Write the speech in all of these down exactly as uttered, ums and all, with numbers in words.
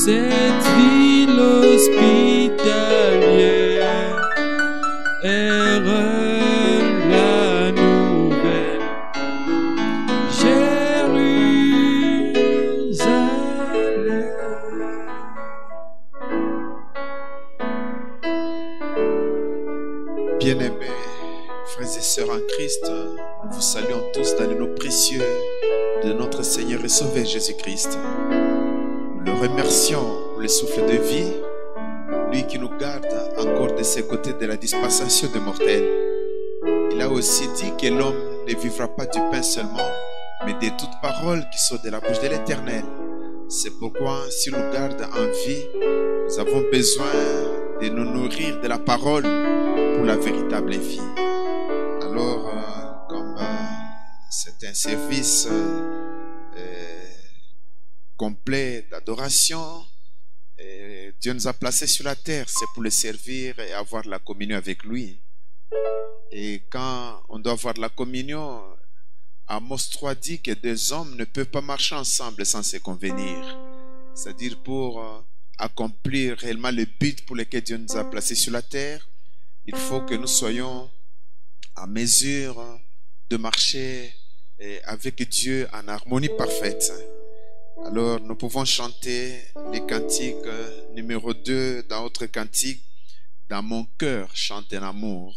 cette ville hospitalière, Erreur la nouvelle, Jérusalem. Bien-aimés, frères et sœurs en Christ, nous vous saluons tous dans le nom précieux de notre Seigneur et Sauveur Jésus-Christ. Nous le remercions pour le souffle de vie, lui qui nous garde encore de ses côtés de la dispensation des mortels. Il a aussi dit que l'homme ne vivra pas du pain seulement, mais de toutes paroles qui sont de la bouche de l'Éternel. C'est pourquoi, s'il nous garde en vie, nous avons besoin de nous nourrir de la parole pour la véritable vie. Alors, euh, comme euh, c'est un service euh, euh, complet d'adoration, euh, Dieu nous a placés sur la terre, c'est pour le servir et avoir la communion avec lui. Et quand on doit avoir la communion, Amos trois dit que deux hommes ne peuvent pas marcher ensemble sans se convenir. C'est-à-dire pour euh, accomplir réellement le but pour lequel Dieu nous a placés sur la terre, il faut que nous soyons à mesure de marcher avec Dieu en harmonie parfaite. Alors nous pouvons chanter les cantiques numéro deux dans notre cantique, dans mon cœur chante un amour.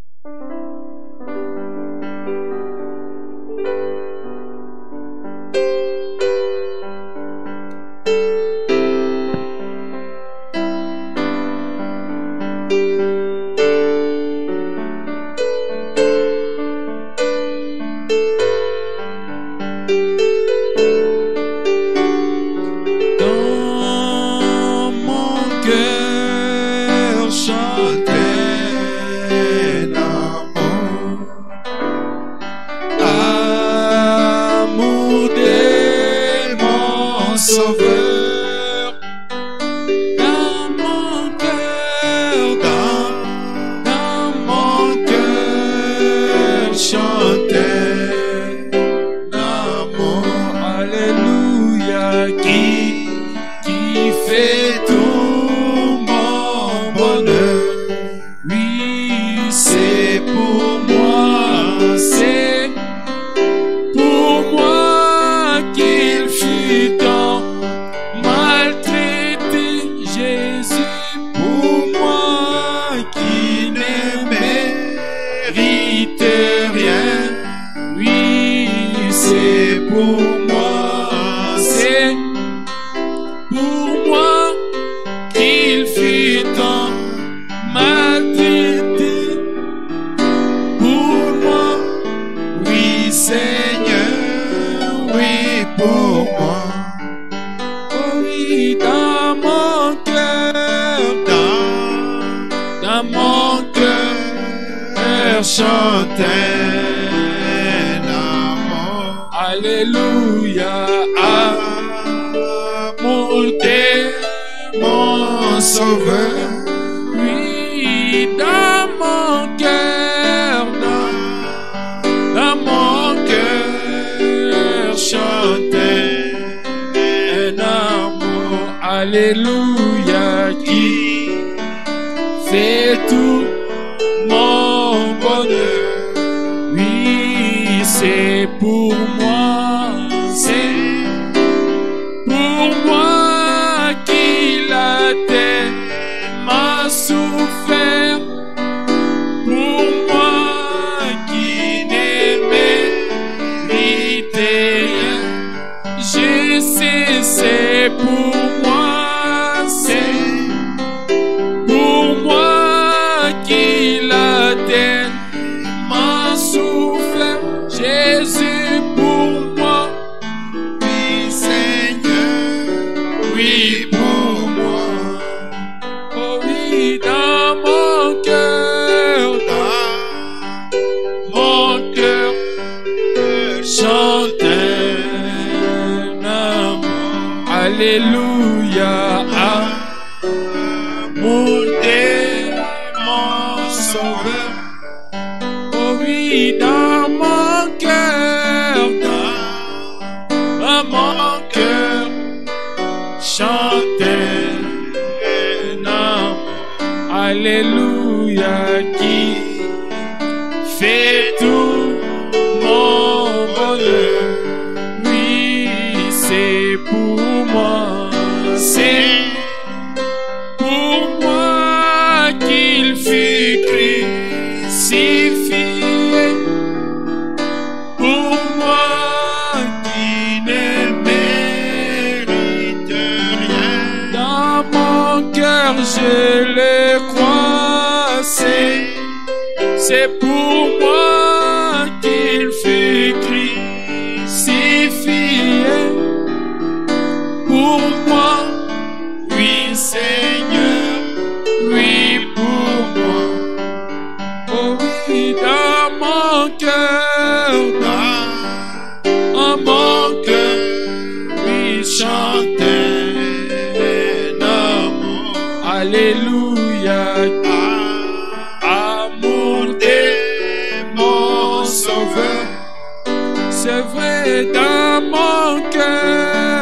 Alléluia, qui fait tout mon bonheur. Oui, c'est pour moi, c'est pour moi qu'il a tellement souffert. Pour moi qui ne méritais rien, je sais c'est pour moi. Jésus pour moi, oui Seigneur, oui pour moi, oh oui dans mon cœur, dans mon cœur, chante un amour, alléluia, amour de mon sauveur, oh oui dans mon cœur, dans mon cœur, chantez Alléluia, qui fait tout mon bonheur. Oui, c'est pour moi, c'est pour moi qu'il fut crucifié. Pour moi qui ne mérite rien. Dans mon cœur je le crois, c'est c'est pour moi qu'il fut crucifié. Pour moi, oui Seigneur, oui pour moi. Oh oui, dans mon cœur, dans mon cœur, oui chanter l'amour. Alléluia, amour de mon sauveur. C'est vrai dans mon cœur,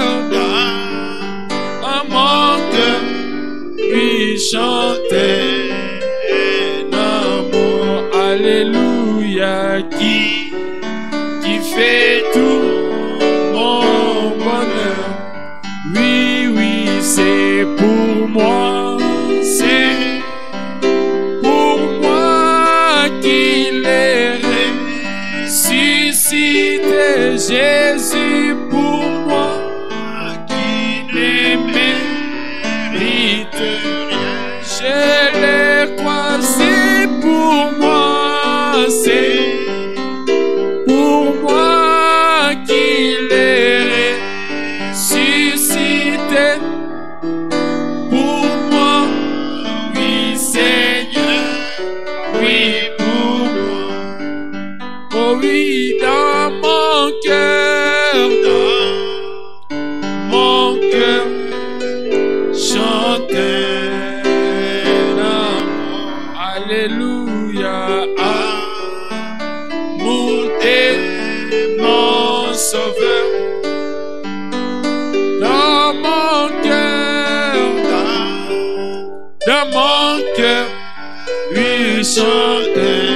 dans mon cœur, oui chanter l'amour. Alléluia, qui qui fait tout mon bonheur. Oui, oui, c'est pour moi, c'est pour moi qu'il est ressuscité. Jésus pour moi qui ne mérite rien. Je le crois, c'est pour moi, c'est pour moi qu'il est ressuscité. Pour moi, oui Seigneur, oui pour moi. Oh oui, dans mon cœur, dans mon cœur, chanter l'amour. Alléluia, amour de mon sauveur. Dans mon cœur, dans, dans mon cœur, oui chanter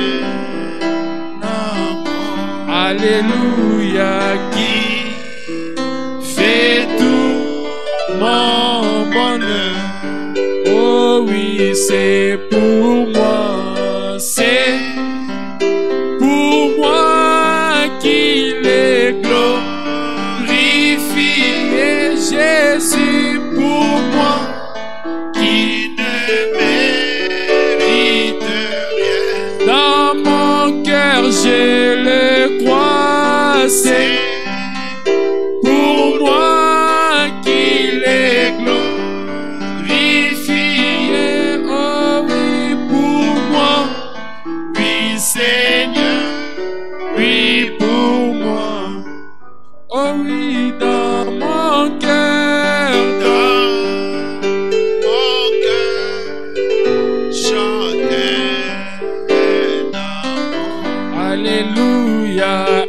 l'amour. Alléluia, qui fait tout mon bonheur. Oh oui, c'est pour moi, c'est pour moi qu'il est glorifié. Jésus pour moi qui ne mérite rien. Dans mon cœur je le crois, c'est pour moi qu'il est glorifié. Oh oui, pour moi, oui Seigneur, oui pour moi. Oh oui, dans mon cœur, dans mon cœur, chanter l'amour. Alléluia,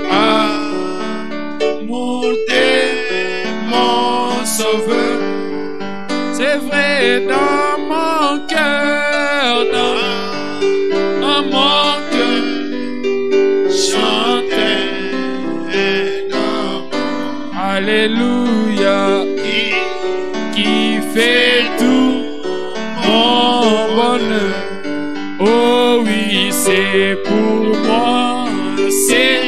amour de mon sauveur. C'est vrai dans mon cœur, dans, dans mon cœur, chanter l'amour. Alléluia, qui, qui fait tout mon bonheur. Oh oui, c'est pour moi, c'est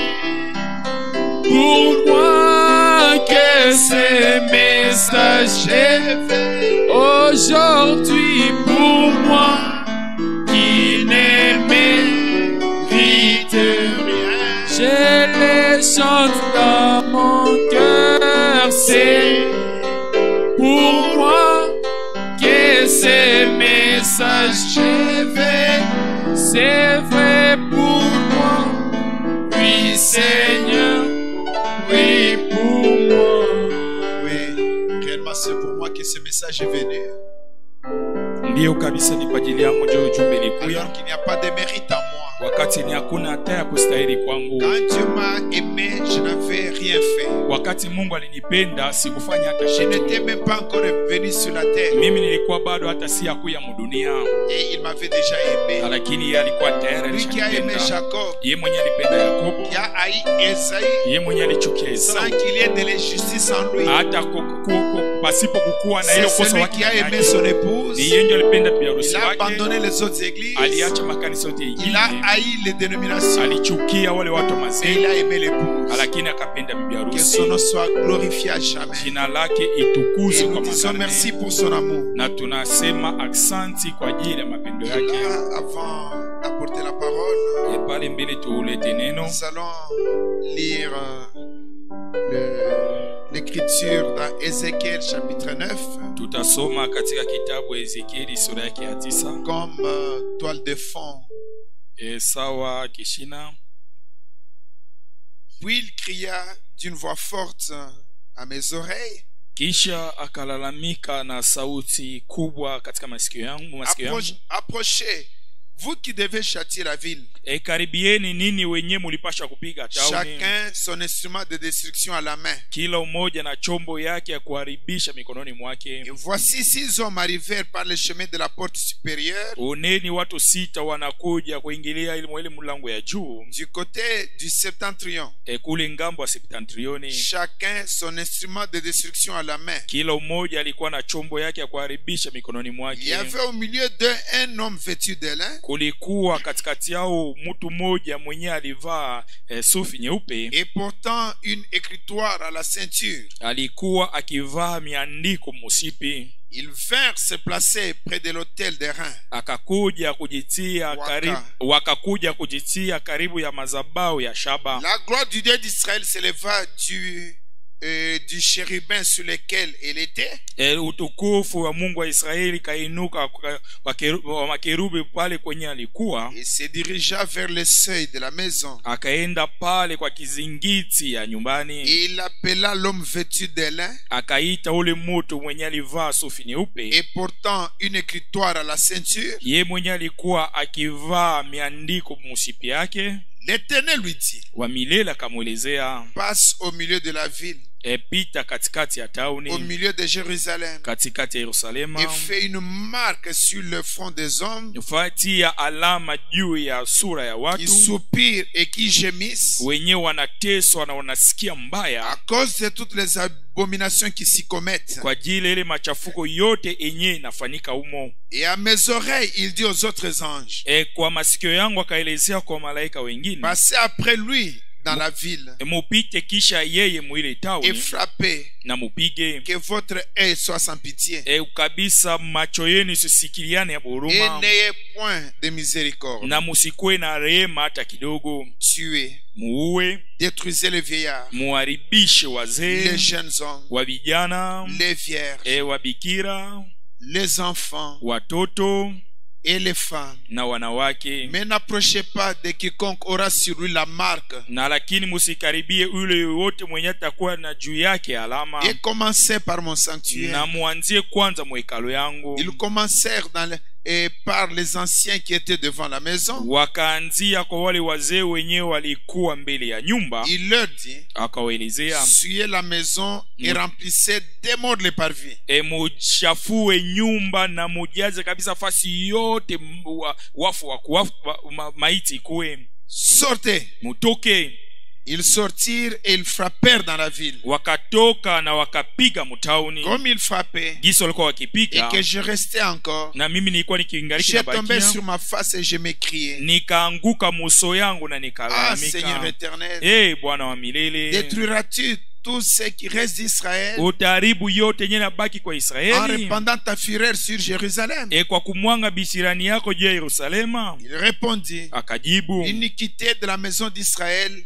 pour moi que ce message est fait. Aujourd'hui pour moi qui ne mérite rien. Je les chante dans mon cœur, c'est pour moi que ce message est fait. C'est vrai pour moi, oui Seigneur, oui pour moi. Oui, réellement c'est pour moi que ce message est venu. Ndio kabisa ni kwa ajili yangu ndio ujumbe ulikuja. Alors qu'il n'y a pas de mérite à moi. wakati ni hakuna hata ya kustahili kwangu. Quand Dieu m'a aimé, je n'avais rien fait. Wakati Mungu alinipenda sikufanya hata Je kitu. n'étais même pas encore venu sur la terre. Mimi nilikuwa bado hata si akuya mudunia. Et il m'avait déjà aimé. Lakini yeye alikuwa tayari Lui qui a aimé alishanipenda. Jacob, Yeye mwenyewe alipenda Yakobo. qui a haï Esaïe, Yeye mwenyewe alichukia Esau. sans qu'il y ait de l'injustice en lui. Hata pasipo kukuwa na ile C'est kosa celui wake. qui a aimé son épouse. Ni yeye ndiye alipenda pia harusi Il a wake. abandonné les autres églises. Aliacha makanisa yote Il mengine. a haï les dénominations. Alichukia wale watu Et il mazee. a aimé l'épouse. Lakini akapenda bibi Que harusi. son nom soit glorifié à jamais. Jina lake Et itukuzwe nous kwa disons merci milele. pour son amour. Na tunasema aksanti kwa ajili ya mapendo Et yake. là, avant d'apporter la parole, E pale mbele tuulete neno. nous allons lire le- l'écriture dans Ézéchiel chapitre neuf Tutasoma katika kitabu Ezekieli sura yake ya tisa. comme euh, toile de fond. E sawa kishina. Puis il cria d'une voix forte à mes oreilles, Kisha akalalamika na sauti kubwa katika masikio yangu, masikio yangu. Approche- approchez, vous qui devez châtier la ville, E karibieni nini wenye mulipasha kupiga tauni. chacun son instrument de destruction à la main. Kila umoja na chombo yake ya kuharibisha mikononi mwake. Et voici six hommes arrivèrent par le chemin de la porte supérieure Oneni watu sita wanakuja kuingilia ile ile mlango ya juu. du côté du septentrion, E kule ngambo ya septentrioni. chacun son instrument de destruction à la main. Kila umoja alikuwa na chombo yake ya kuharibisha mikononi Il y mwake. avait au milieu d'eux un homme vêtu de lin Kulikuwa katikati yao mtu mmoja mwenye alivaa e, sufi nyeupe. et portant une écritoire à la ceinture. Alikuwa akivaa miandiko musipi. Ils vinrent se placer près de l'autel des reins. Akakuja kujitia Waka. karibu, wakakuja kujitia karibu ya mazabau ya shaba. La gloire du Dieu d'Israël s'éleva du, euh, du chérubin sur lequel elle était. E, utukufu wa Mungu wa Israeli kainuka kwa- wa keru- wa makerubi pale kwenye alikuwa. Et se dirigea vers le seuil de la maison. Akaenda pale kwa kizingiti ya nyumbani. Et il appela l'homme vêtu de lin Akaita ule mtu mwenye alivaa sufi nyeupe. et portant une écritoire à la ceinture. Ye mwenye alikuwa akivaa miandiko musipi yake. L'Éternel lui dit, Wa milele akamwelezea, passe au milieu de la ville, epita katikati ya au tauni, milieu de Jérusalem, katikati ya et Yerusalema. fais une marque sur le front des hommes Fatia alama juu ya sura ya qui watu soupirent et qui gémissent wenye wanateswa na wanasikia à mbaya cause de toutes les abominations qui s'y commettent. kwa ajili ile machafuko yote enye inafanyika humo. Et à mes oreilles, il dit aux autres anges, E, kwa masikio yangu akaelezea kwa malaika wengine, passez après lui dans la ville e, mupite kisha yeye mwile et tauni frappez, na mupige. que votre œil soit sans pitié E, kabisa macho yenu isisikiliane ya et buruma n'ayez point de miséricorde. na musikwe na rehema hata kidogo. Tuez, Muue, détruisez les vieillards, muharibishe les wazee, jeunes hommes, wa vijana, les vierges, e, wabikira, les enfants watoto et les femmes. na wanawake. Mais n'approchez pas de quiconque aura sur lui la marque Na lakini musikaribie ule yoyote mwenye atakuwa na juu yake alama. et commencez par mon sanctuaire. Na muanzie kwanza mwekalo yangu. Ils commencèrent dans le, et par les anciens qui étaient devant la maison. Wakaanzia kwa wale wazee wenyewe walikuwa mbele ya nyumba. Il leur dit, Akawaelezea, suyez la maison et remplissez démordre les parvis. e, muchafue nyumba na mujaze kabisa fasi yote m- wa- wafu wa kuwafu, wa- ma, maiti kuwe. Sortez. Mutoke. Ils sortirent et ils frappèrent dans la ville. Wakatoka na wakapiga mtauni. Comme ils frappaient Giso walikuwa et wakipiga. que je restais encore, Na mimi nilikuwa nikiingaliki j'ai na tombé bakia. sur ma face et je m'écriais, Nikaanguka muso yangu na ah nikalalamika, Seigneur éternel, eh Bwana wa milele, détruiras-tu tout ce qui reste d'Israël utaharibu yote yenye nabaki kwa en Israeli, répandant ta fureur sur Jérusalem? e kwa kumwanga bisirani yako juu ya Yerusalema? Il répondit, Akajibu, l'iniquité de la maison d'Israël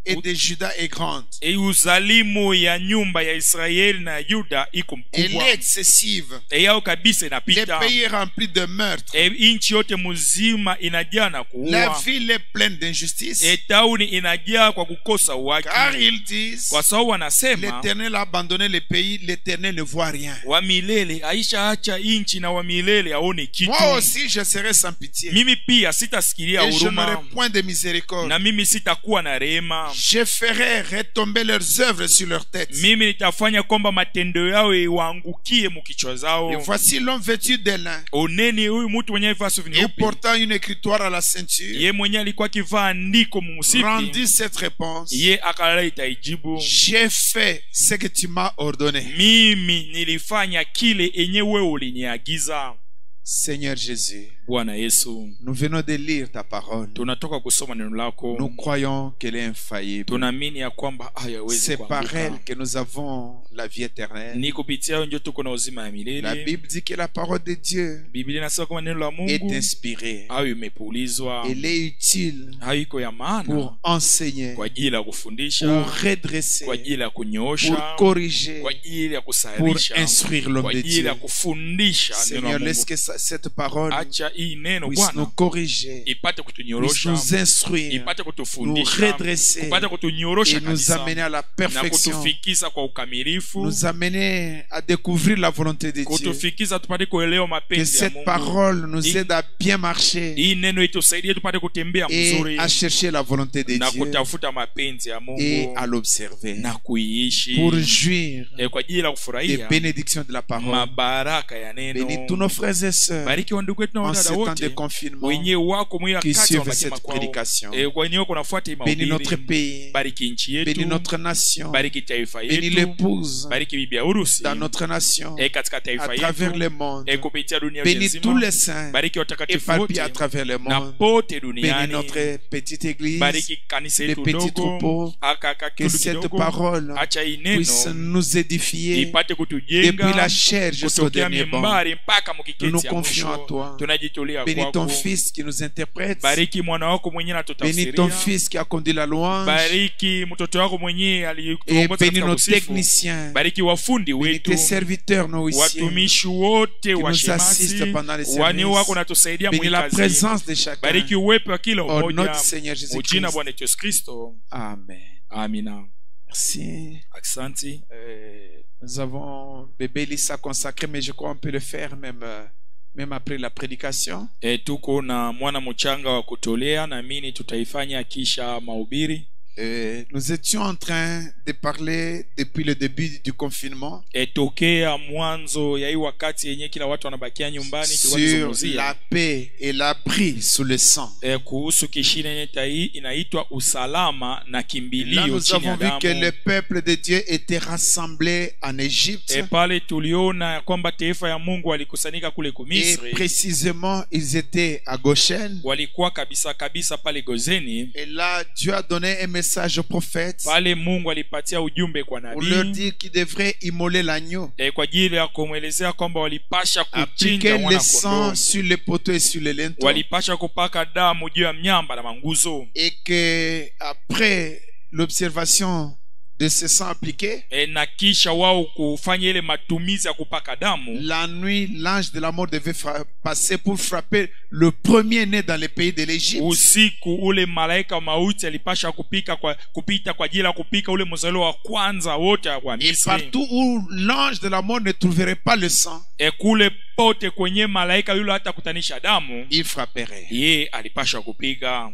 et de Juda est grande. E uzalimu ya nyumba ya Israeli na Yuda iko Elle mkubwa. est excessive. E yao kabisa Le inapita. pays est rempli de meurtres. E inchi yote mzima inajaa na La kuua. ville est pleine d'injustice. E tauni inajaa kwa kukosa Car haki. ils disent, Kwa sababu wanasema l'Éternel a abandonné le pays, l'Éternel ne voit rien. wa milele aisha acha inchi na wa milele aone kitu. Moi aussi, je serai sans pitié. Mimi pia sitasikilia Et je n'aurai huruma point de miséricorde. na mimi sitakuwa na rehema. Je ferai retomber leurs œuvres sur leurs têtes. Mimi nitafanya kwamba matendo yao iwaangukie mukichwa Et zao. voici l'homme vêtu de lin Oneni huyu mtu mwenye vasu et vyeupe, portant une écritoire à la ceinture ye mwenye alikuwa akivaa andiko mumusipi, rendit cette réponse. ye akaleta ijibu, J'ai fait ce que tu m'as ordonné. mimi nilifanya kile enye wewe uliniagiza. Seigneur Jésus, Bwana Yesu, nous venons de lire ta parole. tunatoka kusoma neno Nous lako, croyons qu'elle est infaillible. tunaamini ya kwamba hayawezi C'est par elle kuanguka. que nous avons la vie éternelle. Ni kupitia hiyo ndio tuko na uzima ya La milele. Bible dit que la parole de Dieu Biblia inasema kwamba neno la est Mungu inspirée. hayo imepulizwa, Elle est utile hayo iko ya maana pour enseigner, kwa ajili ya kufundisha, pour redresser, kwa ajili ya pour kunyoosha, corriger, kwa ajili ya pour kusahihisha, instruire l'homme kwa de ajili ya Dieu. kufundisha neno Seigneur, la laisse Mungu. que ça- cette parole Acha hii neno puisse nous Bwana corriger, ipate puisse kutunyorosha, nous instruire, ipate nous kutufundisha, redresser kupate kutunyorosha et nous kabisa amener à la na perfection, kutufikisa kwa ukamilifu, nous amener à découvrir la volonté de Dieu. kutufikisa tupate kuelewa Que mapenzi ya cette Mungu. parole nous I- aide à bien marcher Hii neno itusaidie tupate kutembea et mzuri à chercher la volonté de na Dieu kutafuta mapenzi ya et Mungu à l'observer na kuiishi pour jouir eh, kwa ajili ya des kufurahia bénédictions de la parole. mabaraka ya Bénis tous neno. nos frères et sœurs Bariki wa ndugu wetu na en wadada ce temps de wote confinement wenye wako mwi qui wakati suivent wabaki cette makwao, prédication. eh, wenye wako nafuata hii Bénis notre mahubiri. pays, Bariki nchi bénis yetu, notre nation, bariki taifa bénis yetu, l'épouse bariki bibi harusi dans notre nation, eh, katika à taifa travers yetu le monde. eh, kupitia dunia yote Bénis tous nzima. les saints Bariki watakatifu éparpillés à wote travers le na monde. pote Bénis duniani. notre petite église, Bariki kanisa les yetu petits dogo, troupeaux, aka que kakundi cette kidogo. parole Acha hii puisse neno nous édifier ipate depuis kutujenga la chair jusqu'au kutokea dernier banc. mimbari mpaka Nous nous mukiketi ya confions à mwisho. toi. Tunajitolea Bénis ton kwako. fils qui nous interprète. Bariki mwana wako mwenyewe Bénis ton anatutafsiria. fils qui a conduit la louange. Bariki mtoto wako mwenyewe Et alituongoza bénis katika nos kusifu. techniciens. Bariki wafundi Bénis wetu, tes serviteurs, nos huissiers. watumishi wote nous wa shemasi, assistent pendant les wani services. wako natusaidia Bénis la mwikazi. présence de chacun. Bariki uwepo wa kila Au nom umoja du Seigneur ujina Jésus-Christ. Bwana Yesu Kristo. Amen. Amina. Merci. Aksanti. Euh, nous avons bébé Lisa consacré, mais je crois qu'on peut le faire même, euh, même après la prédication. E, tuko na mwana mchanga wa kutolea, naamini tutaifanya kisha mahubiri. Euh, nous étions en train de parler depuis le début du confinement E, tokea mwanzo ya hii wakati yenye kila watu wanabakia nyumbani tulikuwa sur tukizungumzia, la paix et l'abri sous le sang. e, kuhusu kishina yenye tai inaitwa usalama na Là, kimbilio nous chini ya avons vu que le damu. peuple de Dieu était rassemblé en Égypte E, pale tuliona ya kwamba taifa ya Mungu walikusanyika kule et Kumisri, précisément ils étaient à Goshen. walikuwa kabisa kabisa pale Gozeni. Et là, Dieu a donné un message aux prophètes Pale Mungu alipatia ujumbe kwa pour leur nabii, dire qu'ils devraient immoler l'agneau, e, kwa ajili ya kumwelezea kwamba walipasha kuchinja appliquer le mwana sang kondoo, sur les poteaux et sur les linteaux, walipasha kupaka damu juu ya myamba na manguzo. et que après l'observation de ce sang appliqué, E, na kisha wao kufanya ile matumizi ya kupaka damu, la nuit, l'ange de la mort devait fra- passer pour frapper le premier-né dans les pays de l'Égypte. usiku ule malaika wa mauti alipasha kupika kwa kupita kwa ajili ya kupika ule mzaliwa wa kwanza wote wa Et Misri. partout où l'ange de la mort ne trouverait pas le sang, E, kule pote kwenye malaika yule hata kutanisha damu, il frapperait. ye alipasha kupiga.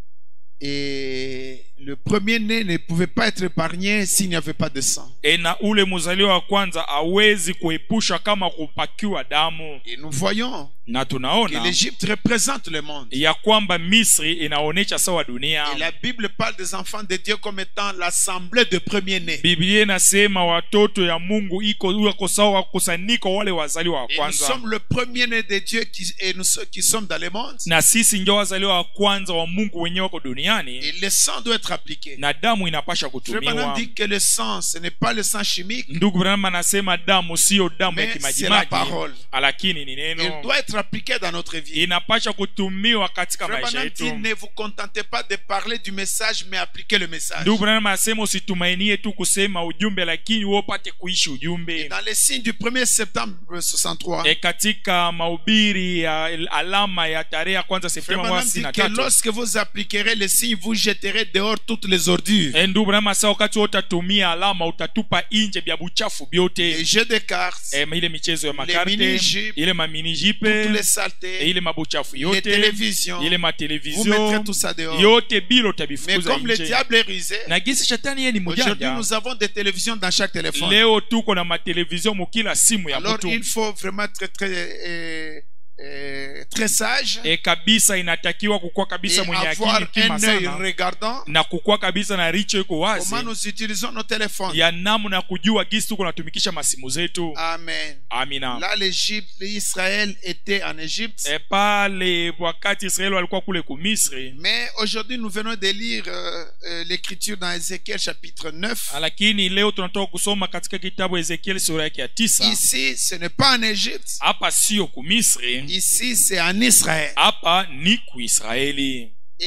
Et le premier-né ne pouvait pas être épargné s'il n'y avait pas de sang. E, na ule mzaliwa wa kwanza hawezi kuepusha kama kupakiwa damu. Et nous voyons Na que tunaona l'Égypte représente le monde. ya kwamba Misri inaonesha sawa dunia. Et la Bible parle des enfants de Dieu comme étant l'assemblée de premiers-nés. Biblia inasema watoto ya Mungu iko wako sawa kusanyiko wale wazaliwa wa Et nous kwanza. sommes le premier-né de Dieu qui, et nous qui sommes dans le monde. Na sisi ndio wazaliwa wa kwanza wa Mungu wenyewe wako duniani. Et le sang doit être appliqué. na damu inapasha Frère Branham kutumiwa. dit que le sang, ce n'est pas le sang chimique, Ndugu Branham anasema damu sio damu ya mais c'est la kimajimaji, parole. lakini ni Il neno, doit être appliqué dans notre vie. inapasha kutumiwa katika Frère maisha Branham dit, yetu. ne vous contentez pas de parler du message, mais appliquez le message. Ndugu Branham anasema usitumainie tu kusema ujumbe, lakini wewe upate kuishi ujumbe. Dans les signes du premier septembre soixante-trois, E, katika mahubiri ya alama ya tarehe ya kwanza Frère Septemba Branham mwaka dit sitini na que tatu. lorsque vous appliquerez les signes, vous jetterez dehors toutes les ordures. E, ndugu Branham sasa wakati wote utatumia alama utatupa nje vya buchafu Les vyote. jeux de cartes, E, ile michezo ya makarte, mini-jipes, ile maminijipe, toutes les e, saletés, ile mabuchafu les yote, télévisions, ile vous matelevizio mettrez tout ça dehors. yote bila Mais utavifukuza comme le nje. diable est rusé, Na gisi shetani yeye ni aujourd'hui mjanja, nous avons des télévisions dans chaque téléphone. leo tuko na matelevizio mukila simu ya Alors mtu. il faut vraiment être très, euh, euh, très sage E, kabisa inatakiwa kukua et kabisa mwenye avoir akili kima un œil sana regardant na kukua kabisa na richo iko wazi comment nous utilisons nos téléphones. ya namna kujua gisi tuko natumikisha masimu zetu. Amen. Amina. Là, l'Égypte, Israël était en Égypte. E, pale wakati Israeli walikuwa kule kumisri, Mais aujourd'hui, nous venons de lire euh, euh, l'écriture dans Ézéchiel chapitre neuf. lakini leo tunatoka kusoma katika kitabu Ezekiel sura yake ya tisa. Ici, ce n'est pas en Égypte. Hapa sio kumisri, Ici, c'est en Israël. hapa ni kuisraeli.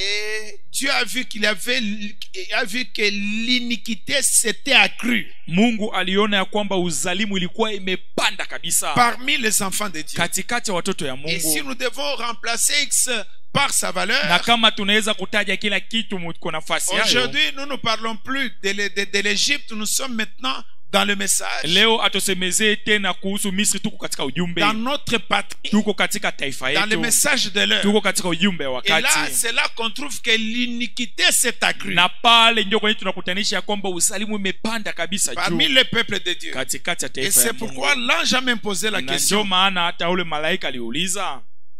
Et Dieu a vu qu'il y avait, il a vu que l'iniquité s'était accrue Mungu aliona ya kwamba uzalimu ilikuwa imepanda kabisa parmi les enfants de Dieu. katikati ya watoto ya Et si Mungu, nous devons remplacer X par sa na valeur, kama tunaweza kutaja kila kitu kwa nafasi yayo, aujourd'hui, nous ne parlons plus de, l'É- de, de l'Égypte, nous sommes maintenant dans le message, leo atusemezee tena kuhusu Misri. Tuko katika ujumbe, dans notre patrie, tuko katika taifa dans le yetu, message de l'heure. tuko katika ujumbe wa Et là, wakati, c'est là qu'on trouve que l'iniquité s'est accrue na pale ndio kwenye tunakutanisha ya kwamba uzalimu imepanda kabisa parmi juu le peuple de Dieu. katikati ya Et taifa ya c'est Mungu. pourquoi l'ange a même posé la Na ndio question. maana hata ule malaika aliuliza,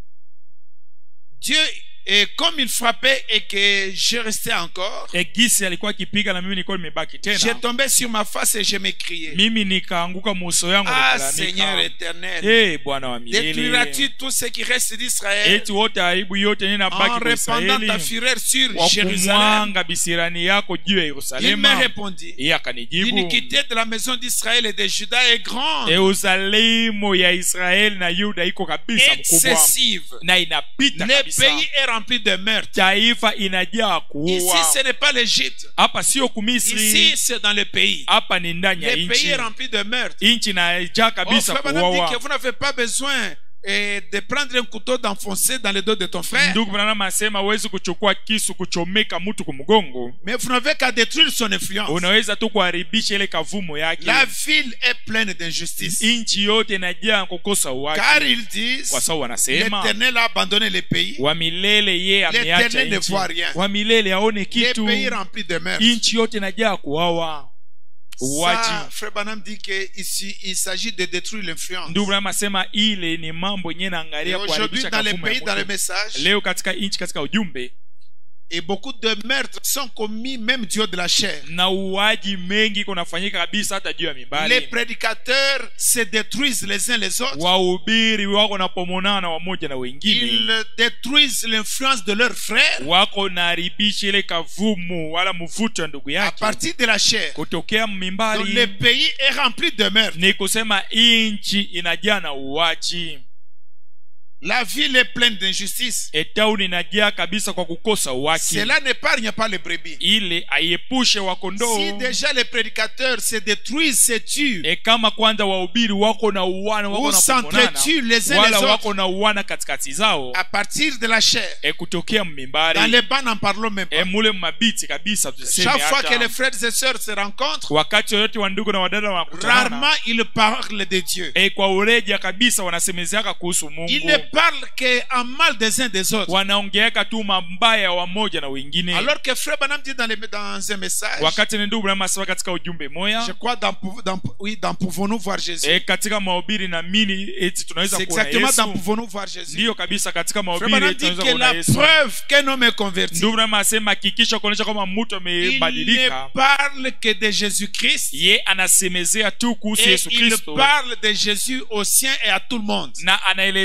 Dieu, et comme il frappait et que je restais encore, e, gisi alikuwa akipiga na mimi nilikuwa nimebaki j'ai tena, tombé sur ma face et je m'écriais, mimi nikaanguka muso yangu ah nikalalamika, Seigneur éternel, eh Bwana wa milele, détruiras-tu tout ce qui reste d'Israël eti wote aibu yote nini en nabaki kwa répandant ta Israeli, fureur sur kwa Jérusalem? kumwanga bisirani yako juu ya Il me Yerusalema? répondit, Yeye akanijibu, l'iniquité de la maison d'Israël et de Juda est grande, e, uzalimu ya Israeli na Yuda iko kabisa mkubwa excessive. na inapita Le kabisa. pays est rempli de meurtres. Taifa inajaa Ici, kuua. ce n'est pas l'Égypte. Hapa sio Ici, kumisri, c'est dans le pays. hapa ni ndani ya Le pays nchi. est rempli de meurtres. Nchi inajaa Oh, kabisa Frère Branham dit que kuuawa. vous n'avez pas besoin eh, de prendre un couteau d'enfoncer dans le dos de ton frère, Ndugu Branham asema huwezi kuchukua kisu kuchomeka mtu kumgongo, mais vous n'avez qu'à détruire son influence. unaweza tu kuharibisha ile kavumo yake. La ville est pleine d'injustice. Nchi yote inajaa kukosa Car uwaki, ils disent, kwa sababu wanasema l'Éternel a abandonné le pays, wa milele yeye ameacha l'Éternel ne nchi, voit rien. wa milele aone Le kitu. pays rempli de meurtres. Nchi yote inajaa kuuawa, uwaji. Ça, Frère Branham dit qu'ici, il s'agit de détruire l'influence. Ndugu Branham asema ile ni mambo yenyewe Et naangalia aujourd'hui, kuharibisha dans les kavumo ya pays, dans les mtu. messages, Leo katika nchi, katika ujumbe, et beaucoup de meurtres sont commis même du haut de la chair. na uwaji mengi kunafanyika kabisa hata juu ya Les mimbari. prédicateurs se détruisent les uns les autres. Wahubiri wako napomonana wamoja na wengine, Ils détruisent l'influence de leurs frères wako naharibisha ile kavumu wala mvuto ya ndugu à yake partir de la chair. kutokea Donc le mimbari. pays est rempli de meurtres. Ni kusema nchi inajaa na uwaji, La ville est pleine d'injustice. etauni inajaa kabisa kwa kukosa uwaki. Cela n'épargne pas les brebis. Ile aiepushe wakondoo. Si déjà les prédicateurs se détruisent, se tuent, E, kama kwanza wahubiri wako na uwana, wako ou na s'entretuent les uns les wala autres wako na uwana katikati zao, à partir de la chair, e, kutokea dans mimbari, les bancs n'en parlons même e, pas. mule mabiti kabisa tuseme. Chaque fois que les Hata frères et sœurs se rencontrent, wakati yoyote wa ndugu na wadada wanakutana, rarement ils parlent de Dieu. e, kwa ureja kabisa wanasemezeaka kuhusu Ils Mungu, ne parlent qu'en mal des uns des autres. wanaongeaka tu mabaya wamoja na wengine. Alors que Frère Branham dit dans, les, dans un message, Wakati ni ndugu Branham asema katika ujumbe je moya, crois dans, dans, oui, dans Pouvons-nous voir Jésus. e, katika mahubiri na mini eti tunaweza C'est kuona exactement dans Yesu. Pouvons-nous voir Jésus. Ndiyo kabisa, katika Frère mahubiri Branham eti dit tunaweza que kuona la Yesu. preuve qu'un homme est converti, Ndugu Branham asema hakikisha kuonyesha kwamba mtu il amebadilika, ne parle que de Jésus-Christ, ye anasemezea tu kuhusu et Yesu il Kristo, parle de Jésus aux siens et à tout le monde. na anaelezea kuhusu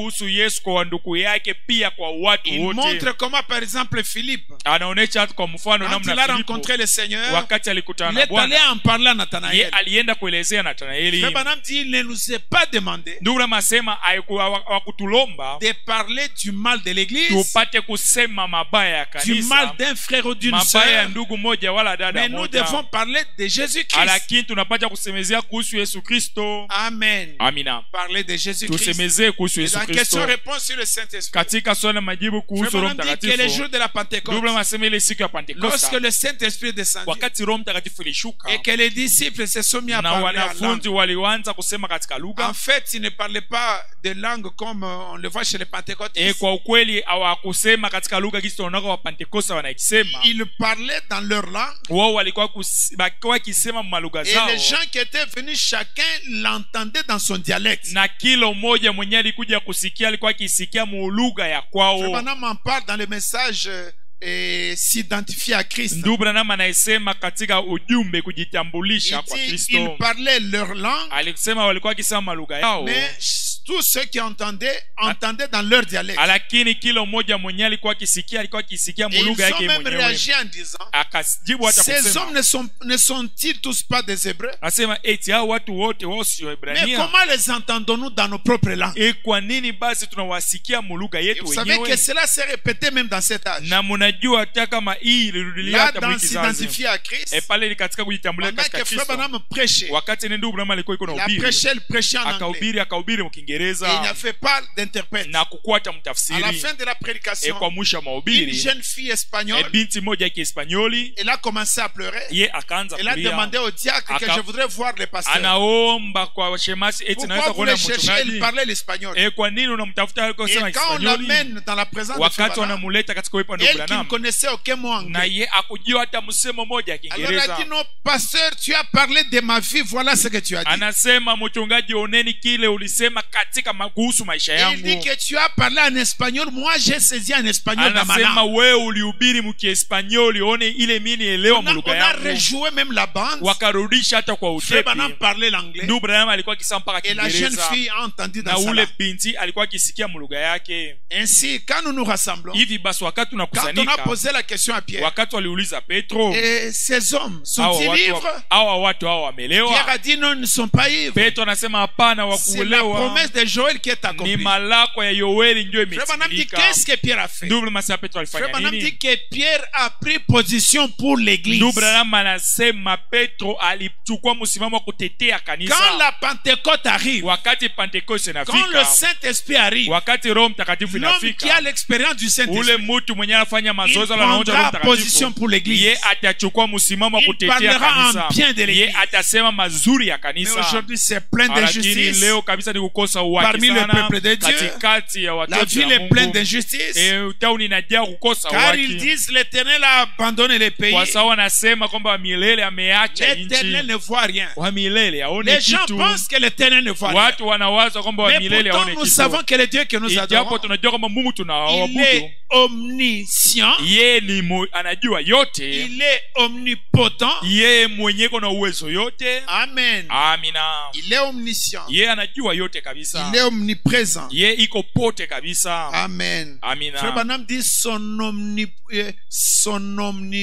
kuhusu Yesu kwa ndugu yake pia kwa watu Il wote. montre comment, par exemple, Philippe, Anaonesha hata kwa mfano quand il namna a Filipo rencontré le Seigneur, wakati alikutana il na est allé Bwana, en parler à ye Nathanaël. alienda kuelezea Nathanaeli. Frère Branham dit, il ne nous est pas demandé Ndugu na masema hawakutulomba de parler du mal de l'église, tupate kusema mabaya ya du mal kanisa, d'un frère ou d'une mabaya ya sœur, ndugu moja wala dada mais nous moja, devons parler de Jésus-Christ. lakini tunapata kusemezea kuhusu Yesu Kristo. Amen. Amina. Parler de Jésus-Christ. Tusemezee kuhusu Et Yesu la Kristo. question-réponse sur le Saint-Esprit. Katika swali na majibu kuhusu Frère Roho Branham dit que le jour Mtakatifu, de la Pentecôte, Biblia inasema ile siku ya lorsque Pentekoste, le Saint-Esprit est descendu wakati Roho Mtakatifu ilishuka et que les disciples se sont mis à na parler en langue, wanafunzi walianza kusema katika en lugha, fait, ils ne parlaient pas de langue comme on le voit chez les e, pentecôtistes. kwa ukweli hawakusema katika lugha kisi tunaona wa Pentekoste wanaikisema. Ils parlaient dans leur langue. Wao walikuwa kus- walikuwa wakisema malugha Et zao, les gens qui étaient venus, chacun l'entendait dans son dialecte. na kila mmoja mwenyewe alikuja kusikia alikuwa akisikia mu lugha ya Frère kwao. Branham en parle dans le message euh, et s'identifier à Christ. Ndugu Branham anayesema katika ujumbe kujitambulisha Il kwa dit, Kristo, ils parlaient leur langue, alisema walikuwa wakisema malugha yao, mais tous ceux qui entendaient, entendaient dans leur dialecte. lakini kila mmoja mwenyewe alikuwa akisikia alikuwa akisikia Et mu lugha ils ont yake même mwenyewe. réagi en disant, Akajibu hata ces hommes kusema, ne sont ne sont-ils tous pas des Hébreux? asema eti hao watu wote wao sio Mais Waebrania, comment les entendons-nous dans nos propres langues? e kwa nini basi tunawasikia mu lugha Et yetu vous savez que wenyewe? cela s'est répété même dans cet âge. Na mnajua hata kama hii ilirudilia Là, hata dans mwiki zazi, s'identifier à Christ, e pale ni katika kujitambulia pendant katika que Frère Kristo. Branham prêchait, Wakati ni ndugu Branham alikuwa iko na il a ubiri, prêché, il prêchait en anglais. akahubiri akahubiri mu Et il n'y Kiingereza avait pas d'interprète. na kukwata À la mtafsiri. fin de la E prédication, kwa mwisho wa une mahubiri, jeune fille e espagnole, binti moja ya Kiespanyoli elle a commencé à pleurer. ye akaanza Elle a kulia, demandé au diacre que Aka- je voudrais voir le pasteur. anaomba kwa shemasi eti Pourquoi naweza vous kuona le cherchez? Il mchungaji. parlait l'espagnol. E kwa nini unamtafuta alikuwa Et sema quand on Kiespanyoli? l'amène dans la présence de Frère Wakati Branham, wanamuleta katika uwepo wa ndugu elle qui ne Branham, connaissait aucun mot na anglais, ye akujua hata msemo moja ya alors elle a Kiingereza, dit, non, pasteur, tu as parlé de ma vie, voilà ce que tu as dit. anasema mchungaji, oneni kile ulisema katika ma- kuhusu maisha Et il dit yangu. que tu as parlé en espagnol, moi j'ai saisi en espagnol dans ma Anasema langue. wewe ulihubiri mkiespanyoli, one ile mimi nielewa On a, on lugha a yangu. rejoué même la bande. Wakarudisha hata kwa Frère utepi. Branham parlait l'anglais. Ndugu Branham alikuwa akisema mpaka Et la jeune Kiingereza, fille a entendu na dans sa ule langue. binti alikuwa akisikia lugha yake. Ainsi, quand nous nous rassemblons, Hivi basi wakati quand on a tunakusanyika, posé la question à Pierre, wakati waliuliza Petro, et ces hommes hawa sont-ils watu ivres? hawa watu hawa Pierre wamelewa? a dit non, ils ne sont pas ivres. Petro anasema hapana, C'est la wakulewa promesse de Joël qui est ni accomplie. malako ya Yoeli ndio Frère Branham dit imetimilika. qu'est-ce que Pierre a fait? Ndugu Branham Petro Frère alifanya Branham nini? dit que Pierre a pris position pour l'église. Ndugu Branham anasema Petro alichukua msimamo wa kutetea Quand kanisa. la Pentecôte arrive, Wakati Pentekoste quand le inafika, Saint-Esprit arrive, wakati Roho Mtakatifu l'homme qui a inafika, l'expérience du ule Saint-Esprit, mtu mwenye anafanya il mazoezi la Roho prendra position Mtakatifu, pour l'église. ye atachukua msimamo wa Il kutetea parlera en kanisa, bien de ye l'église. atasema mazuri ya Mais kanisa. aujourd'hui, c'est plein Lakini d'injustice. leo kabisa ni kukosa uwaki Parmi le sana peuple de Dieu, katikati ya La watoto ville ya est pleine Mungu. d'injustice. E, tauni inajaa kukosa Car ils uwaki, disent l'Éternel a abandonné les pays. kwa sababu wanasema kwamba wa milele ameacha L'Éternel nchi. ne voit rien. Wa milele aone Les gens kitu. pensent que l'Éternel ne voit rien. Watu wanawaza kwamba wa Mais milele pourtant, aone nous kitu. savons que le Dieu que nous Ijapo adorons, tunajua kwamba Mungu il tunaabudu, est omniscient, yeye ni mu, anajua yote, il est omnipotent. yeye mwenye na uwezo yote. Amen. Amina. Il est omniscient. Yeye anajua yote kabisa, Il est omniprésent. yeye iko pote kabisa. Amen. Amina. Frère Branham dit son omni, euh, son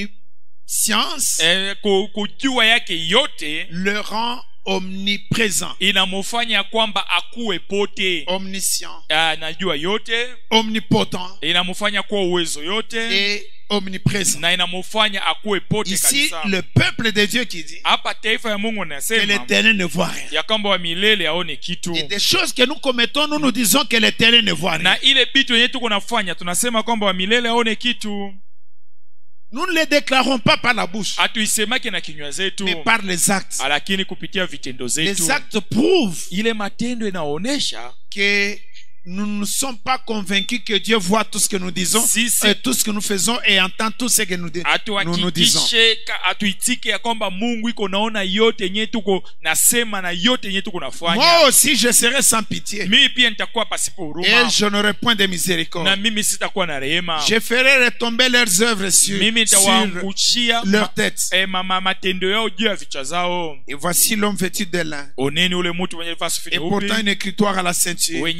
omniscience E, kujua yake yote le rend omniprésent. inamufanya kwamba akuwe pote. Omniscient, Anajua yote, omnipotent inamufanya kuwa uwezo yote, et omniprésent. na inamufanya akuwe pote Ici, kabisa. le peuple de Dieu qui dit Hapa taifa ya Mungu que nasema l'Éternel ne voit rien. ya kwamba wa milele aone kitu, Et des choses que nous commettons, nous nous disons que l'Éternel ne voit rien. na ile bitu yenye tuko nafanya tunasema kwamba wa milele aone kitu. Nous ne les déclarons pas par la bouche, Hatuisemake na kinywa zetu, mais par les actes. lakini kupitia vitendo zetu. Les actes prouvent Ile matendo inaonesha que nous ne sommes pas convaincus que Dieu voit tout ce que nous disons, Si, si. et tout ce que nous faisons et entend tout ce que nous, di- nous, nous disons. hatuhakikishe ka- hatuitike ya kwamba Mungu iko naona yote yenye tuko nasema na yote yenye tuko nafanya. Moi aussi, je serai sans pitié Mimi pia nitakuwa pasipo et huruma, je n'aurai point de miséricorde. na mimi sitakuwa na rehema. Je ferai retomber leurs œuvres sur, Mimi sur nitawaangushia leur ma- tête. eh, ma- ma- matendo yao juu ya vichwa zao. Et voici l'homme vêtu de lin Oneni ule mtu mwenye alivaa sufi et nyeupe, portant une écritoire à la ceinture. wenyewe alikuwa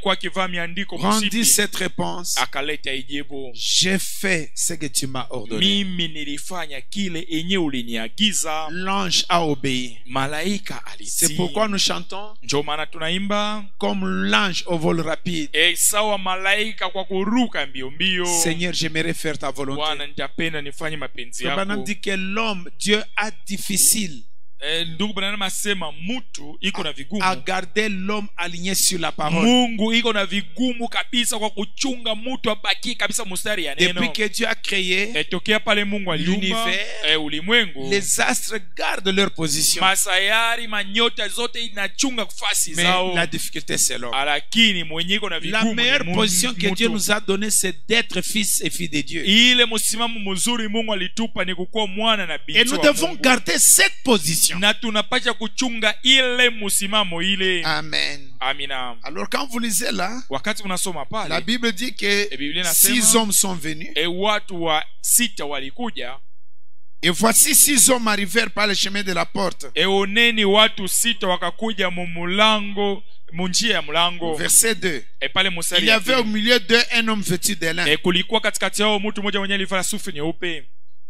alikuwa akivaa miandiko rendit msipi, cette réponse. akaleta ijibu, J'ai fait ce que tu m'as ordonné. mimi nilifanya kile enye uliniagiza. L'ange a obéi. Malaika C'est alitii. pourquoi nous chantons Ndio maana tunaimba comme l'ange au vol rapide. e sawa malaika kwa kuruka mbio mbio. Seigneur, j'aimerais faire ta volonté. Bwana, nitapenda nifanye mapenzi Frère Branham yako. dit que l'homme, Dieu a difficile E, ndugu Branham asema mtu iko na à vigumu. garder l'homme aligné sur la parole. Mungu iko na vigumu kabisa kwa kuchunga mtu abaki kabisa mustari ya neno. Depuis que Dieu a créé, E, tokea pale Mungu aliumba l'univers, e, ulimwengu, les astres gardent leur position. masayari manyota zote inachunga fasi Mais zao. la difficulté, c'est l'homme. Lakini mwenye iko na La vigumu meilleure ni position Mungu- que Dieu mtu. nous a donnée, c'est d'être fils et fille de Dieu. Ile msimamo mzuri Mungu alitupa ni kukuwa mwana na Et binti nous wa devons Mungu. garder cette position. Na tunapaswa kuchunga ile msimamo ile. Amen. Amina. Alors quand vous lisez là, Wakati unasoma la pale, Bible dit que E Biblia six inasema hommes sont venus. e watu wa sita walikuja. Et voici six hommes arrivèrent par le chemin de la porte. E oneni watu sita wakakuja mu mulango, munjia ya mulango. Verset deux. E pale Il musari y ya avait au pili. milieu d'eux un homme vêtu de lin E kulikuwa katikati yao mtu mmoja mwenye alivaa sufi nyeupe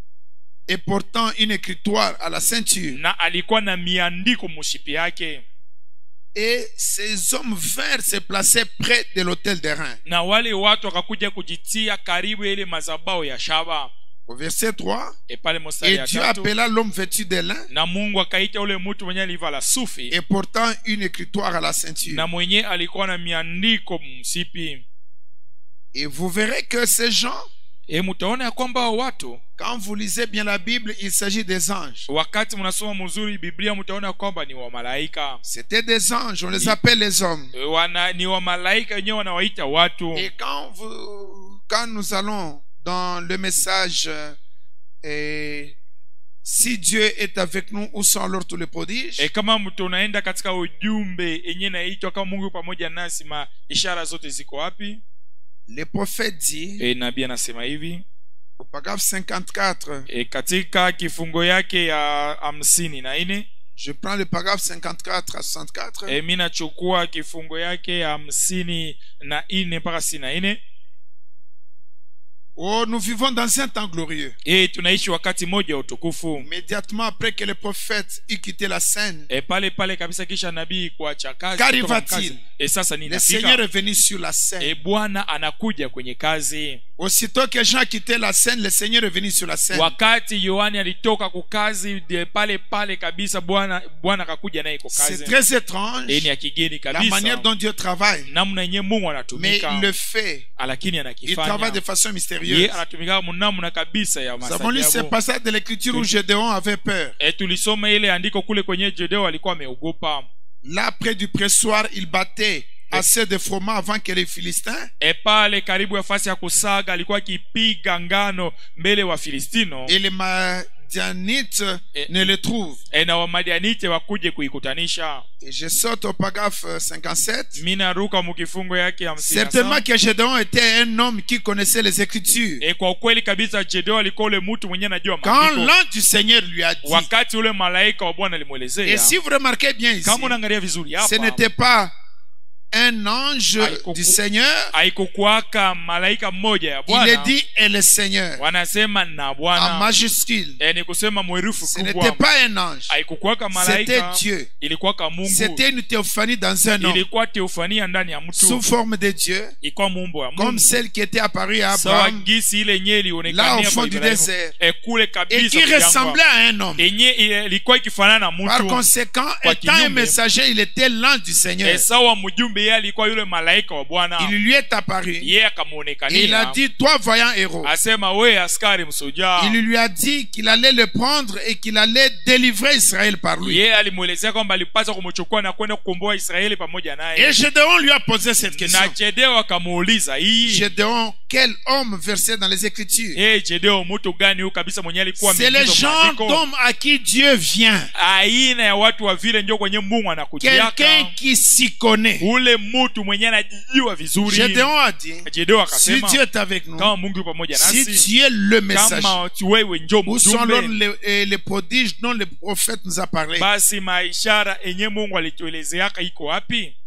et portant une écritoire à la ceinture. na alikuwa na miandiko mushipi yake. Et ces hommes vinrent se placer près de l'autel d'airain. Na wale watu wakakuja kujitia karibu ya ile mazabao ya shaba. Au verset trois. E pale musari Et ya Dieu tatu, appela l'homme vêtu de lin na Mungu akaita ule mtu mwenye alivaa la sufi et portant une écritoire à la ceinture. na mwenye alikuwa na miandiko msipi. Et vous verrez que ces gens, E mutaona ya kwamba hao watu, quand vous lisez bien la Bible, il s'agit des anges. wakati mnasoma mzuri Biblia mtaona kwamba ni wa malaika. C'était des anges, on les appelle les hommes. E, wana ni wa malaika wenyewe wanawaita watu. Et quand, vous, quand nous allons dans le message, euh, si Dieu est avec nous, où sont alors tous les prodiges? E, kama mtu unaenda katika ujumbe yenyewe naitwa kama Mungu pamoja nasi, ma ishara zote ziko wapi? Le prophète dit, E, nabii anasema hivi au paragraphe cinquante-quatre, e, katika kifungo yake ya hamsini na nne. je prends le paragraphe cinquante-quatre à soixante-quatre. E, mimi nachukua kifungo yake ya hamsini na nne mpaka sitini na nne. Oh, nous vivons dans un temps glorieux. E, tunaishi wakati moja wa utukufu. Immédiatement après que le prophète eut quitté la scène, E, pale pale kabisa kisha nabii kuacha kazi, Qu'arriva-t-il? kutoka kazi. E, sasa le Seigneur ninafika. est venu sur la E, scène. Bwana anakuja kwenye kazi. Aussitôt que Jean a quitté la scène, le Seigneur est venu sur la scène. Wakati Yohani alitoka kukazi, de pale pale kabisa Bwana Bwana akakuja naye kwa C'est kazi. très étrange E, ni ya kigeni la manière kabisa dont Dieu travaille. namna yenyewe Mungu Mais anatumika, il le fait. lakini Il travaille anakifanya de façon ye mystérieuse. anatumika namna kabisa ya Nous avons lu ce masajabu. passage de l'écriture où Gédéon avait peur. E, tulisoma ile andiko kule kwenye Jedeo alikuwa ameogopa. Là, près du pressoir, il battait assez de froment avant que les Philistins E, pale karibu ya fasi ya kusaga alikuwa akipiga ngano mbele wa Filistino. et les Madianites ne le trouvent. E, na Wamadianite wakuje kuikutanisha. Et je saute au paragraphe cinquante-sept. Mina ruka mukifungo yake hamsini na Certainement saba. que Gédéon était un homme qui connaissait les Écritures. E, kwa ukweli kabisa Jedeo alikuwa ule mtu mwenye anajua Quand maandiko. l'ange du Seigneur lui a dit, Wakati ule malaika wa Bwana et alimuelezea, si vous remarquez bien ici, kama unaangalia vizuri ce hapa, n'était pas un ange Haikuku- du Seigneur, haikukuwaka malaika mmoja ya il est Bwana, dit et le Seigneur wanasema na en Bwana. majuscule. E, ni kusema mwerufu Ce n'était kubwa. pas un ange, Haikukuwaka c'était malaika, Dieu. ilikuwaka Mungu. C'était une théophanie dans un homme, Ilikuwa teofania ndani ya sous mtu, forme de Dieu, ilikuwa muumbo ya comme Mungu, celle qui était apparue à sawa Abraham, gisi ile yenyewe là au ilionekania fond kwa du Ibrahimu. désert, E, kule et kabisa qui ressemblait kujangwa. à un homme. Yenye ile- ilikuwa ikifanana na Par mtu. conséquent, Kwa étant un kinyume. messager, il était l'ange du Seigneur. E, sawa mjumbe yeye alikuwa yule malaika wa Bwana. Il lui est apparu Yeye et il a akamuonekania, dit, toi voyant héros. asema we askari msujaa. Il lui a dit qu'il allait le prendre et qu'il allait délivrer Israël par lui. Yeye alimuelezea kwamba alipaswa kumchukua na kwenda kukomboa Israeli pamoja Et naye. Gédéon lui a posé cette question. Na Jedeo akamuuliza hii, Gédéon, quel homme versé dans les Écritures? eh, Jedeo mtu gani huyu kabisa mwenye alikuwa C'est le ameingizwa genre maandiko? d'homme à qui Dieu vient. Aina ya watu wa vile ndio kwenye Mungu anakujiaka. Quelqu'un qui s'y connaît. Ule mtu mwenye anajijua vizuri. Gédéon a dit, Jedeo si akasema Dieu est avec nous, kama Mungu yupo pamoja si nasi, tu es le messager, kama wewe ndio où sont alors mjumbe, les, eh, les prodiges dont le prophète nous a parlé? basi maishara enye Mungu alituelezeaka iko wapi?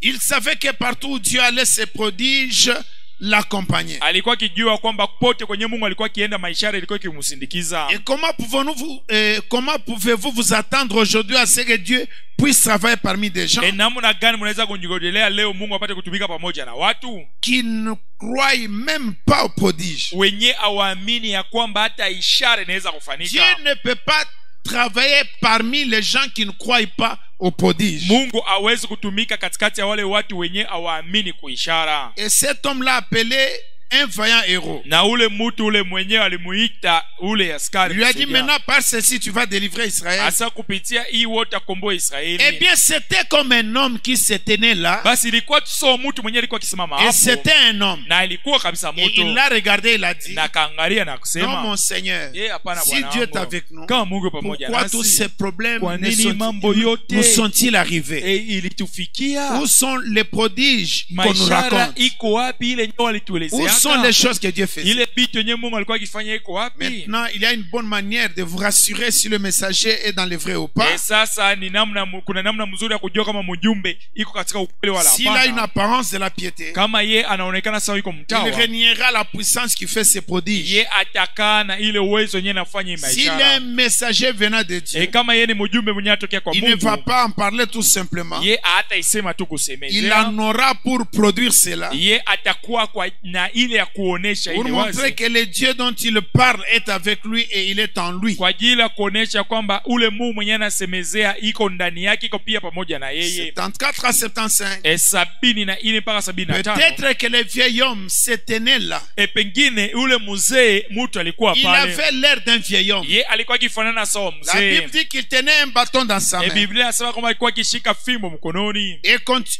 Il savait que partout où Dieu allait, ses prodiges l'accompagnaient. Alikuwa kijua kwamba pote kwenye Mungu alikuwa kienda maishara ilikuwa kimsindikiza. Et comment pouvons-nous vous, euh, comment pouvez-vous vous attendre aujourd'hui à ce que Dieu puisse travailler parmi des gens E namna gani mnaweza kunjigojelea leo Mungu apate kutumika pamoja na watu qui ne croient même pas aux prodiges? wenye awaamini ya kwamba hata ishara inaweza kufanyika. Dieu ne peut pas travailler parmi les gens qui ne croient pas aux prodiges. Mungu hawezi kutumika katikati ya wale watu wenye awaamini kuishara. Et cet homme-là appelé un vaillant héros, Na ule mtu ule mwenyewe alimuita ule askari. lui a dit, maintenant par ceci tu vas délivrer Israël. Asa kupitia hii wote akomboa Israeli. Eh bien c'était comme un homme qui se tenait là. Basi ilikuwa so mtu mwenyewe alikuwa akisimama Et hapo. c'était un homme. Na ilikuwa kabisa Et mtu. il l'a regardé, il a dit, Na kaangalia na non kusema, mon Seigneur, "Eh hapana si Bwana Dieu est wangu, avec nous, kama Mungu pamoja pourquoi tous nasi, ces problèmes kwa ne nini sont- mambo yote nous sont-ils arrivés? eh, ilitufikia? Où sont les prodiges qu'on nous Maishara raconte? iko wapi ile nyo Où walituelezea? sont les choses que Dieu faisait? Ile vitu yenyewe Mungu alikuwa akifanya iko wapi? Maintenant, il y a une bonne manière de vous rassurer si le messager est dans le vrai ou pas. Eh, sasa ni namna kuna namna mzuri ya kujua kama mjumbe iko katika ukweli wala S'il a une hapana. apparence de la piété, Kama ye anaonekana sawa iko il mtawa, reniera la puissance qui fait ses prodiges. ye atakaa na ile uwezo yenyewe nafanya S'il est maishara. un messager venant de Dieu, E kama ye ni mjumbe mwenye atokea kwa il ne va Mungu, pas en parler tout simplement. ye hata isema tu Il kusemezea, en aura pour produire cela, ye atakuwa kwa na ile ya kuonesha pour ile montrer wazi, que le Dieu dont il parle est avec lui et il est en lui. kwa ajili ya kuonesha kwamba ule Mungu mwenye anasemezea iko ndani yake, iko pia pamoja na yeye. soixante-quatorze à soixante-quinze. E sabini na ine mpaka sabini na tano. Peut-être que le vieil homme se tenait là. E pengine ule mzee mtu alikuwa Il pale, avait l'air d'un vieil homme. ye alikuwa akifanana sawa La mzee. Bible dit qu'il tenait un bâton dans sa E main. Biblia inasema kwamba alikuwa akishika fimbo mkononi. Et, conti-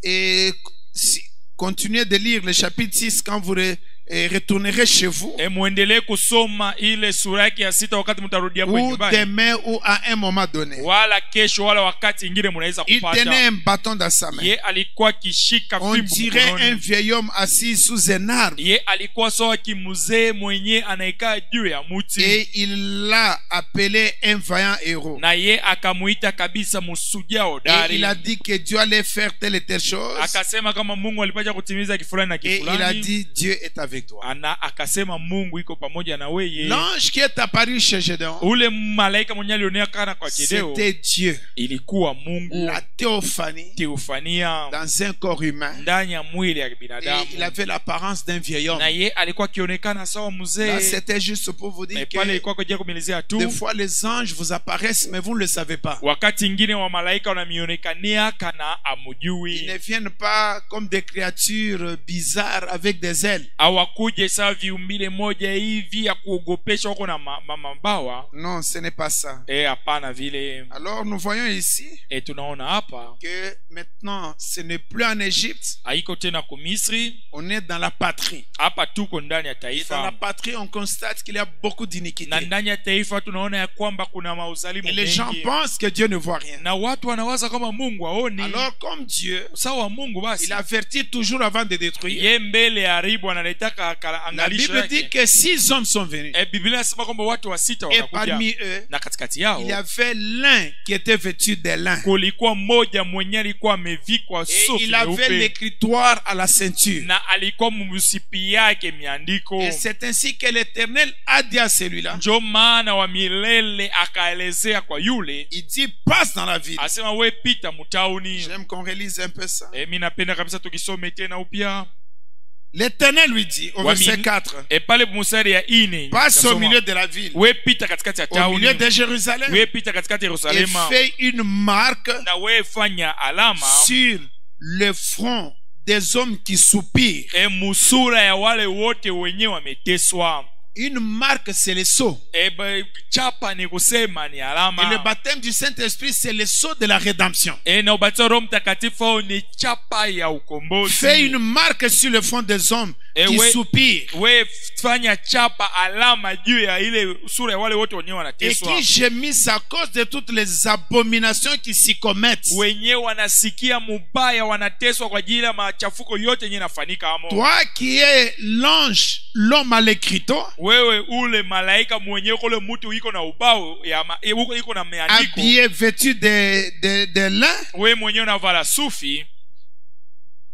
et si- continuez de lire le chapitre six quand vous re- et retournerez chez vous, E muendelee kusoma ile sura yake ya sita wakati mtarudia kwa ou nyumbani, demain ou à un moment donné. wala kesho wala wakati ingine mnaweza Il tenait kupata. un bâton dans sa main. Ye alikuwa akishika On fimbo dirait un mkononi. vieil homme assis sous un arbre. Ye alikuwa sawa kimzee mwenye anayekaa juu ya mti, Et il l'a appelé un vaillant héros. na ye akamuita kabisa msuja Et hodari. il a dit que Dieu allait faire telle et telle chose. Akasema kama Mungu alipasha kutimiza kifulani na Et il a kifulani. dit Dieu est avec toi. Ana akasema Mungu iko pamoja na weye. L'ange qui est apparu chez Gédéon, Ule malaika mwenye alionekana kwa Gideon c'était Dieu. ilikuwa Mungu, La théophanie teofania dans un corps humain. ndani ya mwili ya Et binadamu, il avait l'apparence d'un vieil homme. na ye alikuwa akionekana sawa Là, mzee. c'était juste pour vous dire Mais pale que ilikuwa kwa ajili ya kumilizia tu, des fois les anges vous apparaissent, mais vous ne le savez pas. wakati ingine wa malaika wanamionekania kana Ils amujui, ne viennent pas comme des créatures bizarres avec des ailes. awakuje sawa viumbile moja hivi ya kuogopesha wako na ma- ma- mabawa. Non, ce n'est pas ça. Eh, hapana vile. Alors nous voyons ici E, tunaona hapa que maintenant ce n'est plus en Égypte, haiko tena kumisri, on est dans la patrie. hapa tuko ndani ya Et dans la taifa, patrie, on constate qu'il y a beaucoup na d'iniquités. ndani ya taifa tunaona ya kwamba kuna mauzalimu Et les gens mengi, pensent que Dieu ne voit rien. na watu wanawaza kama Mungu aoni. Alors comme Dieu, Sawa Mungu basi, il avertit toujours avant de détruire. ye mbele ya haribu analetaka akala- La angalisho Bible dit yake. que six hommes sont venus. E, Biblia inasema kwamba watu wa sita Et wakakuja, parmi eux, na katikati il y yao avait l'un qui était vêtu de lin. kulikuwa mmoja mwenye alikuwa amevikwa Et sufi il avait nyeupe, l'écritoire à la ceinture. na alikuwa msipi yake miandiko. Et c'est ainsi que l'Éternel a dit à celui-là, Njo maana wa milele akaelezea kwa yule, il dit, passe dans la ville. asema we pita mutauni. J'aime qu'on relise un peu ça. E, mi napenda kabisa tukisome tena upya. L'Éternel lui dit au Wa verset mil- quatre, E, pale mstari ya ine passe au tasoma, milieu de la ville, we pita katikati ya au milieu tauni, de Jérusalem, we pita katikati ya et Yerusalema, fais une marque na we fanya alama sur le front des hommes qui soupirent. e musura ya wale wote wenye wameteswa. Une marque, c'est le sceau. E, ba- chapa ni kusema ni Et le alama. baptême du Saint-Esprit, c'est le sceau de la rédemption. E, na ubatizo wa Roho Mtakatifu au ni chapa ya ukombozi. Fais une marque sur le front des hommes Et qui ouais. soupirent We fanya chapa alama juu ya ile sura ya wale wote wenyewe et wanateswa, qui gémissent à cause de toutes les abominations qui s'y commettent. wenyewe wanasikia mubaya, wanateswa kwa ajili ya machafuko yote yenyewe nafanyika hamo. Toi qui es l'ange, l'homme à l'écriteau, Wewe ule malaika mwenyewe kule mtu iko na ubao ya ma, e, uko iko na meandiko, habillé, vêtu de, de, de lin, we mwenyewe unavala sufi,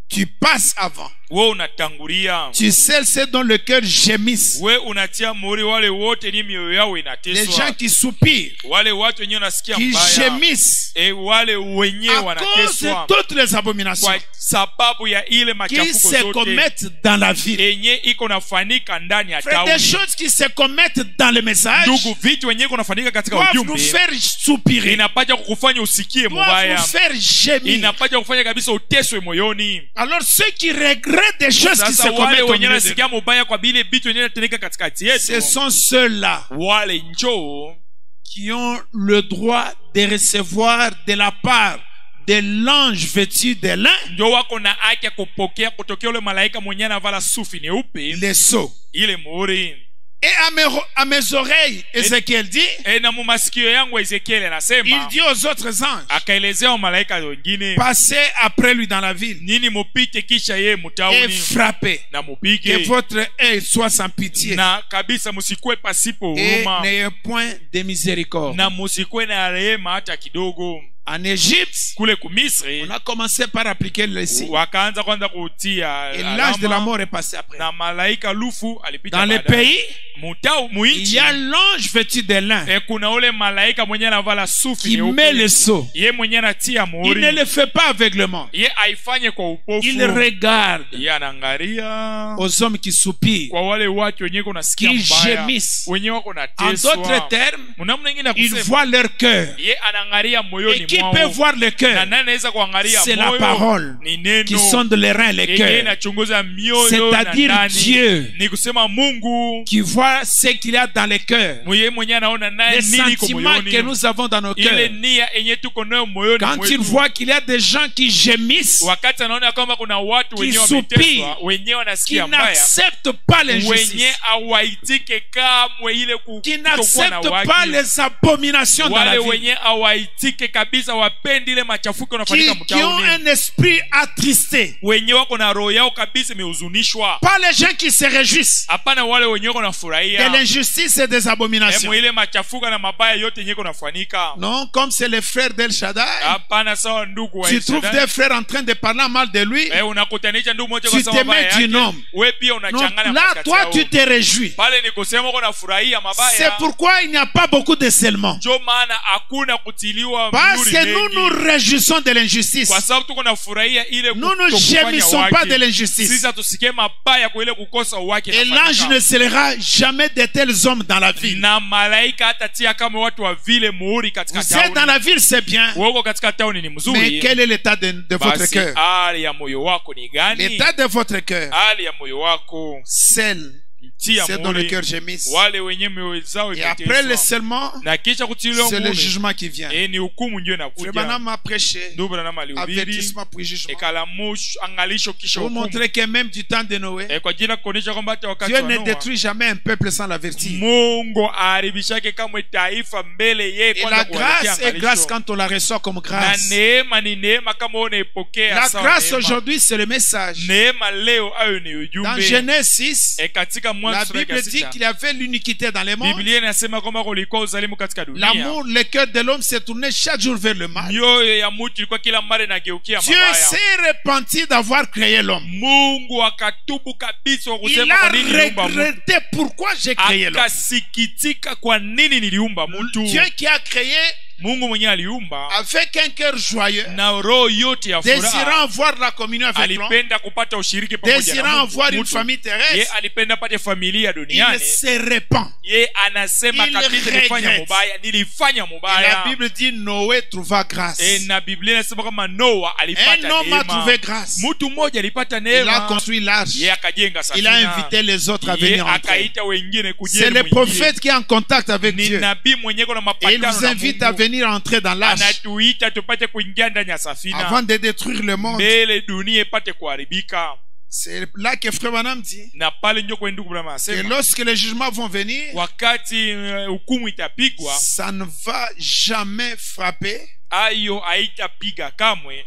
tu passes avant. we unatangulia, Tu scelles ceux dont le cœur gémisse. we unatia muhuri wale wote ni mioyo yao Les inateswa, gens qui soupirent, wale watu wenyewe wanasikia qui mbaya, gémissent e wale wenyewe à cause de wanateswa toutes les abominations kwa sababu ya ile qui machafuko se zote commettent dans la ville. yenye iko nafanyika ndani ya Frère, des tauni. choses qui se commettent dans le message Ndugu, vitu wenyewe iko nafanyika katika doivent nous ujumbe faire soupirer, inapata kukufanya usikie doivent mubaya, nous faire gémir. inapata kufanya kabisa uteswe moyoni. Alors ceux qui regrettent des choses qui se Sasa wale commettent au wenyewe milieu de nasikia mubaya kwa vile vitu wenyewe vinatendeka katikati nous, ce yetu, sont ceux-là wale njoo qui ont le droit de recevoir de la part de l'ange vêtu de lin ndio wako na haki ya kupokea kutokea ule malaika mwenyewe anavala sufi nyeupe les sceaux. ile muhuri. Et à mes, à mes oreilles, Ézéchiel dit, E, na mumasikio yangu Ezekiel il anasema, dit aux autres anges, akaelezea wa malaika wengine, passez après lui dans la ville nini mupite kisha yeye et mutauni frappez, na que mupige, votre œil soit sans pitié na kabisa musikwe pasipo et huruma, n'ayez point de miséricorde. na musikwe na rehema hata kidogo. En Égypte, Kule kumisri on a commencé par appliquer le signe wakaanza kwanza kutia et l'âge de la alama, mort est passé après. na malaika lufu alipita Dans les baadaye. pays, Mutao il muinchi y a l'ange vêtu de lin e, kuna ule malaika mwenyewe anavala sufi qui nyeupe, met le sceau. ye mwenyewe anatia Il muhuri, ne le fait pas aveuglement. ye aifanye kwa upofu, Il regarde ye anaangalia aux hommes qui soupirent, kwa wale watu wenyewe kunasikia qui mbaya, gémissent. wenyewe wako En nateswa. d'autres termes, Mnamna nyingine ya il kusema, voit leur cœur. ye anaangalia Et moyoni qui mwao, peut voir le na cœur? nani anaweza kuangalia C'est la moyo? parole Ni qui neno sonde les reins et les yenye cœurs. inachunguza mioyo na C'est-à-dire ndani, Dieu ni kusema Mungu qui voit ce qu'il y a dans les cœurs, mwenyewe mwenyewe anaona naye les nini iko sentiments moyoni, que nous avons dans nos ile cœurs. nia yenye tuko nayo moyoni Quand il mwetu. voit qu'il y a des gens qui gémissent, Wakati anaona kwamba kuna watu Qui wenyewe soupirent, wameteswa, wenyewe qui wanasikia mbaya, n'acceptent pas wenye l'injustice, awaitike kamwe ile ku- qui kutokuwa na n'acceptent waki, pas les abominations dans wale la vie, wenye awaitike kabisa, wapendi ile machafuko qui, yanafanyika qui ont mtaoni, un esprit attristé. wenye wako na roho yao kabisa imehuzunishwa. Pas les gens qui se réjouissent Hapana wale wenye wako de nafurahia l'injustice et des abominations. emo ile machafuko na mabaya yote yenye kunafanyika. Non, comme c'est les frères d'El Shaddai, Hapana sawa ndugu wa tu trouves Shaddai. des frères en train de parler mal de lui, Eh, unakutanisha ndugu mmoja tu kwa sababu te mabaya mets du yake, nom. wewe pia Non, unachanganya là, katikati toi, yao. tu te réjouis. Pale ni kusema uko nafurahia C'est mabaya. pourquoi il n'y a pas beaucoup de seulement. Ndio maana hakuna kutiliwa Parce mzuri que nous mengi. nous réjouissons de l'injustice. Kwa sababu tuko nafurahia ile Nous ne kutokufanya gémissons wake. pas de l'injustice. Sisi hatusikie mabaya kwa ile kukosa wake Et inafanyika. l'ange ne scellera jamais de tels hommes dans la ville. Na malaika hatatia kama watu wa vile muhuri katika Vous êtes dans tauni. la ville, c'est bien. Wako katika tauni ni Mais mzuri. quel est l'état de, de votre Basi cœur? hali ya moyo wako ni gani? L'état de votre cœur, Hali ya moyo wako celle, tia c'est dont le muhuri. cœur gémisse. Wale wenye mioyo zao Et après le imeteswa. seulement, Na kisha kutiliwa c'est le muhuri. jugement qui vient. Eh, ni hukumu ndio Frère inakuja. Branham a prêché, Ndugu Branham alihubiri avertissement puis jugement. ekalamusho angalisho kisha Pour hukumu. montrer que même du temps de Noé, Eh, kwa ajili ya kuonyesha kwamba hata wakati Dieu wa ne Noa, détruit jamais un peuple sans l'avertir. Mungu aharibishake kamwe taifa mbele yeye Et kwanza la kuwaletea grâce est angalisho. grâce quand on la reçoit comme Na grâce. neema ni neema kama unaipokea La sawa grâce neema. aujourd'hui, c'est le message. Neema leo ayo ni Dans ujumbe. Genèse six, E, katika la Mwanzo sura Bible ya dit sita, qu'il y avait l'iniquité dans les mondes. Biblia inasema kwamba kulikuwa uzalimu katika dunia. L'amour, le cœur de l'homme s'est tourné chaque jour vers le mal. Mioyo ya mtu ilikuwa kila mara inageukia Dieu mabaya. s'est repenti d'avoir créé l'homme. Mungu akatubu kabisa kwa Il kusema a kwa nini niliumba mtu. regretté pourquoi j'ai créé l'homme. Akasikitika kwa nini niliumba mtu. Dieu qui a créé Mungu mwenyewe aliumba avec un cœur joyeux, na roho yote ya furaha, désirant avoir la communion avec l'homme, alipenda kupata ushiriki pamoja na désirant Mungu. avoir une Mtu. famille Ye terrestre, alipenda pate familia il duniani. se répand. Ye anasema Il kabisa nilifanya regrette. mubaya, nilifanya Et la mubaya. Bible dit Noé trouva grâce. E, na Biblia inasema kama Noa alipata Un homme a neema. trouvé grâce. Mtu mmoja alipata Il a neema. construit l'arche. Ye akajenga Il a safina. invité les autres à Ye venir entrer. akaita wengine C'est kujeni le mwingie. prophète qui est en contact avec Ni Dieu. nabii mwenye kuna Et il mapatano nous na invite à Mungu. venir entrer dans l'arche Anatuita tupate kuingia ndani ya safina avant de détruire le monde. mbele dunia ipate kuharibika. C'est là que Frère Branham dit Na pale ndio kwa ndugu Branham que anasema lorsque les jugements vont venir, wakati uh, hukumu itapigwa, ça ne va jamais frapper ayo haitapiga kamwe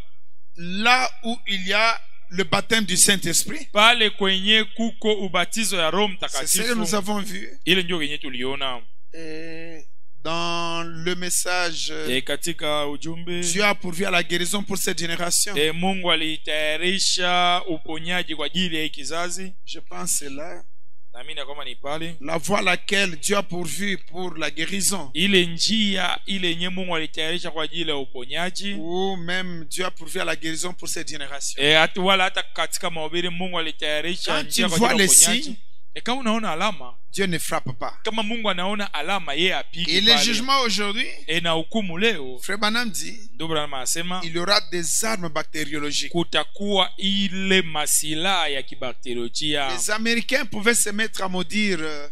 là où il y a le baptême du Saint-Esprit. pale kwenye kuko ubatizo ya Roho C'est ce que nous Mtakatifu. avons vu Ile ndio yenye tuliona euh, Dans le message, e katika ujumbe Dieu a pourvu à la guérison pour cette génération. e Mungu alitayarisha uponyaji kwa ajili ya hii kizazi. Je pense c'est là Naamini kama ni pale la voie laquelle Dieu a pourvu pour la guérison, ile njia ile yenye Mungu alitayarisha kwa ajili ya uponyaji, ou même Dieu a pourvu à la guérison pour cette génération. e hata wala hata katika mahubiri Mungu alitayarisha Quand njia tu kwa ajili vois ya les uponyaji. signes, E kama unaona alama, Dieu ne frappe pas. kama Mungu anaona alama, yeye apige Et le pale. jugement aujourd'hui, E na hukumu leo, Frère Branham dit, ndio Branham anasema il y aura des armes bactériologiques. kutakuwa ile masilaha ya kibakteriolojia. Les Américains pouvaient se mettre à maudire euh,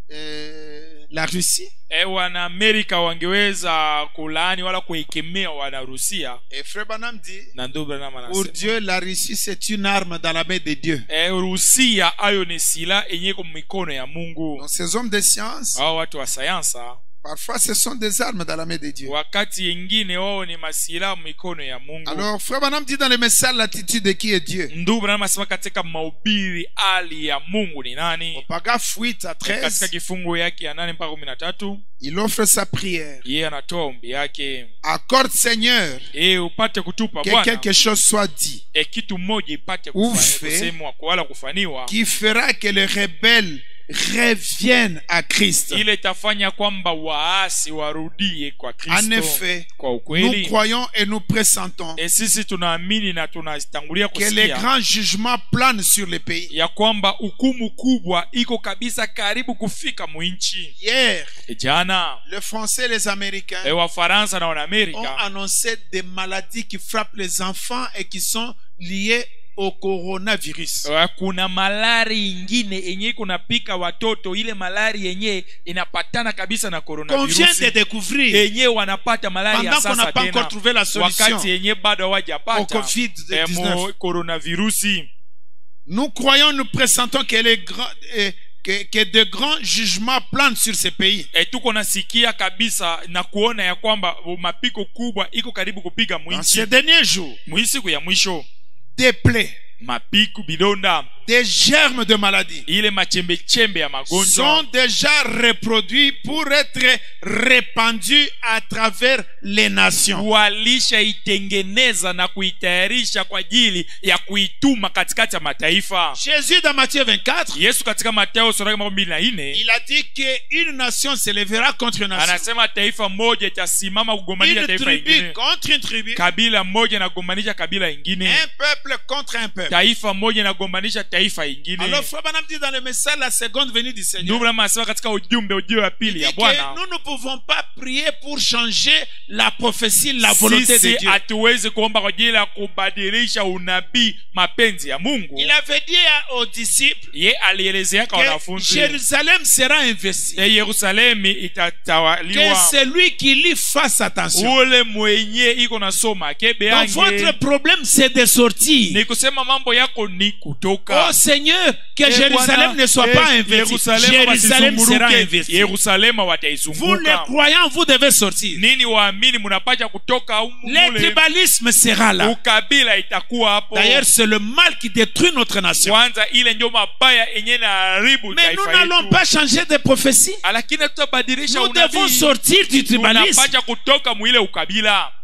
euh, la Russie. E wana Amerika wangeweza kulaani wala kuikemea wana Rusia. Et Frère Branham dit, Na ndio Branham pour anasema Dieu, la Russie, c'est une arme dans la main de Dieu. e Rusia ayo ni silaha yenye iko mikono ya Mungu. Donc ces hommes de science, Hao watu wa sayansa parfois ce sont des armes dans la main de Dieu. wakati yengine wao ni masilaha mikono ya Mungu. Alors Frère Branham dit dans le message l'attitude de qui est Dieu. Ndio Branham anasema katika mahubiri ali ya Mungu ni Au nani? paragraphe huit à Katika treize, kifungu yake ya nane mpaka kumi na tatu il offre sa prière. yeye anatoa ombi yake, Accorde Seigneur e upate kutupa que Bwana quelque chose soit dit e kitu moja ipate Ufe. kufanywa kusemwa wala kufaniwa, qui fera que les rebelles reviennent à Christ. ile itafanya kwamba waasi warudie kwa En Kristo. effet, Kwa nous ukweli croyons et nous pressentons e sisi tunaamini na tunatangulia que les kusikia grands jugements planent sur le pays. ya kwamba hukumu kubwa iko kabisa karibu kufika mwinchi. Hier, E jana les Français et les Américains e Wafaransa na ont Wanamerika annoncé des maladies qui frappent les enfants et qui sont liées au coronavirus. Uh, kuna malari ingine yenye kunapika watoto, ile malari yenye inapatana kabisa na Qu'on vient coronavirusi de découvrir yenye wanapata malari ya pendant qu'on n'a sasa pas encore tena, trouvé la solution wakati yenye bado au hawajapata covid eh, dix-neuf. mo coronavirusi. Nous croyons, nous pressentons que, les grands, eh, que, que de grands jugements planent sur ces pays. E, tuko nasikia kabisa na kuona ya kwamba mapiko kubwa iko karibu kupiga Dans mwinchi. ces derniers jours, Mwi siku ya mwisho des plaies, mapiku bidonda des germes de maladies ile machembe chembe ya magonjwa sont déjà reproduits pour être répandus à travers les nations. walishaitengeneza na kuitayarisha kwa ajili ya kuituma katikati ya mataifa. Jésus dans Matthieu vingt-quatre, Yesu katika Mateo sura ya makumi mbili na nne il a dit qu'une nation se lèvera contre une nation, anasema taifa moja itasimama kugombanisha une taifa tribu ingine, contre une tribu, kabila moja inagombanisha kabila ingine, un peuple contre un peuple. taifa moja inagombanisha taifa ingine. Alors Frère Branham dit dans le message la seconde venue du Seigneur, Ndio Branham anasema katika ujumbe ujio wa il pili dit ya que Bwana, nous ne pouvons pas prier pour changer la prophétie, la volonté de sisi Dieu. hatuwezi kuomba kwa ajili ya kubadilisha unabii mapenzi ya Mungu. Il avait dit à- aux disciples Ye alielezea kwa que wanafunzi Jérusalem sera investie, ya Yerusalemu que itatawaliwa celui qui lit fasse attention. ule mwenye iko nasoma kebe Donc votre yange. problème c'est de sortir. Ni kusema mambo yako ni kutoka. Oh Seigneur, que Eh, Jérusalem Bwana, ne soit eh, pas investie. Yerusalemu Jérusalem sera wasizunguruke. investie. Yerusalemu Vous les wataizunguka. croyants, vous devez sortir. Nini waamini mnapasha kutoka humu Le mule. tribalisme sera là. Ukabila itakuwa hapo. D'ailleurs, c'est le mal qui détruit notre nation. Kwanza ile ndio mabaya yenye na haribu Mais nous taifa n'allons yetu. pas changer de prophétie. Lakini tutabadilisha Nous devons unabii. sortir du tribalisme. Tunapasha kutoka mwile ukabila.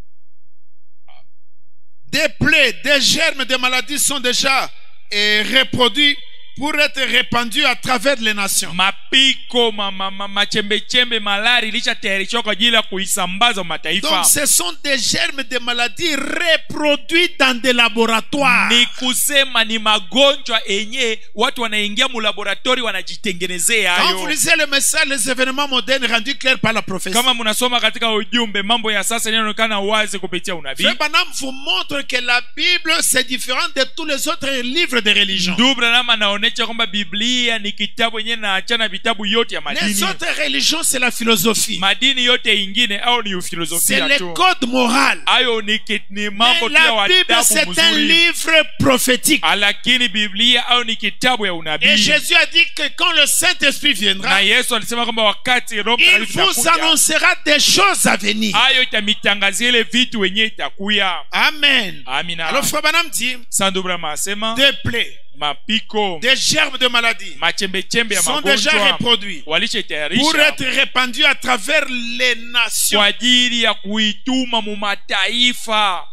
Des plaies, des germes de maladies sont déjà eh, reproduits pour être répandus à travers les nations. Mapiko ma, ma, ma, machembechembe malari ilishatayarishwa kwa ajili ya kuisambaza mataifa. Donc ce sont des germes de maladies reproduits dans des laboratoires. Ni kusema ni magonjwa yenye watu wanaingia mu laboratori wanajitengenezea Quand hayo. vous lisez le message, les événements modernes rendus clairs par la prophétie, Kama mnasoma katika ujumbe, mambo ya sasa yanaonekana wazi kupitia unabii. Frère Branham vous montre que la Bible c'est différent de tous les autres livres de religion. Ndugu Branham anaonesha kwamba Biblia ni kitabu yenyewe na achana vitabu yote ya Les madini. autres religions c'est la philosophie, Madini yote ingine au ni c'est ufilosofia le tu. code moral. Hayo ni kit- ni mambo Mais tu ya la Bible wadabu c'est un mzuri. livre prophétique. Lakini Biblia au ni kitabu ya Et unabii. Jésus a dit que quand le Saint-Esprit viendra, Na Yesu alisema kwamba wakati Roho il Mtakatifu vous atakuja, annoncera des choses à venir. hayo itamitangazia ile vitu wenyewe itakuya. Amen. Amina. Alors Frère Branham dit, Sandu Branham asema des plaies, mapiko des germes de maladie machembechembe ya sont déjà magonjwa reproduits pour walishatayarisha être répandus à travers les nations. kwa ajili ya kuituma mu mataifa.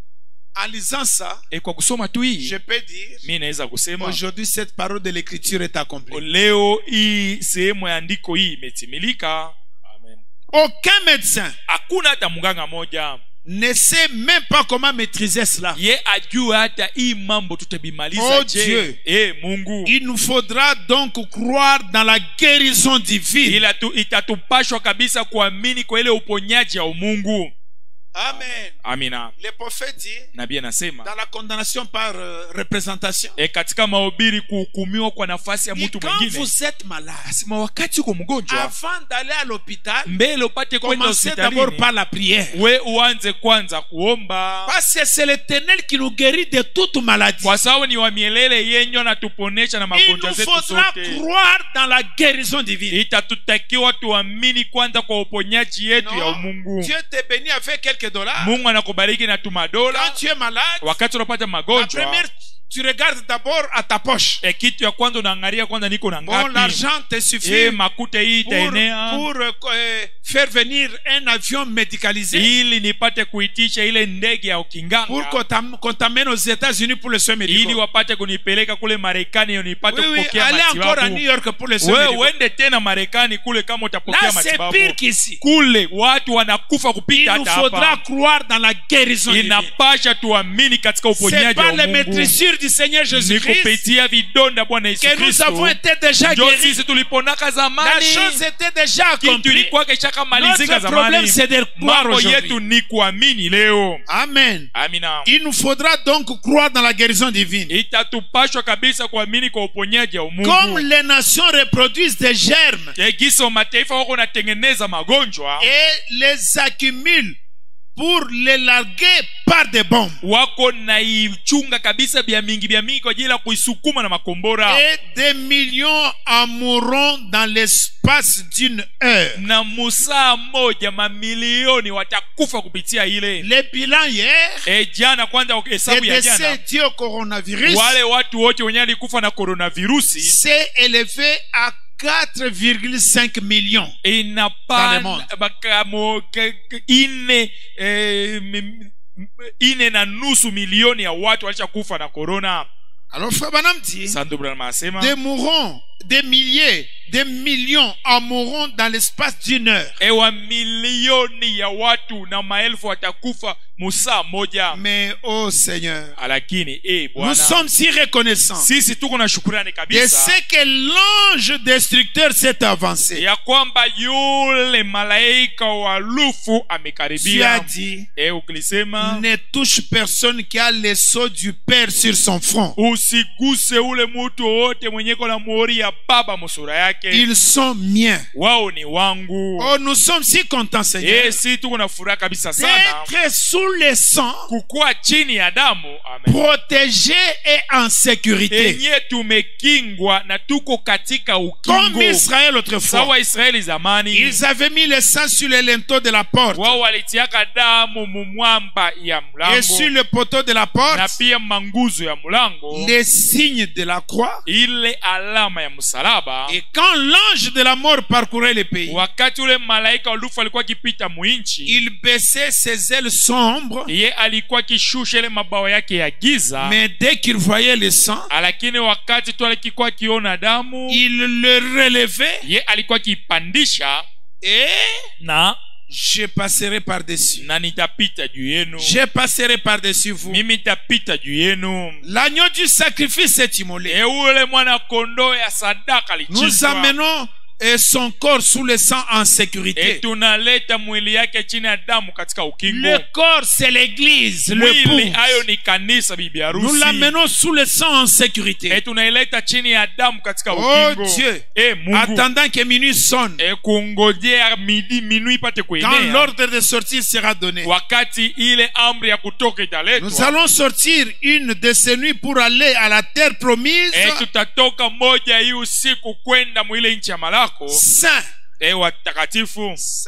En lisant ça, E kwa kusoma tu hii je peux dire, mimi naweza kusema aujourd'hui cette parole de l'écriture est accomplie. leo hii sehemu ya andiko hii imetimilika. Amen. Aucun médecin Hakuna hata mganga moja ne sait même pas comment maîtriser cela. ye ajua hata hii mambo tutabimaliza Oh je. Dieu. Eh, Mungu, Il nous faudra donc croire dans la guérison divine. ila tu, itatupashwa kabisa kuamini kwa ile uponyaji ya Mungu. Amen. Amina. Les prophètes disent, Nabii anasema dans la condamnation par euh, représentation, e katika mahubiri kuhukumiwa kwa nafasi ya dit, mtu quand mwingine, vous êtes malade, asema wakati uko mgonjwa, avant d'aller à l'hôpital, mbele upate kwenda commencez d'abord hospitalini, par la prière. we uanze kwanza kuomba, Parce que c'est l'Éternel qui nous guérit de toute maladie. kwa sababu ni wa mielele yenye anatuponesha na Il magonjwa nous zetu faudra zote. croire dans la guérison divine. Itatutakiwa tuamini kwanza kwa uponyaji yetu ya Non, Mungu. Dieu te bénit avec quelques dollars. Mungu anakubariki na Quand tumadola. tu es malade, Wakati unapata la magonjwa, première, tu regardes d'abord à ta poche. e kitu ya kwanza unaangalia kwanza niko na Bon, ngapi. l'argent te E suffit makute hii pour, itaenea pour euh, euh, faire venir un avion médicalisé ili nipate kuitisha ile ndege ya pour ukinganga qu'on t'am- qu'on t'amène aux États-Unis pour les soins ili médicaux. wapate kunipeleka kule Marekani yo nipate Oui, oui, kupokea allez encore à New matibabu. York pour les soins Wewe médicaux. uende tena Marekani kule kama utapokea Là, c'est matibabu. pire qu'ici. Kule watu wanakufa Il kupita nous hata faudra hapa. croire dans la guérison divine. Inapasha tuamini katika C'est uponyaji par wa les Mungu. maîtrisures du Seigneur Ni Jésus-Christ kupitia vidonda Bwana Yesu que nous Kristo avons été déjà ndio guéris. sisi tuliponaka La zamani. chose était déjà Kitu accomplie. ilikuwa kishakamalizika Notre problème, zamani. c'est de croire Mambo yetu aujourd'hui. ni kuamini leo. Amen. Amina. Il nous faudra donc croire dans la guérison divine. Itatupashwa kabisa kuamini kwa uponyaji wa Comme Mungu. les nations reproduisent des germes Egiso mataifa wako natengeneza magonjwa et les accumulent pour les larguer par des bombes. wako naichunga kabisa bia mingi bia mingi kwa ajili ya kuisukuma na makombora, Et des millions en mourront dans l'espace d'une heure. na musaa moja mamilioni watakufa kupitia ile. Le bilan hier E, jana kwanza des hesabu ya décès jana, dus au coronavirus wale watu wote wenye alikufa na coronavirusi s'est élevé à quatre virgule cinq millions. Dans le inapanda monde. bakamo ke- ke- ine eh, m- m- ine na nusu milioni ya watu walishakufa na corona. Alors Frère Branham dit, Sandu Branham asema des mourront, des milliers, des millions en mourront dans l'espace d'une heure. ewa milioni ya watu na maelfu watakufa musaa moja. Mais oh Seigneur, Lakini eh nous Bwana, sommes si reconnaissants sisi tuko na shukrani de kabisa ce que l'ange destructeur s'est avancé. ya kwamba yule malaika wa lufu Tu as amekaribia. dit, Eh, ukilisema ne touche personne qui a le sceau du Père sur son front. usiguse ule mtu wote mwenye ko na muhuri ya baba musura yake. Ils sont miens. Wao ni wangu. Oh, nous sommes si contents, Seigneur, Eh, si tuko na furaha kabisa sana d'être sous le sang, kukuwa chini ya damu. Amen. protégés et en sécurité. Enye tumekingwa na tuko katika Comme ukingo. Israël autrefois. Sawa Israeli zamani Ils avaient mis le sang sur les linteaux de la porte wao walitiaka damu mumwamba ya et sur mlango le poteau de la na porte pia manguzo ya mlango, les signes de la croix. ile alama ya msalaba. Et quand l'ange de la mort parcourait le pays, Wakati ule malaika wa lufu alikuwa akipita muinchi, il baissait ses ailes sombres, ye alikuwa akishusha ile mabawa yake ya giza. mais dès qu'il voyait le sang, Lakini wakati tu alikuwa akiona damu, il le relevait ye alikuwa akipandisha et na je passerai par-dessus. na nitapita juu yenu, Je passerai par-dessus vous. mimi nitapita juu yenu. L'agneau du sacrifice est immolé. E, ule mwana kondoo ya sadaka Nous alichinjwa. amenons et son corps sous le sang en E, sécurité. tunaleta mwili yake chini ya damu katika ukingo. Le corps, c'est l'église, le Mwili pouls. ayo ni kanisa, bibi Nous harusi. l'amenons sous le sang en E, sécurité. tunaileta chini ya damu katika Oh ukingo. Dieu, E, Mungu, attendant que minuit sonne, e, kungojea midi minui ipate quand kuenea, l'ordre de sortir sera donné. wakati ile amri ya kutoka Nous italetwa. allons sortir une de ces nuits pour aller à la terre promise, E, tutatoka moja hii usiku kwenda mwile nchi ya malako. saint, E, watakatifu. saint,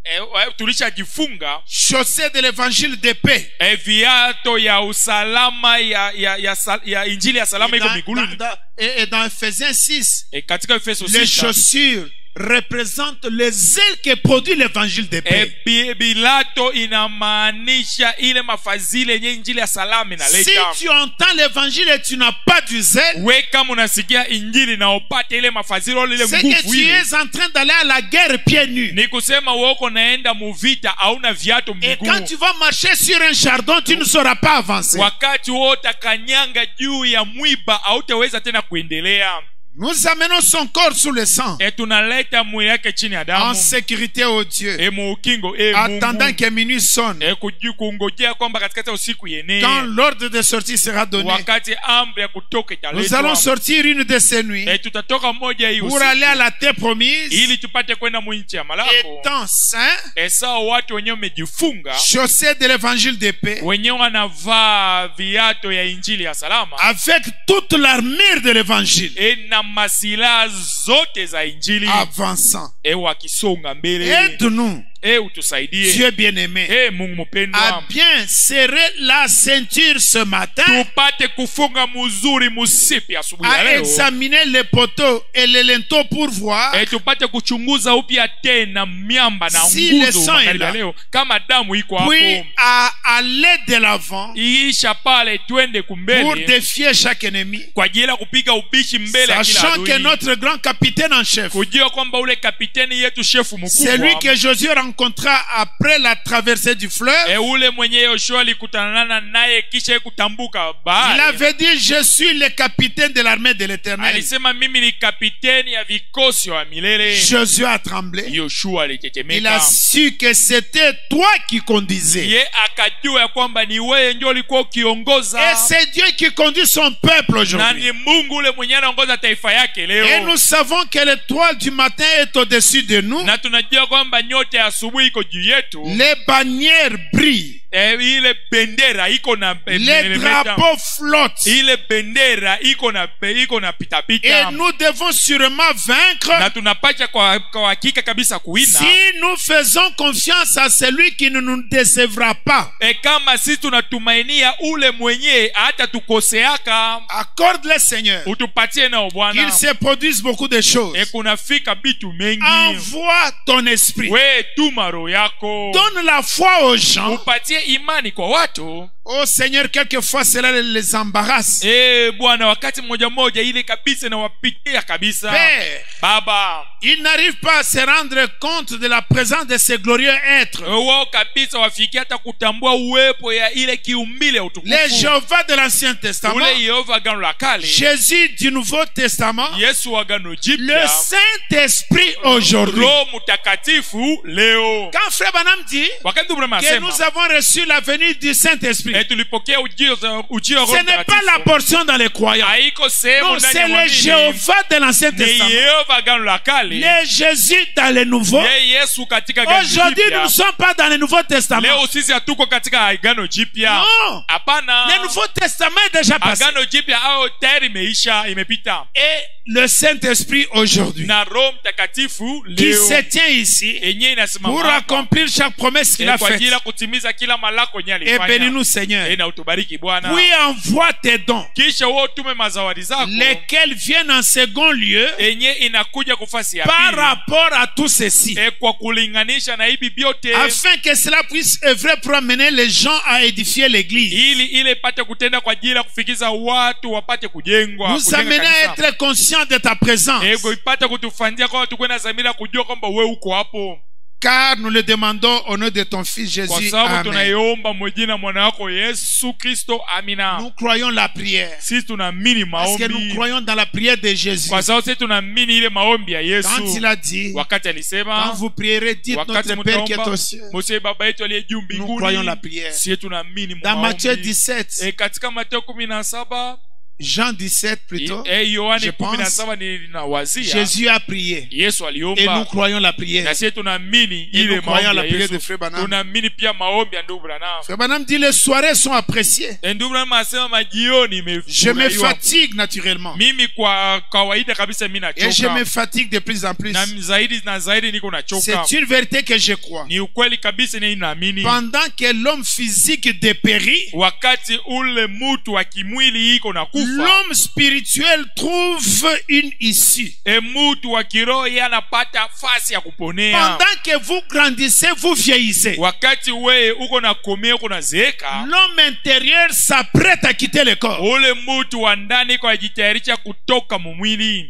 e, e, tulishajifunga chaussée de l'évangile de paix. e, viato ya usalama ya, ya, ya, ya, ya injili ya salama Et iko dans, miguluni. dans- dans- et- et dans Ephésiens six, E, katika Efeso les sita chaussures représentent les ailes que produit l'évangile de e, paix. bi- bilato inamaanisha ile mafadhili yenye injili ya salama Si inaleta. tu entends l'évangile et tu n'as pas du zèle, We kama unasikia injili na upate ile mafadhili au ile c'est que nguvu tu ile, es en train d'aller à la guerre pieds nus. ni kusema uko naenda muvita hauna viatu Et quand miguu. tu vas marcher sur un chardon, tu ne sauras pas avancer. Wakati wote kanyanga juu ya mwiba hautaweza tena kuendelea. Nous amenons son corps sous le sang, E, tunaleta mwili yake chini ya en damu sécurité au Dieu, e, muukingo e, attendant Mungu que minuit sonne. e, kuji- kungojea kwamba katikati ya usiku yenee Quand l'ordre de sortie sera donné, wakati amri ya kutoka nous allons italetwa. sortir une de ces nuits E, tutatoka moja hii pour aller à usiku la terre promise, ili tupate kwenda mwinchi ya malako. étant saints, E, sawa watu wenyewe wamejifunga, chaussés de l'évangile de paix, wenyewe wanavaa viato ya injili ya salama avec toute l'armure de l'évangile, e, na masilaha zote za injili avançant. e, wakisonga mbele. Aide-nous, E, utusaidie Dieu bien-aimé, e, Mungu à mpendwa, bien serrer la ceinture ce matin, tupate kufunga muzuri musipi asubuhi ya à leo examiner les poteaux et les linteaux pour voir e, tupate kuchunguza upya tena miamba na Si le nguzo sang magharibi est ya là. leo, kama damu iko puis hapo à aller de l'avant iisha pale, twende pour kumbele défier chaque ennemi, kwa ajili ya kupiga ubishi mbele ya kila sachant que adui, notre grand capitaine en chef, kujua kwamba ule kapiteni yetu shefu celui mkubwa que Josué rencontra après la traversée du fleuve, e, ule mwenye Yoshua alikutanana naye kisha kutambuka il bahari, avait dit, je suis le capitaine de l'armée de l'éternel. alisema mimi ni kapiteni ya vikosi wa milele. Josué a tremblé. Yoshua Il a alitetemeka, su que c'était toi qui conduisais. ye akajua ya kwamba ni wewe ndio ulikuwa Et ukiongoza, c'est Dieu qui conduit son peuple na aujourd'hui. ni Mungu ule mwenye anaongoza taifa yake Et leo. nous savons que l'étoile du matin est au-dessus de nous. Na tunajua kwamba nyota ya asubuhi iko juu yetu, Les bannières brillent. e, ile bendera iko na Les meremeta. drapeaux flottent. ile bendera iko na iko na Et pitapita, nous devons sûrement vaincre na tunapacha kwa kwa hakika kabisa kuwina si nous faisons confiance à celui qui ne nous décevra pas. e, kama sisi tunatumainia ule mwenye hata tukoseaka, Accorde-le, Seigneur, utupatie nao qu'il Bwana. se produise beaucoup de choses. E, kunafika bitu mengi, Envoie ton esprit. we tuma roho yako, Donne la foi aux gens. upatie imani kwa watu. Oh Seigneur, quelquefois cela les embarrasse. E, Bwana, wakati mmoja mmoja ile kabisa inawapitia kabisa. Père, Baba, ils n'arrivent pas à se rendre compte de la présence de ces glorieux êtres. wao kabisa wafikia hata kutambua uwepo ya ile kiumbile ya Les utukufu, Jéhovah de l'Ancien Testament, ule Yehova agano la kale, Jésus du Nouveau Testament, Yesu wa agano le jipya, Saint-Esprit aujourd'hui. Roho Mtakatifu leo. Quand Frère Branham dit Wakati Branham que anasema nous avons reçu la venue du Saint-Esprit, e, tulipokea ujio ujio wa ce Roho n'est pas la Mtakatifu, portion dans les croyants. haiko sehemu Non, ndani c'est ya le mwamini, Jéhovah de l'Ancien ni Testament. Yehova agano la kale, Le Jésus dans le Nouveau. ye Yesu katika agano Aujourd'hui, nous jipya. ne sommes pas dans le Nouveau Testament. Leo sisi hatuko katika agano jipya, Non. hapana. Le Nouveau Testament est déjà passé. Agano jipya au tayari imeisha, imepita, Et le Saint-Esprit aujourd'hui, na Roho Mtakatifu qui leo se tient ici yenyewe inasimama pour hapa, accomplir chaque promesse qu'il eh, a kwa ajili faite. ya kutimiza kila malako yenye Et alifanya. bénis-nous, Seigneur. Eh, na utubariki Bwana, Puis envoie tes dons, kisha wewe utume mazawadi zako lesquels viennent en second lieu yenye inakuja kufasi ya par pili, rapport à tout ceci, eh, kwa kulinganisha na hivi vyote, afin que cela puisse œuvrer pour amener les gens à édifier l'église. ili ile ipate kutenda kwa ajili ya kufikiza watu wapate kujengwa, Nous kujenga amener à kanisa. être conscients de ta présence, Ego ipate kutufandia kwa watu kwenda zamira kujua kwamba wewe uko hapo, car nous le demandons au nom de ton Fils kwa Jésus. sababu Amen. tunaiomba mwijina mwana wako Yesu Kristo, amina. Nous croyons la prière, Sisi tunaamini parce que nous maombi, croyons dans la prière de Jésus. kwa sababu sisi tunaamini ile maombi ya Quand Yesu. il a dit, Wakati quand alisema vous prierez, dites wakati notre Père qui est mtaomba aux cieux. mose baba yetu aliye juu Nous croyons la mbinguni, prière. sisi tunaamini Dans Matthieu maombi. dix-sept, E, katika Mateo kumi na saba Jean dix-sept plutôt, Eh, je Yohane kumi na pense, saba ninawazia Jésus a prié. Yesu Et nous aliomba croyons la prière. na sisi tunaamini Et ile nous croyons maombi la ya prière de Yesu. Frère Branham. Tunaamini pia maombi ya ndugu Branham. Frère Branham dit les soirées sont appréciées. Eh, ndugu Branham asema majioni Je me imefurahiwa. fatigue naturellement. Mimi kwa kawaida kabisa mimi Et je me nachoka fatigue de plus en plus. na zaidi na zaidi niko nachoka. C'est une vérité que je crois. Ni ukweli kabisa ni naamini. Pendant que l'homme physique dépérit, Wakati ule mtu wa kimwili iko na kufa, l'homme spirituel trouve une issue. e mtu wa kiroho yeye anapata fasi ya kuponea. Pendant que vous grandissez, vous vieillissez. Wakati wewe uko na komea uko na zeeka, L'homme intérieur s'apprête à quitter le corps. ule mtu wa ndani kwa jitayarisha kutoka mumwili.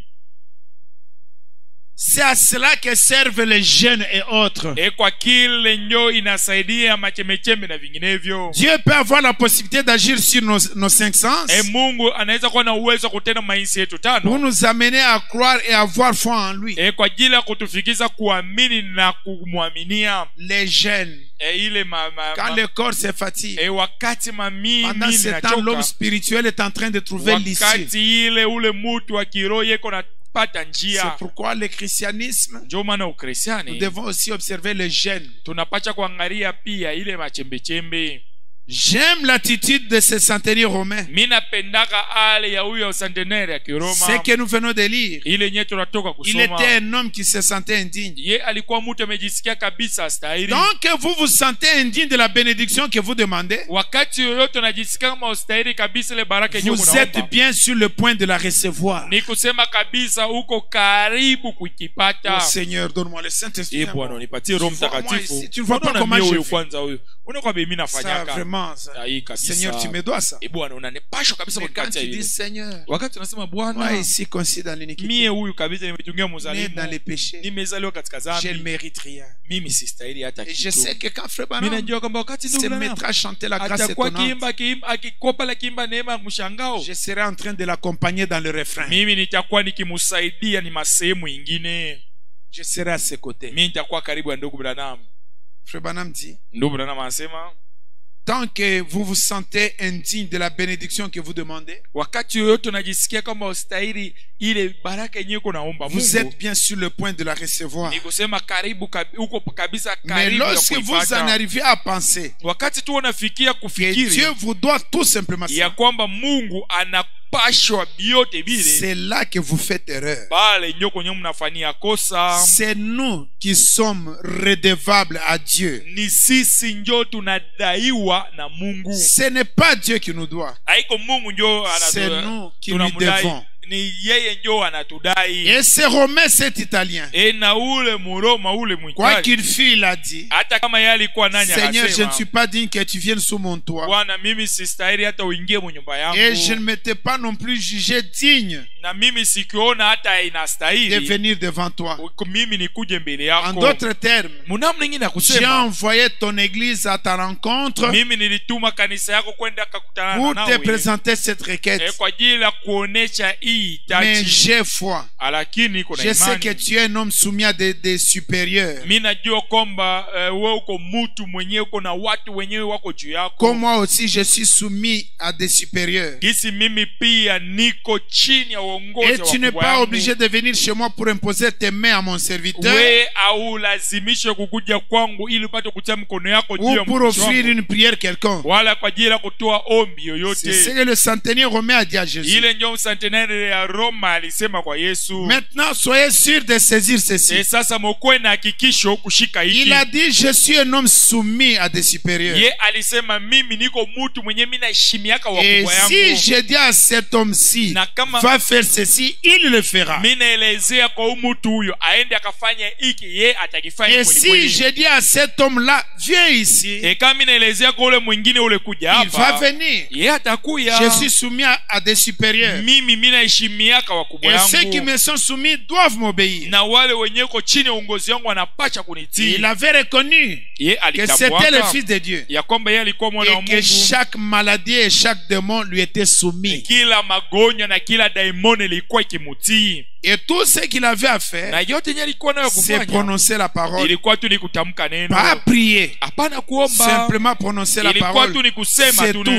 C'est à cela que servent les jeunes et autres. E kwa kile nyo inasaidia machemechembe na vinginevyo. Dieu peut avoir la possibilité d'agir sur nos, nos cinq sens E Mungu anaweza kuwa na uwezo wa kutenda maisha yetu pour tano, nous amener à croire et avoir foi en lui. e kwa ajili ya kutufikisha kuamini na kumwaminia. Les jeunes, E ile ma, ma, quand ma, le corps se fatigue, e wakati mamimi pendant ce temps, l'homme ninachoka, spirituel est en train de trouver l'issue. wakati ile ule mtu wa kiroho yeko na pata C'est njia. pourquoi le christianisme, Ndio maana nous ukristiani devons aussi observer les jeunes. tunapacha kuangalia pia ile machembechembe. J'aime l'attitude de ce centenier romain. Mi napendaka ale ya huyo centenaire ya Ce Kiroma, que nous venons de lire, ile nye tunatoka il kusoma. était un homme qui se sentait indigne. Ye alikuwa mtu amejisikia kabisa astahili. Donc vous vous sentez indigne de la bénédiction que vous demandez, Wakati yoyote unajisikia kama ustahili kabisa ile baraka yenyewe vous unaomba, êtes bien sur le point de la recevoir. ni kusema kabisa uko karibu kuikipata. Oh Seigneur, donne-moi le Saint-Esprit. Eh Bwana, unipatie Roho Tu vois moi Mtakatifu. ici, tu ne vois pas Unaona comment mimi je huyu fais. kwanza huyu. Unaona mimi Ça, nafanyaka. vraiment, ça. Sahi kabisa. Seigneur, tu me dois ça. Eh Bwana, unanipashwa kabisa Mais kwa quand kati ya tu hili. dis Seigneur, Wakati unasema moi Bwana, ici concis dans l'iniquité, mie huyu kabisa nimetungia né mzalimu, dans les péchés, nimezaliwa katika je ne dhambi, mérite rien. mimi sistahili hata Et je kitu. sais que quand Frère Mimi Branham najua kwamba wakati se ndugu mettra à chanter la grâce atakuwa étonnante, kiimba kiimba akikopa la kiimba neema ya mshangao, je serai en train de l'accompagner dans le refrain. mimi nitakuwa nikimsaidia ni masehemu ingine, Je serai à ses côtés. mimi nitakuwa karibu ya ndugu Branham. Frère Branham dit, Ndugu Branham anasema tant que vous vous sentez indigne de la bénédiction que vous demandez, wakati yoyote unajisikia kama ustahili ile baraka yenyewe uko naomba vous Mungu, êtes bien sur le point de la recevoir. ni kusema karibu kabi, uko kabisa Mais karibu ya lorsque vous en kuipata. arrivez à penser Wakati tu unafikia que kufikiri Dieu vous doit tout simplement ya ça, kwamba Mungu anapashwa vyote vile, c'est là que vous faites erreur. pale ndio kwenye mnafanyia kosa. C'est nous qui sommes redevables à Dieu. Ni sisi njo tunadaiwa na Mungu, Ce n'est pas Dieu qui nous doit. haiko Mungu njo C'est anatu- nous qui lui tunamdai, devons. ni yeye njo anatudai. Et c'est Romain, cet Italien. E na ule Muroma ule Quoi Mwitali, qu'il fît, il a dit, hata kama yeye alikuwa nani, Seigneur, je ne akasema suis pas digne que tu viennes sous mon toit. Bwana, mimi sistahili hata uingie mu nyumba Et je ne yangu, m'étais pas non plus jugé digne na mimi sikiona hata de inastahili venir devant toi. mimi nikuje mbele En yako. d'autres termes, Munamna nyingine ya j'ai kusema, envoyé ton église à ta rencontre mimi nilituma kanisa yako kwenda kakutana pour na te nawe, présenter cette e, requête. kwa ajili ya kuonesha hii Mais hitaji, j'ai foi. lakini kuna Je sais que imani. tu es un homme soumis à des, des supérieurs. Mi najua kwamba uh, we uko mutu mwenyewe, uko na watu wenyewe wako juu yako, Comme moi aussi, je suis soumis à des supérieurs. gisi mimi pia niko chini ya uongozi Et wa tu n'es wakubwa pas yangu. obligé de venir chez moi pour imposer tes mains à mon serviteur We au lazimishe kukuja kwangu ili upate kutia mkono yako juu ou ya pour mtumishi offrir wangu, une prière quelconque. wala kwa ajili ya kutoa ombi C'est ce yoyote. que le centenier Romain a dit à Jésus. Ile ndio centenaire ya Roma alisema kwa Yesu. Maintenant, soyez sûr de saisir ceci. E, sasa mokwe na hakikisho kushika hiki. Il a dit, je suis un homme soumis à des supérieurs. Ye alisema mimi niko mutu mwenye mimi naheshimiaka Et wakubwa si yangu, je dis à cet homme-ci, na kama va faire ceci, il le fera. mimi naelezea kwa umutu huyo aende akafanya hiki, ye atakifanya Et kweli si kweli. je dis à cet homme-là, viens ici, E, kama mimi naelezea kwa ule mwingine ule kuja il va hapa, venir. ye atakuya. Je suis soumis à, à des supérieurs. Mimi mimi naheshimiaka wakubwa Et ceux qui yangu, me sont soumis doivent m'obéir. na wale wenye ko chini ya uongozi wangu wanapacha kunitii. Il avait reconnu Ye que c'était le alitambua Fils de Dieu ya kwamba yeye alikuwa mwana wa et que Mungu, chaque maladie et chaque démon lui était soumis. kila magonjwa na kila daimoni ilikuwa ikimutii, Et tout ce qu'il avait à faire, na yote yenye alikuwa nayo c'est kufanya prononcer la parole. ilikuwa tu ni kutamka neno, Pas prier, hapana kuomba, simplement prononcer la ilikuwa parole. tu ni kusema C'est tu tout. neno,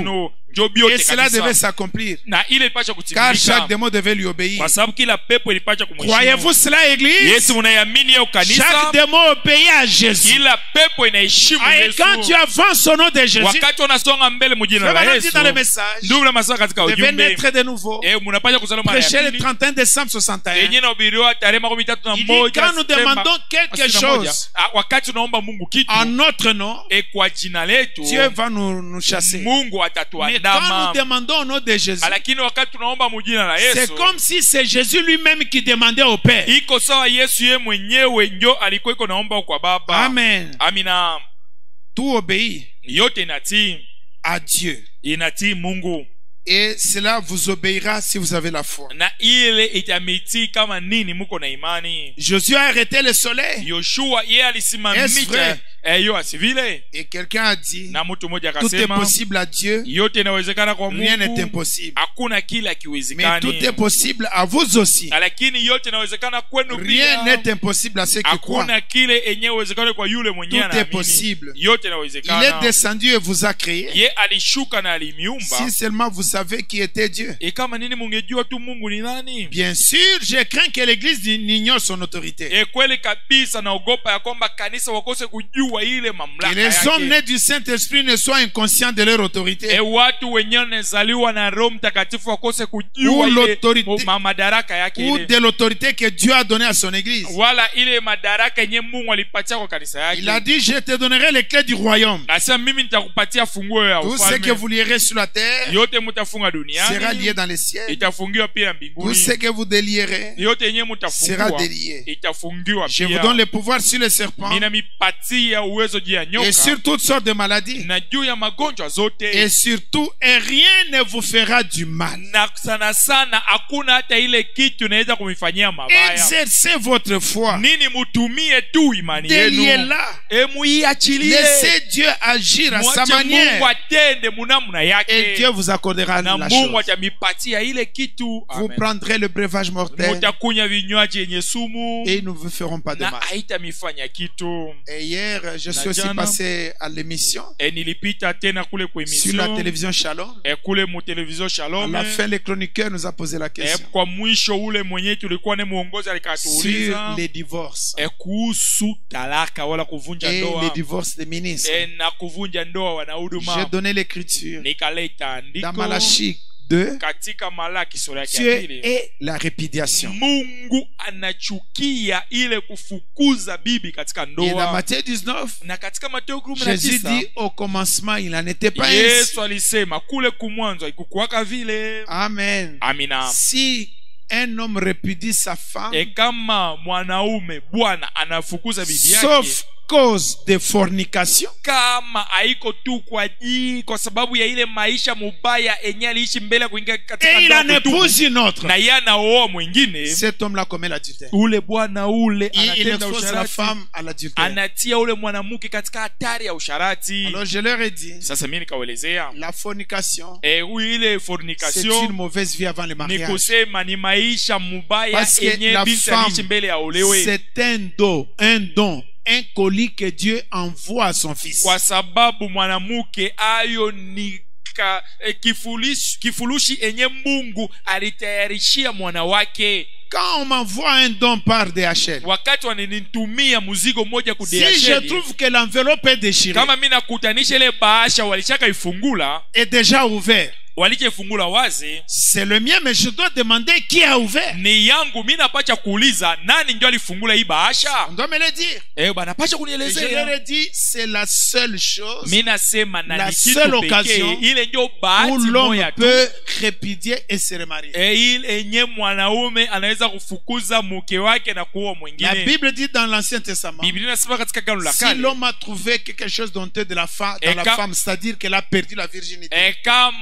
njo biote Et cela devait kabisa. s'accomplir. Na ile ilipasha Car kutimilika chaque démon devait lui obéir. kwa sababu kila pepo ilipasha kumheshimu. Croyez-vous cela, Église? Yesu, mnayamini hiyo kanisa? Chaque démon obéit à Jésus. Kila pepo inaheshimu Ah, et Yesu. quand tu avances au nom de Jésus, Wakati unasonga mbele mjina la frère, dit Yesu, dans le message, ndugu na masaka katika devez ujumbe, naître de nouveau. eh, mnapaswa kuzaliwa mara ya Prêcher le pili. trente et un décembre soixante et un. Yenyewe inahubiriwa tarehe makumi tatu na Il dit, moja quand nous Septemba demandons quelque hamsini na moja. chose Ah, wakati unaomba Mungu kitu en notre nom, e kwa jina letu, Dieu va nous, nous chasser. Mungu Mais quand atatuandama. nous demandons au nom de Jésus, Lakini wakati tunaomba mjina la c'est Yesu, comme si c'est Jésus lui-même qui demandait au Père. iko sawa Yesu ye mwenyewe njo alikuwa iko naomba kwa Baba. Amen. Amina. Tout obéit Yote inatii, à Dieu. inatii Mungu. Et cela vous obéira si vous avez la foi. Na ile itamitii kama nini muko na imani. Josué a arrêté le soleil. Yoshua ye Est-ce alisimamisha vrai? hiyo asivile, Et quelqu'un a dit, na mtu mmoja tout est akasema possible à Dieu, yote inawezekana kwa rien n'est Mungu, impossible. hakuna kile Mais tout akiwezekani. est possible à vous aussi. Lakini yote inawezekana kwenu Rien pia. n'est impossible à ceux qui croient. Hakuna kile enyewe uwezekane kwa yule mwenyewe Tout est anaamini. possible. Yote Il est inawezekana. descendu et vous a créé. Ye alishuka na alimiumba. Si seulement vous savez qui était Dieu. E kama nini mungejua tu Mungu ni nani? Bien sûr, je crains que l'Église ignore son autorité. E kweli kabisa naogopa ya kwamba kanisa wakose kujua ile Que mamlaka les hommes yake. nés du Saint-Esprit ne soient inconscients de leur autorité. E watu wenyewe wanazaliwa na Roho Mtakatifu wakose Ou kujua ile l'autorité- ma- madaraka yake Ou ile. de l'autorité que Dieu a donnée à son Église. Wala ile madaraka yenye Mungu alipatia kwa kanisa yake. Il a dit, je te donnerai les clés du royaume. Nasema mimi nitakupatia funguo ya Tout ce ufalme. que vous lierez sur la terre Yote mutafunga sera duniani lié dans les cieux. itafungiwa pia Tout mbinguni. ce que vous délierez Yote yenyewe sera mutafungua délié. itafungiwa Je vous pia. donne le pouvoir sur les serpents Ninamipatia uwezo juu ya et nyoka sur toutes sortes de maladies. na juu ya magonjwa zote, Et surtout, et rien ne vous fera du mal. na sana sana hakuna hata ile kitu inaweza kumifanyia mabaya. Exercez votre foi. Nini mutumie tu imani yenu, Déliez-la. e muiachilie, Laissez Dieu agir à sa mwache Mungu manière. atende munamna Et yake, Dieu vous accordera na la Mungu chose. atamipatia ile kitu. Vous Amen. prendrez le breuvage mortel Mutakunya vinywaji yenye sumu et ils ne vous feront pas de na mal. haitamifanya kitu. Et hier, je suis aussi jana, passé à l'émission E nilipita tena kule kwa sur la emission télévision Shalom. e kule mu television À Shalom. la fin, le chroniqueur nous a posé la E question kwa mwisho ule mwenyewe tulikuwa ne muongozi sur alikatuuliza les divorces e kuhusu talaka wala kuvunja et les ndoa divorces des ministres. e na kuvunja ndoa J'ai wanahuduma. donné l'écriture Nikaleta dans andiko Malachie deux. katika Malaki sura yake ya Dieu pili. est la répudiation. Mungu anachukia ile kufukuza bibi katika Et dans ndoa. Matthieu dix-neuf, Na katika Mateo kumi na Jésus tisa dit au commencement, il n'en était pas ainsi. Yesu alisema kule kumwanzo haikukuwaka vile. Amen. Amina. Si un homme répudie sa femme, E kama mwanaume bwana anafukuza bibi yake, sauf cause de fornication, kama haiko tu kwa ajili kwa sababu ya ile maisha mubaya enye aliishi mbele ya kuingia katika et il ndoa en kutubu, épouse une autre, na yeye anaoa mwingine, cet homme-là commet l'adultère. ule bwana ule Il, il anatenda expose la usharati, femme à l'adultère. anatia ule mwanamke katika hatari ya usharati. Alors je leur ai dit, Sasa mimi nikawaelezea la fornication, eh, ile c'est une fornication mauvaise vie avant le ni mariage. kusema ni maisha mubaya Parce que enye la binti femme, aliishi mbele ya olewe, c'est un don, un don, un colis que Dieu envoie à son fils. kwa sababu mwanamke ayo ni ka, eh, kifulish, kifurushi enye Mungu alitayarishia mwana wake. Quand on m'envoie un don par D H L, Wakati wananitumia muzigo moja ku si D H je L, trouve que l'enveloppe est déchirée, kama mimi nakutanisha ile bahasha walishaka ifungula, est déjà ouvert, walichefungula wazi, c'est le mien, mais je dois demander qui a ouvert. ni yangu. Mimi napacha kuuliza nani ndio alifungula hii bahasha. On doit me le dire. Eh bana, pacha Et je leur kunielezea. ai dit, c'est la seule chose Mimi nasema na La ni seule kitu occasion pekee ile ndio où bahati l'homme moja tu peut répudier et se remarier. eh, ile enye mwanaume anaweza kufukuza mke wake na kuoa La mwingine. Bible dit dans l'Ancien Testament, Biblia inasema katika Agano la si Kale, l'homme a trouvé quelque chose d'honteux de la femme, dans Et la quand- femme, c'est-à-dire qu'elle a perdu la virginité, eh, kama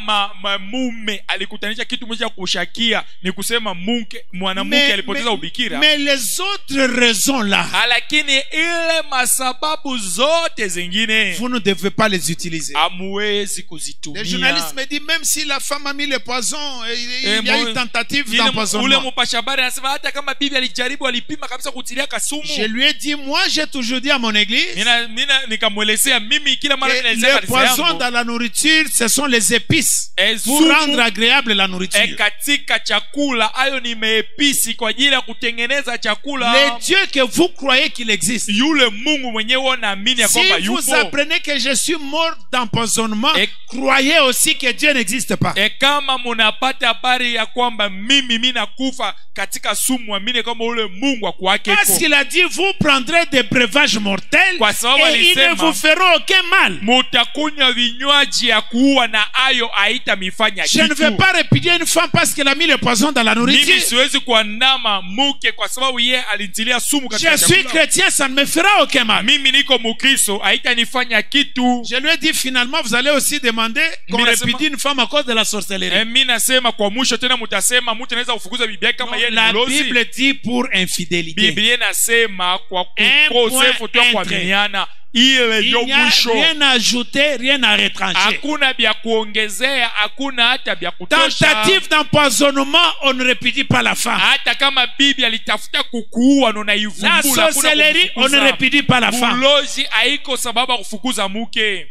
kwamba mume alikutanisha kitu moja kushakia ni kusema mke mwanamke Mais, alipoteza mais- ubikira. mais les autres raisons là, Lakini ile masababu zote zingine vous ne devez pas les utiliser. hamuwezi Les kuzitumia. journalistes me disent, même si la femme a mis le poison, il, il Eh, y a mo- eu tentative Vile ule d'empoisonnement. mpasha habari anasema hata kama bibi alijaribu, alipima kabisa kutilia kasumu. Je lui ai dit, moi j'ai toujours dit à mon église, Mina, mina nikamwelezea mimi kila mara que ninaelezea le kanisa poison yangu, dans la nourriture, ce sont les épices Eh, pour sumu, rendre agréable la e, nourriture. katika chakula hayo ni meepisi kwa ajili ya kutengeneza chakula. Le Dieu que vous croyez qu'il existe. Yule Mungu mwenyewe naamini ya Si kwamba vous yupo. apprenez que je suis mort d'empoisonnement, Et- croyez aussi que Dieu n'existe pas. E, kama munapata habari ya kwamba mimi mi nakufa katika sumu, amini kwamba ule Mungu akuwake Parce iko. qu'il a dit, vous prendrez des breuvages mortels Kwa sababu et ils ne alisema, vous feront aucun mal. mutakunywa vinywaji ya kuua na ayo haitamifanya Je ne vais kitu. pas répudier une femme parce qu'elle a mis le poison dans la Mimi nourriture. siwezi kuandama mke kwa sababu yeye alintilia sumu katika Je suis chakula. chrétien, ça ne me fera aucun mal. Mimi niko Mkristo, haitanifanya kitu. Je lui ai dit, finalement, vous allez aussi demander qu'on Mais répudie une femme à cause de la sorcellerie. E, mi nasema kwa mwisho tena mutasema mtu anaweza kufukuza bibi yake kama Non, yeye ni la mlozi. Bible dit pour infidélité. Biblia inasema kwa Un kukosefu tu point kwa entre. miana ile Il ndio n'y a mwisho. rien à ajouter, rien à retrancher. Hakuna vya kuongezea, hakuna hata vya kutosha. Tentative d'empoisonnement, on ne répudie pas la femme. Hata kama bibi alitafuta kukuua na La unaivumbula, sorcellerie, on ne répudie pas la femme. Bulozi haiko sababu ya kufukuza mke.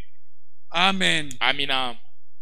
Amen. Amina.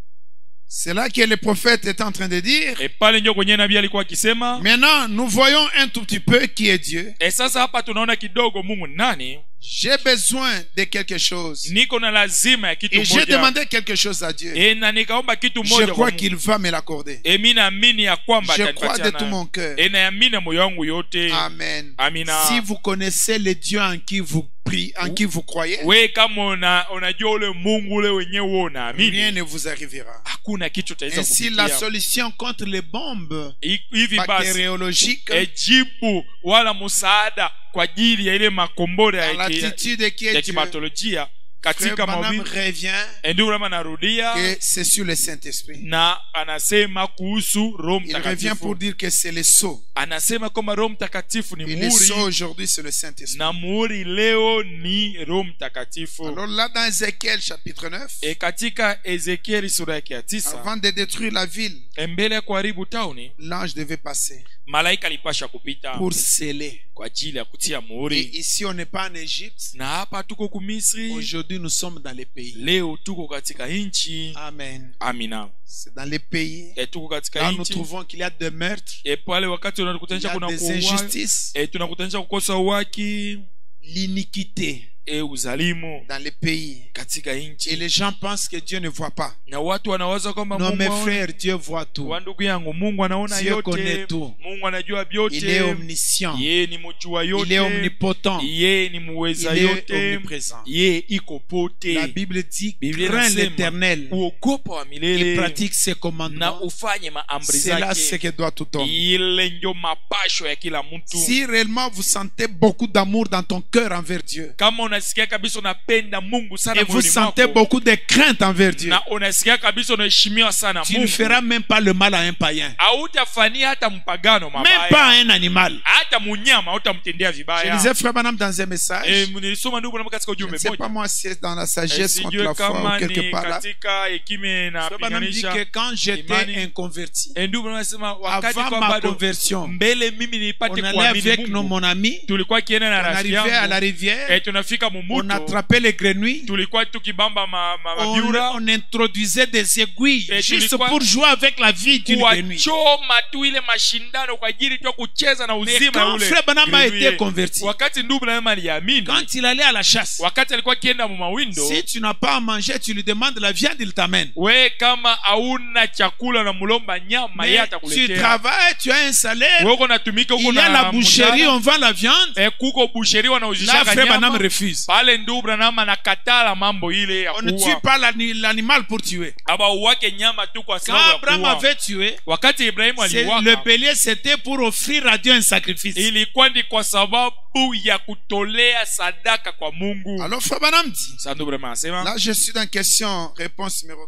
C'est là que le prophète est en train de dire. E, pale ndio kwenye nabii alikuwa akisema. Maintenant, nous voyons un tout petit peu qui est Dieu. E, sasa hapa tunaona kidogo Mungu ni nani. J'ai besoin de quelque chose. Niko na lazima ya kitu Et j'ai moja. demandé quelque chose à Dieu. E, na nikaomba kitu Je moja crois kwa Mungu. qu'il va me l'accorder. E, mimi naamini ya kwamba Je crois atanipatia de tout mon nayo. cœur. E, naamini moyo wangu yote. Amen. Amina. Si vous connaissez le Dieu en qui vous priez, en qui vous croyez, We kama una, unajua ule Mungu ule wenyewe wewe unaamini, rien ne vous arrivera. hakuna kitu utaweza Ainsi, la kufikia. solution contre les bombes I- Hivi basi bactériologiques, e, jibu wala msaada kwa ajili ya ile makombora à ya, ki- l'attitude qui ya est Dieu, kibatolojia Frère katika Branham mawimbi. revient Ndio kama narudia que c'est sur le Saint-Esprit. na anasema kuhusu Roho Il revient pour Mtakatifu. dire que c'est le sceau. Anasema kwamba Roho Mtakatifu ni Et le sceau muhuri aujourd'hui, c'est le Saint-Esprit. na muhuri leo ni Roho Mtakatifu. Alors là, dans Ézéchiel chapitre neuf, E, katika Ezekieli sura yake ya tisa, avant de détruire la ville, mbele ya kuharibu tauni, l'ange devait passer malaika alipasha kupita pour sceller. kwa ajili ya kutia Et muhuri. ici, on n'est pas en Égypte. Na hapa tuko kumisri, Aujourd'hui, nous sommes dans les pays. leo tuko katika nchi. Amen. Amina. C'est dans les pays. E, tuko katika Là, nous nchi. trouvons qu'il y a des meurtres, E, pale wakati il y tunakutanisha a kuna des kuua, injustices, e, tunakutanisha kukosa uwaki, l'iniquité e, uzalimu dans les pays. katika Et nchi, les gens pensent que Dieu ne voit pas. na watu wanawaza kwamba Non, Mungu mes haoni. frères, Dieu voit tout. Wa ndugu yangu, Mungu anaona Dieu connaît yote. tout. Mungu anajua Il est vyote. omniscient. Yeye ni mjua Il est yote. omnipotent. Yeye ni Il muweza est yote. omniprésent. Yeye iko pote. La Bible dit, Biblia crains inasema, l'Éternel uogopa wa et milele pratique ses na commandements. ufanye maamri C'est là ce zake. que doit tout homme. Ile ndio mapasho ya kila mtu. Si réellement vous sentez beaucoup d'amour dans ton cœur envers Dieu, Kama unasikia kabisa unapenda Mungu sana et vous moyoni sentez mwako, beaucoup de crainte envers Dieu, na unasikia kabisa unaheshimiwa sana tu ne Mungu, feras même pas le mal à un païen, hautafanyia hata mpagano même pas à mabaya, un animal. hata munyama hautamtendea Je vibaya. lisais Frère Branham dans un message. Eh, nilisoma ndugu na katika Je ne ujumbe sais pas moja. moi si c'est dans la Eh, sagesse contre sijue la foi kama ou quelque ni part là. katika hekima na Frère Branham dit que quand j'étais Imani. inconverti, Eh, ndugu anasema wakati avant kwa ma bado conversion, mbele mimi nilipate on allait kuamini avec nos, Mungu, mon ami, tulikuwa kienda on na rafiki arrivait à la yangu, rivière, eh, tunafika on mumuto, attrapait les grenouilles, tulikuwa tukibamba ma, ma, on, mabiura on introduisait des aiguilles Et juste tulikuwa- pour jouer avec la vie d'une grenouille. kuwachoma tu ile mashindano kwa ajili tu ya kucheza na Mais uzima quand ule Frère Branham a grenouille. été converti, Wakati ndugu Branham aliamini, quand il allait à la chasse, wakati alikuwa akienda mu mawindo, si tu n'as pas à manger, tu lui demandes la viande, il t'amène. we kama hauna chakula na mulomba nyama, yeye Mais tu atakuletea. travailles, tu as un salaire, Wewe uko natumika huko il y a na la boucherie, mshahara. on vend la viande. Eh, kuko boucherie Là, wanauzisha Frère Branham nyama. refuse. Pale ndugu Branham anakatala mambo ile ya On ne tue kuua. pas l'ani- l'animal pour tuer. Aba uwake nyama tu kwa Quand sababu ya Abraham kuua. avait tué, Wakati Ibrahimu c'est- le aliuaka, bélier c'était pour offrir à Dieu un sacrifice. ilikuwa ni kwa sababu ya kutolea sadaka kwa Mungu. Alors Frère Branham dit, Sasa ndugu Branham anasema, là je suis dans question, réponse numéro trois.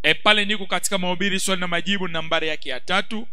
E pale niko katika mahubiri swali na majibu nambari yake ya tatu.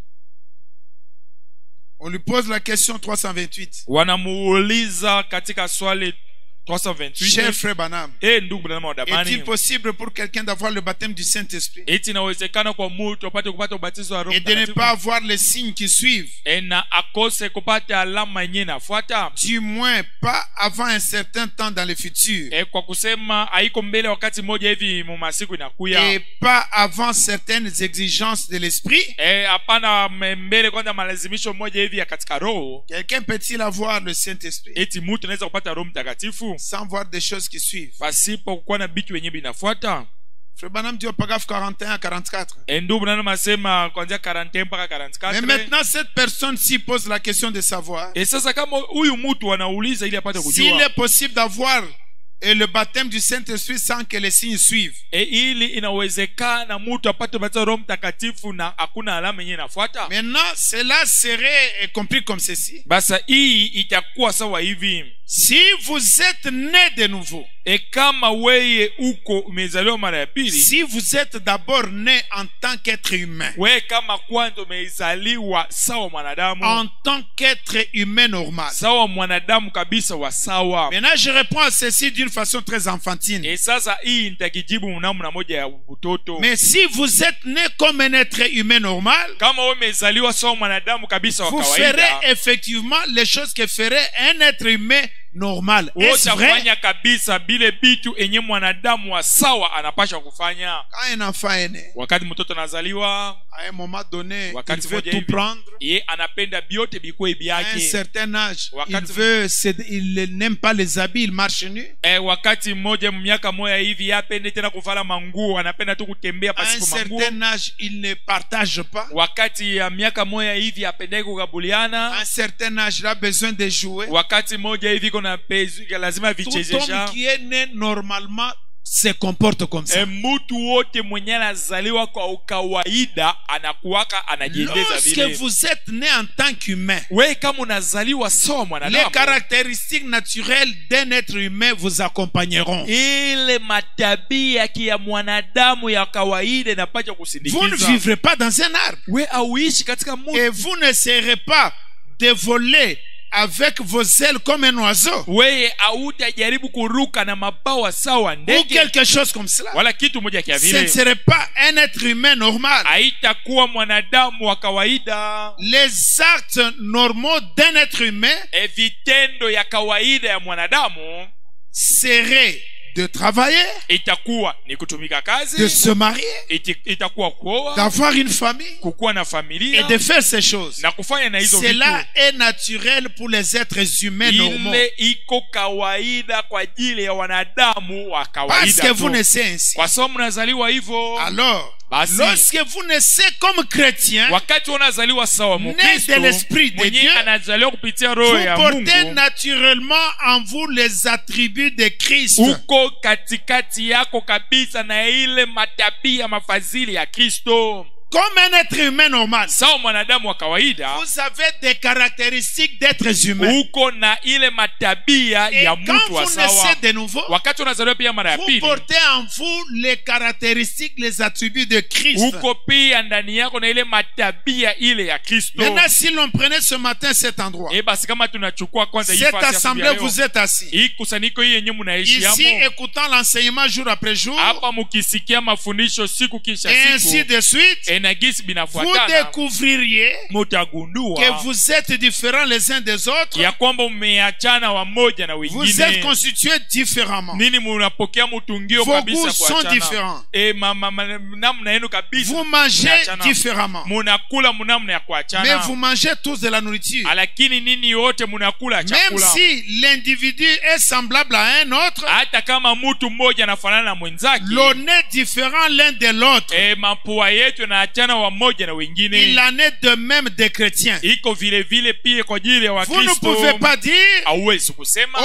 On lui pose la question trois cent vingt-huit. Wanamuuliza katika swali trois cent vingt-huit. Cher frère Branham, Eh ndugu Branham wa est-il damani, possible pour quelqu'un d'avoir le baptême du Saint-Esprit eti inawezekana kwa mtu apate kupata ubatizo wa Roho et de ne Mtakatifu pas avoir les signes qui suivent? e na akose kupata alama yenyewe inafuata? Du moins pas avant un certain temps dans le futur, E kwa kusema haiko mbele wakati mmoja hivi mu masiku inakuya. et pas avant certaines exigences de l'esprit. Eh hapana mbele kwanza malazimisho moja hivi ya katika roho. Quelqu'un peut-il avoir le Saint-Esprit Eti mtu anaweza kupata Roho Mtakatifu sans voir des choses qui suivent? pasipo kuwa na bitu yenyewe binafuata? Frère Branham dit au paragraphe quarante et un à quarante-quatre. E ndugu Branham asema kuanzia arobaini mpaka Mais arobaini na nne. maintenant, cette personne-ci pose la question de savoir E sasa kama huyu mtu anauliza ili apate s'il kujua est possible d'avoir et le baptême du Saint-Esprit sans que les signes suivent. e ili inawezekana mtu apate ubatizo wa Roho Mtakatifu na hakuna alama yenyewe inafuata? Maintenant, cela serait compris comme ceci. Basa hii itakuwa sawa hivi: Si vous êtes né de nouveau, e kama weye uko umezaliwa mara ya pili, si vous êtes d'abord né en tant qu'être humain, we kama kwanza umezaliwa sawa mwanadamu, en tant qu'être humain normal. sawa mwanadamu kabisa wa sawa. Maintenant, je réponds à ceci d'une façon très enfantine. E sasa hii nitakijibu namna moja ya utoto. Mais si vous êtes né comme un être humain normal, Kama wewe umezaliwa sawa mwanadamu kabisa wa vous kawaida, ferez effectivement les choses que ferait un être humain normal. Est-ce vrai? utafanya kabisa bile bitu enye mwanadamu wa sawa anapasha kufanya. Quand un enfant est né, Wakati mtoto anazaliwa, à un moment donné, il wakati veut moja tout hivi, prendre. ye anapenda biote bikuwe À un byake. certain âge, il Wakati- veut, céder- il n'aime pas les habits, il marche nu. E, wakati mmoja miaka moja hivi yapende tena kuvala manguo, anapenda tu kutembea À un pasipo manguo. certain âge, il ne partage pas. Wakati ya miaka moja hivi apendeke À kugabuliana. un certain âge, il a besoin de jouer. Wakati moja hivi kuna pezi lazima Tout vichezesha. homme qui est né normalement se comporte comme ça. E, mtu wote mwenye anazaliwa kwa ukawaida anakuwaka anajiendeza Lorsque vile. vous êtes né en tant qu'humain, We kama unazaliwa sawa les mwanadamu, caractéristiques naturelles d'un être humain vous accompagneront. ile matabia ya mwanadamu ya kawaida inapaswa Vous ne kusindikiza. vivrez pas dans un arbre. We auishi katika mtu. Et vous ne serez pas de voler avec vos ailes comme un oiseau. Weye hautajaribu kuruka na mabawa sawa Ou ndege quelque chose comme cela. wala kitu moja kia Ce ne vile. serait pas un être humain normal. Haitakuwa mwanadamu wa kawaida. Les actes normaux d'un être humain E, vitendo ya kawaida ya mwanadamu seraient de travailler, itakuwa ni kutumika de kazi, se marier, iti- itakuwa kuoa, d'avoir une famille kukuwa na et familia de faire ces choses. na kufanya na hizo Cela vitu. est naturel pour les êtres humains normaux. Ile iko kawaida kwa ajili ya wanadamu wa Parce kawaida que vous tu. naissez ainsi. Kwa sababu mnazaliwa hivyo. Alors, Basi. lorsque vous naissez comme chrétien, Wakati unazaliwa sawa Né Mkristo, de l'Esprit de mwenye Dieu, anazaliwa kupitia roho vous ya portez Mungu, naturellement en vous les attributs de Christ. uko katikati yako kabisa na ile matabia mafadhili ya Kristo. Comme un être humain normal, Sawa mwanadamu wa kawaida, vous avez des caractéristiques d'êtres humains. uko na ile matabia Et ya quand mtu wa vous sawa. naissez de nouveau, Wakati unazaliwa pia mara ya vous pili, portez en vous les caractéristiques, les attributs de Christ. uko pia ndani yako na ile matabia ile ya Kristo. Maintenant, si l'on prenait ce matin cet endroit, Eh, basi kama tunachukua kwanza hii cette fasi ya assemblée, asubuhi ya vous leo, êtes assis. hii kusanyiko hii yenyewe mnaishi Ici, hapo, écoutant l'enseignement jour après jour, hapa mukisikia mafundisho siku kisha et ainsi siku, de suite, eh, na gisi vous binafuatana, découvririez que mutagundua vous êtes différents les uns des autres. ya kwamba mmeachana wamoja na Vous êtes wengine. constitués différemment. Nini munapokea mutungio Vos kabisa goûts sont kuachana. différents. Eh, ma, ma, ma, namna yenu kabisa Vous mangez mnaachana. différemment. Munakula munamna ya Mais kuachana. vous mangez tous de la nourriture. Lakini nini yote munakula Même chakula. si l'individu est semblable à un autre, Hata kama mtu mmoja anafanana na mwenzake, l'on est différent l'un de l'autre. eh, mapua yetu yanaachana wamoja na Il wengine. en est de même des chrétiens. Iko vile vile pia kwa ajili ya Vous ne Wakristo. pouvez pas dire, Hauwezi kusema oh,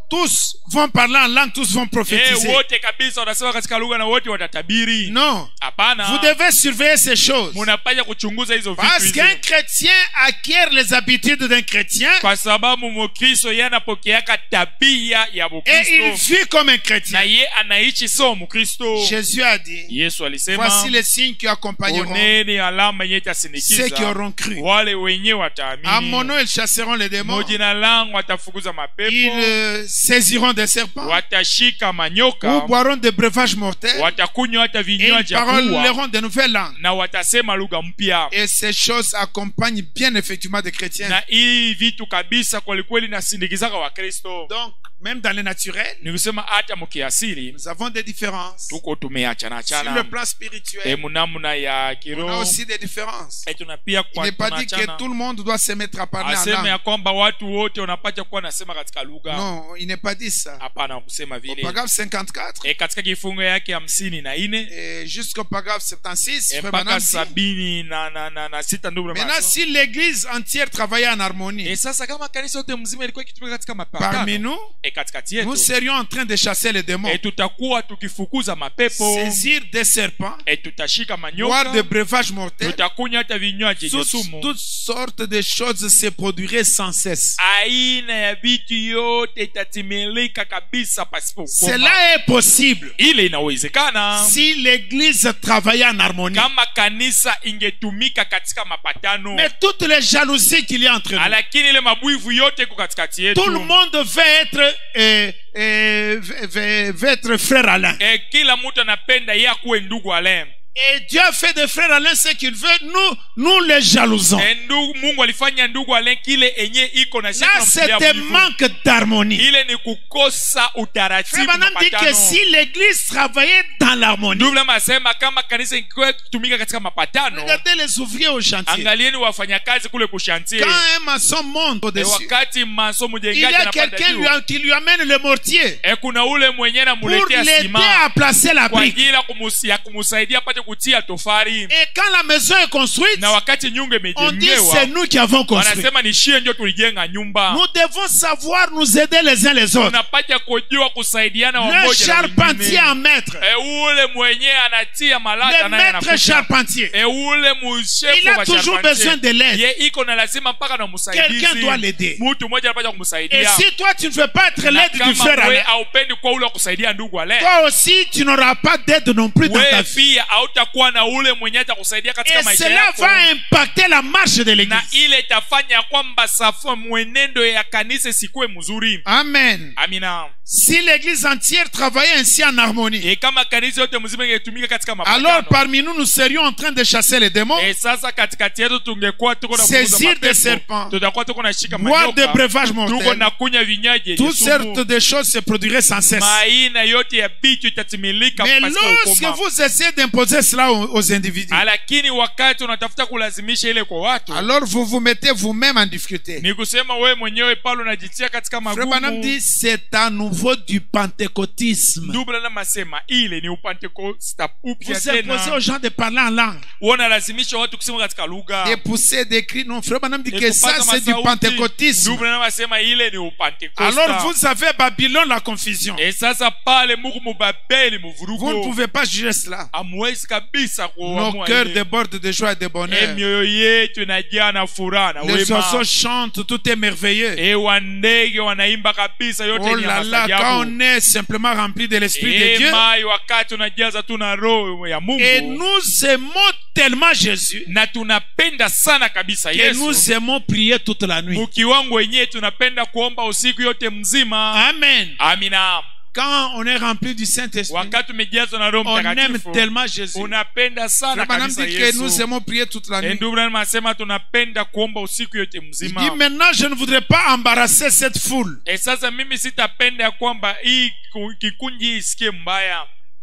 tous vont parler en langue, tous vont Eh, prophétiser. wote kabisa watasema katika lugha na wote watatabiri. Non. Hapana. Vous devez surveiller ces choses. Munapaswa kuchunguza hizo vitu Parce hizo. qu'un chrétien acquiert les habitudes d'un chrétien Kwa sababu Mkristo yeye anapokeaka tabia ya et il Mkristo vit comme un na chrétien. ye anaishi so Mkristo. Jésus a dit, Yesu alisema voici les signes qui accompagneront oneni alama yenye ceux qui itasindikiza auront cru. wale wenye À mon wataamini. nom, ils chasseront les démons. Mojina langu watafukuza Ils mapepo, euh, saisiront des serpents watashika ou manyoka, boiront des breuvages mortels watakunywa hata et vinywaji ils vya kuua parleront de nouvelles langues. na watasema lugha mpya. Et ces choses accompagnent bien effectivement des chrétiens. Na hii vitu kabisa kwelikweli nasindikizaka Wakristo. Donc, même dans le naturel, Ni kusema hata mkiasili nous avons des différences. tuko tumeachana Sur le achana, plan e spirituel, munamuna ya on a kiroho aussi des différences. e tuna pia Il kwa n'est pas dit que tunaachana. tout le monde doit se mettre à parler en Aseme langue. ya kwamba watu wote wanapata kuwa nasema katika lugha. Non, il n'est pas dit ça. Hapana kusema Au vile. paragraphe cinquante-quatre E katika kifungo yake hamsini na ine et jusqu'au paragraphe soixante-six, e Frère mpaka Branham dit, sabini na, na, na, na sita ndugu maintenant Branham. si l'église entière travaillait en harmonie, E sasa kama kanisa yote mzima ilikuwa ikitumika katika parmi mapatano nous, e katikati nous yetu serions en train de chasser les démons, e tutakuwa tukifukuza mapepo saisir des serpents, e tutashika boire manyoka, des breuvages mortels. tutakunywa hata vinywaji vyenye Toutes, sumu. toutes sortes de choses se produiraient sans cesse. Aina ya vitu yote itatimilika kabisa pasipo kukoma. Cela est possible Ile inawezekana si l'église travaillait en harmonie. kama kanisa ingetumika katika mapatano. Mais toutes les jalousies qu'il y a entre nous, Lakini ile mabwivu yote iko katikati yetu. tout le monde veut être, euh, euh, veut, veut être frère Alain. E, kila mtu anapenda yeye akuwe ndugu Alain. Et Dieu a fait de frère Alain ce qu'il veut. Nous, nous les jalousons. E, ndugu, Mungu alifanya ndugu Alain kile enye iko na Là, shida c'est mtilia un mwivu. manque d'harmonie. Ile ni kukosa utaratibu Frère Branham dit que mapatano. si l'église travaillait dans l'harmonie, Ndugu Branham asema kama kanisa ingekuwa kutumika katika mapatano, regardez les ouvriers au chantier. angalieni wafanyakazi kule kushantie. Quand un maçon monte E, au-dessus, wakati masomo il y jengaji a anapanda quelqu'un juu, lui- qui lui amène le mortier e, kuna ule mwenye pour anamuletea l'aider sima à placer la kwa brique. ajili ya kumus- ya kumsaidia apate kutia tofari. Et quand la maison est construite, Na wakati nyumba on dit c'est imejengewa, nous qui avons construit. wanasema ni shie ndio tulijenga nyumba. Nous devons savoir nous aider les uns les autres. Tunapata kujua kusaidiana Le wamoja na charpentier wengine. en maître, E, ule mwenye anatia malata le naye maître anakuja. charpentier, E, ule il mushefu a wa toujours charpentier. besoin de l'aide. Ye iko na lazima mpaka na Quelqu'un msaidizi. doit l'aider. Mtu mmoja anapata Et kumsaidia. si toi tu ne veux pas être Na l'aide du kama frère wewe Alain, haupendi kwa ule wa kusaidia ndugu Ale, toi aussi tu n'auras pas d'aide non plus dans ta wewe vie. pia hautakuwa na ule mwenye atakusaidia katika Et maisha cela yako. va impacter la marche de Na l'église. ile itafanya kwamba safu mwenendo ya kanisa sikuwe mzuri. Amen. Amina. Si l'église entière travaillait ainsi en harmonie, E, kama kanisa yote mzima ingetumika katika alors mapatano, parmi nous, nous serions en train de chasser les démons, e, sasa katikati yetu tungekuwa tuko na saisir kufukuza des mapepo, serpents, tutakuwa tuko na shika boire des manyoka, breuvages tuko mortels. na kunya vinyaji yenye Toutes sortes sumu. de choses se produiraient sans cesse. Maina yote ya vitu itatimilika Mais pasipo lorsque ukoma. vous essayez d'imposer cela aux, aux individus, Lakini wakati unatafuta kulazimisha ile kwa watu, alors vous vous mettez vous-même en difficulté. ni kusema wewe mwenyewe pale unajitia katika Frère Branham magumu. dit c'est à nouveau du pentecôtisme. Ndugu Branham asema ile ni upentekosta upya Vous imposez tena. aux gens de parler en langue, Wanalazimisha watu kusema katika lugha. de pousser des cris. Non, Frère Branham dit Et que ça kupaza c'est du masauti. pentecôtisme. Ndugu Branham asema ile ni upentekosta. Alors vous avez Babylone la confusion. E, sasa pale Mungu mubabeli Vous ne muvurugo. pouvez pas juger cela. Amwezi kabisa Nos kuamua cœurs ile. débordent de joie et de E, bonheur. mioyo yetu inajaa na furaha na Les wema. oiseaux chantent, tout est merveilleux. E, wandege wanaimba kabisa, yote Oh ni ya là là, quand maajabu. on est simplement rempli de l'Esprit de E, Dieu, mai wakati unajaza tu na roho ya Mungu. et nous aimons tellement Jésus Na tunapenda sana kabisa que Yesu. nous aimons prier toute la nuit. Mukiwangu wenyewe tunapenda kuomba usiku yote mzima. Amen. Amina. Quand on est rempli du Saint-Esprit, Wakati umejazwa na Roho on aime Mtakatifu, tellement Jésus. unapenda sana Frère Branham kabisa dit que nous Yesu. aimons prier toute la E, nuit. ndugu Branham anasema tunapenda kuomba usiku yote Il dit mzima. maintenant je ne voudrais pas embarrasser cette foule. E, sasa mimi sitapenda ya kwamba hii ku- kikundi isikie mbaya,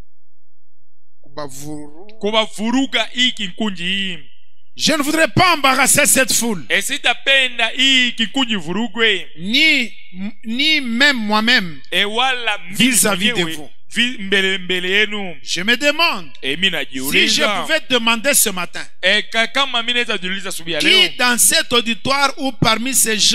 kuwavuruga hii kikundi hii. Je ne voudrais pas embarrasser cette foule. E, sitapenda hii kikundi vurugwe. Ni, ni même moi-même. E, wala mimi Vis-à-vis de mwenyewe, vous. vi- mbele mbele yenu. Je me demande E, mi si je najiuliza, pouvais demander ce matin e, ka- kama mi naweza jiuliza asubuhi ya qui leo, dans cet auditoire ou parmi ces gens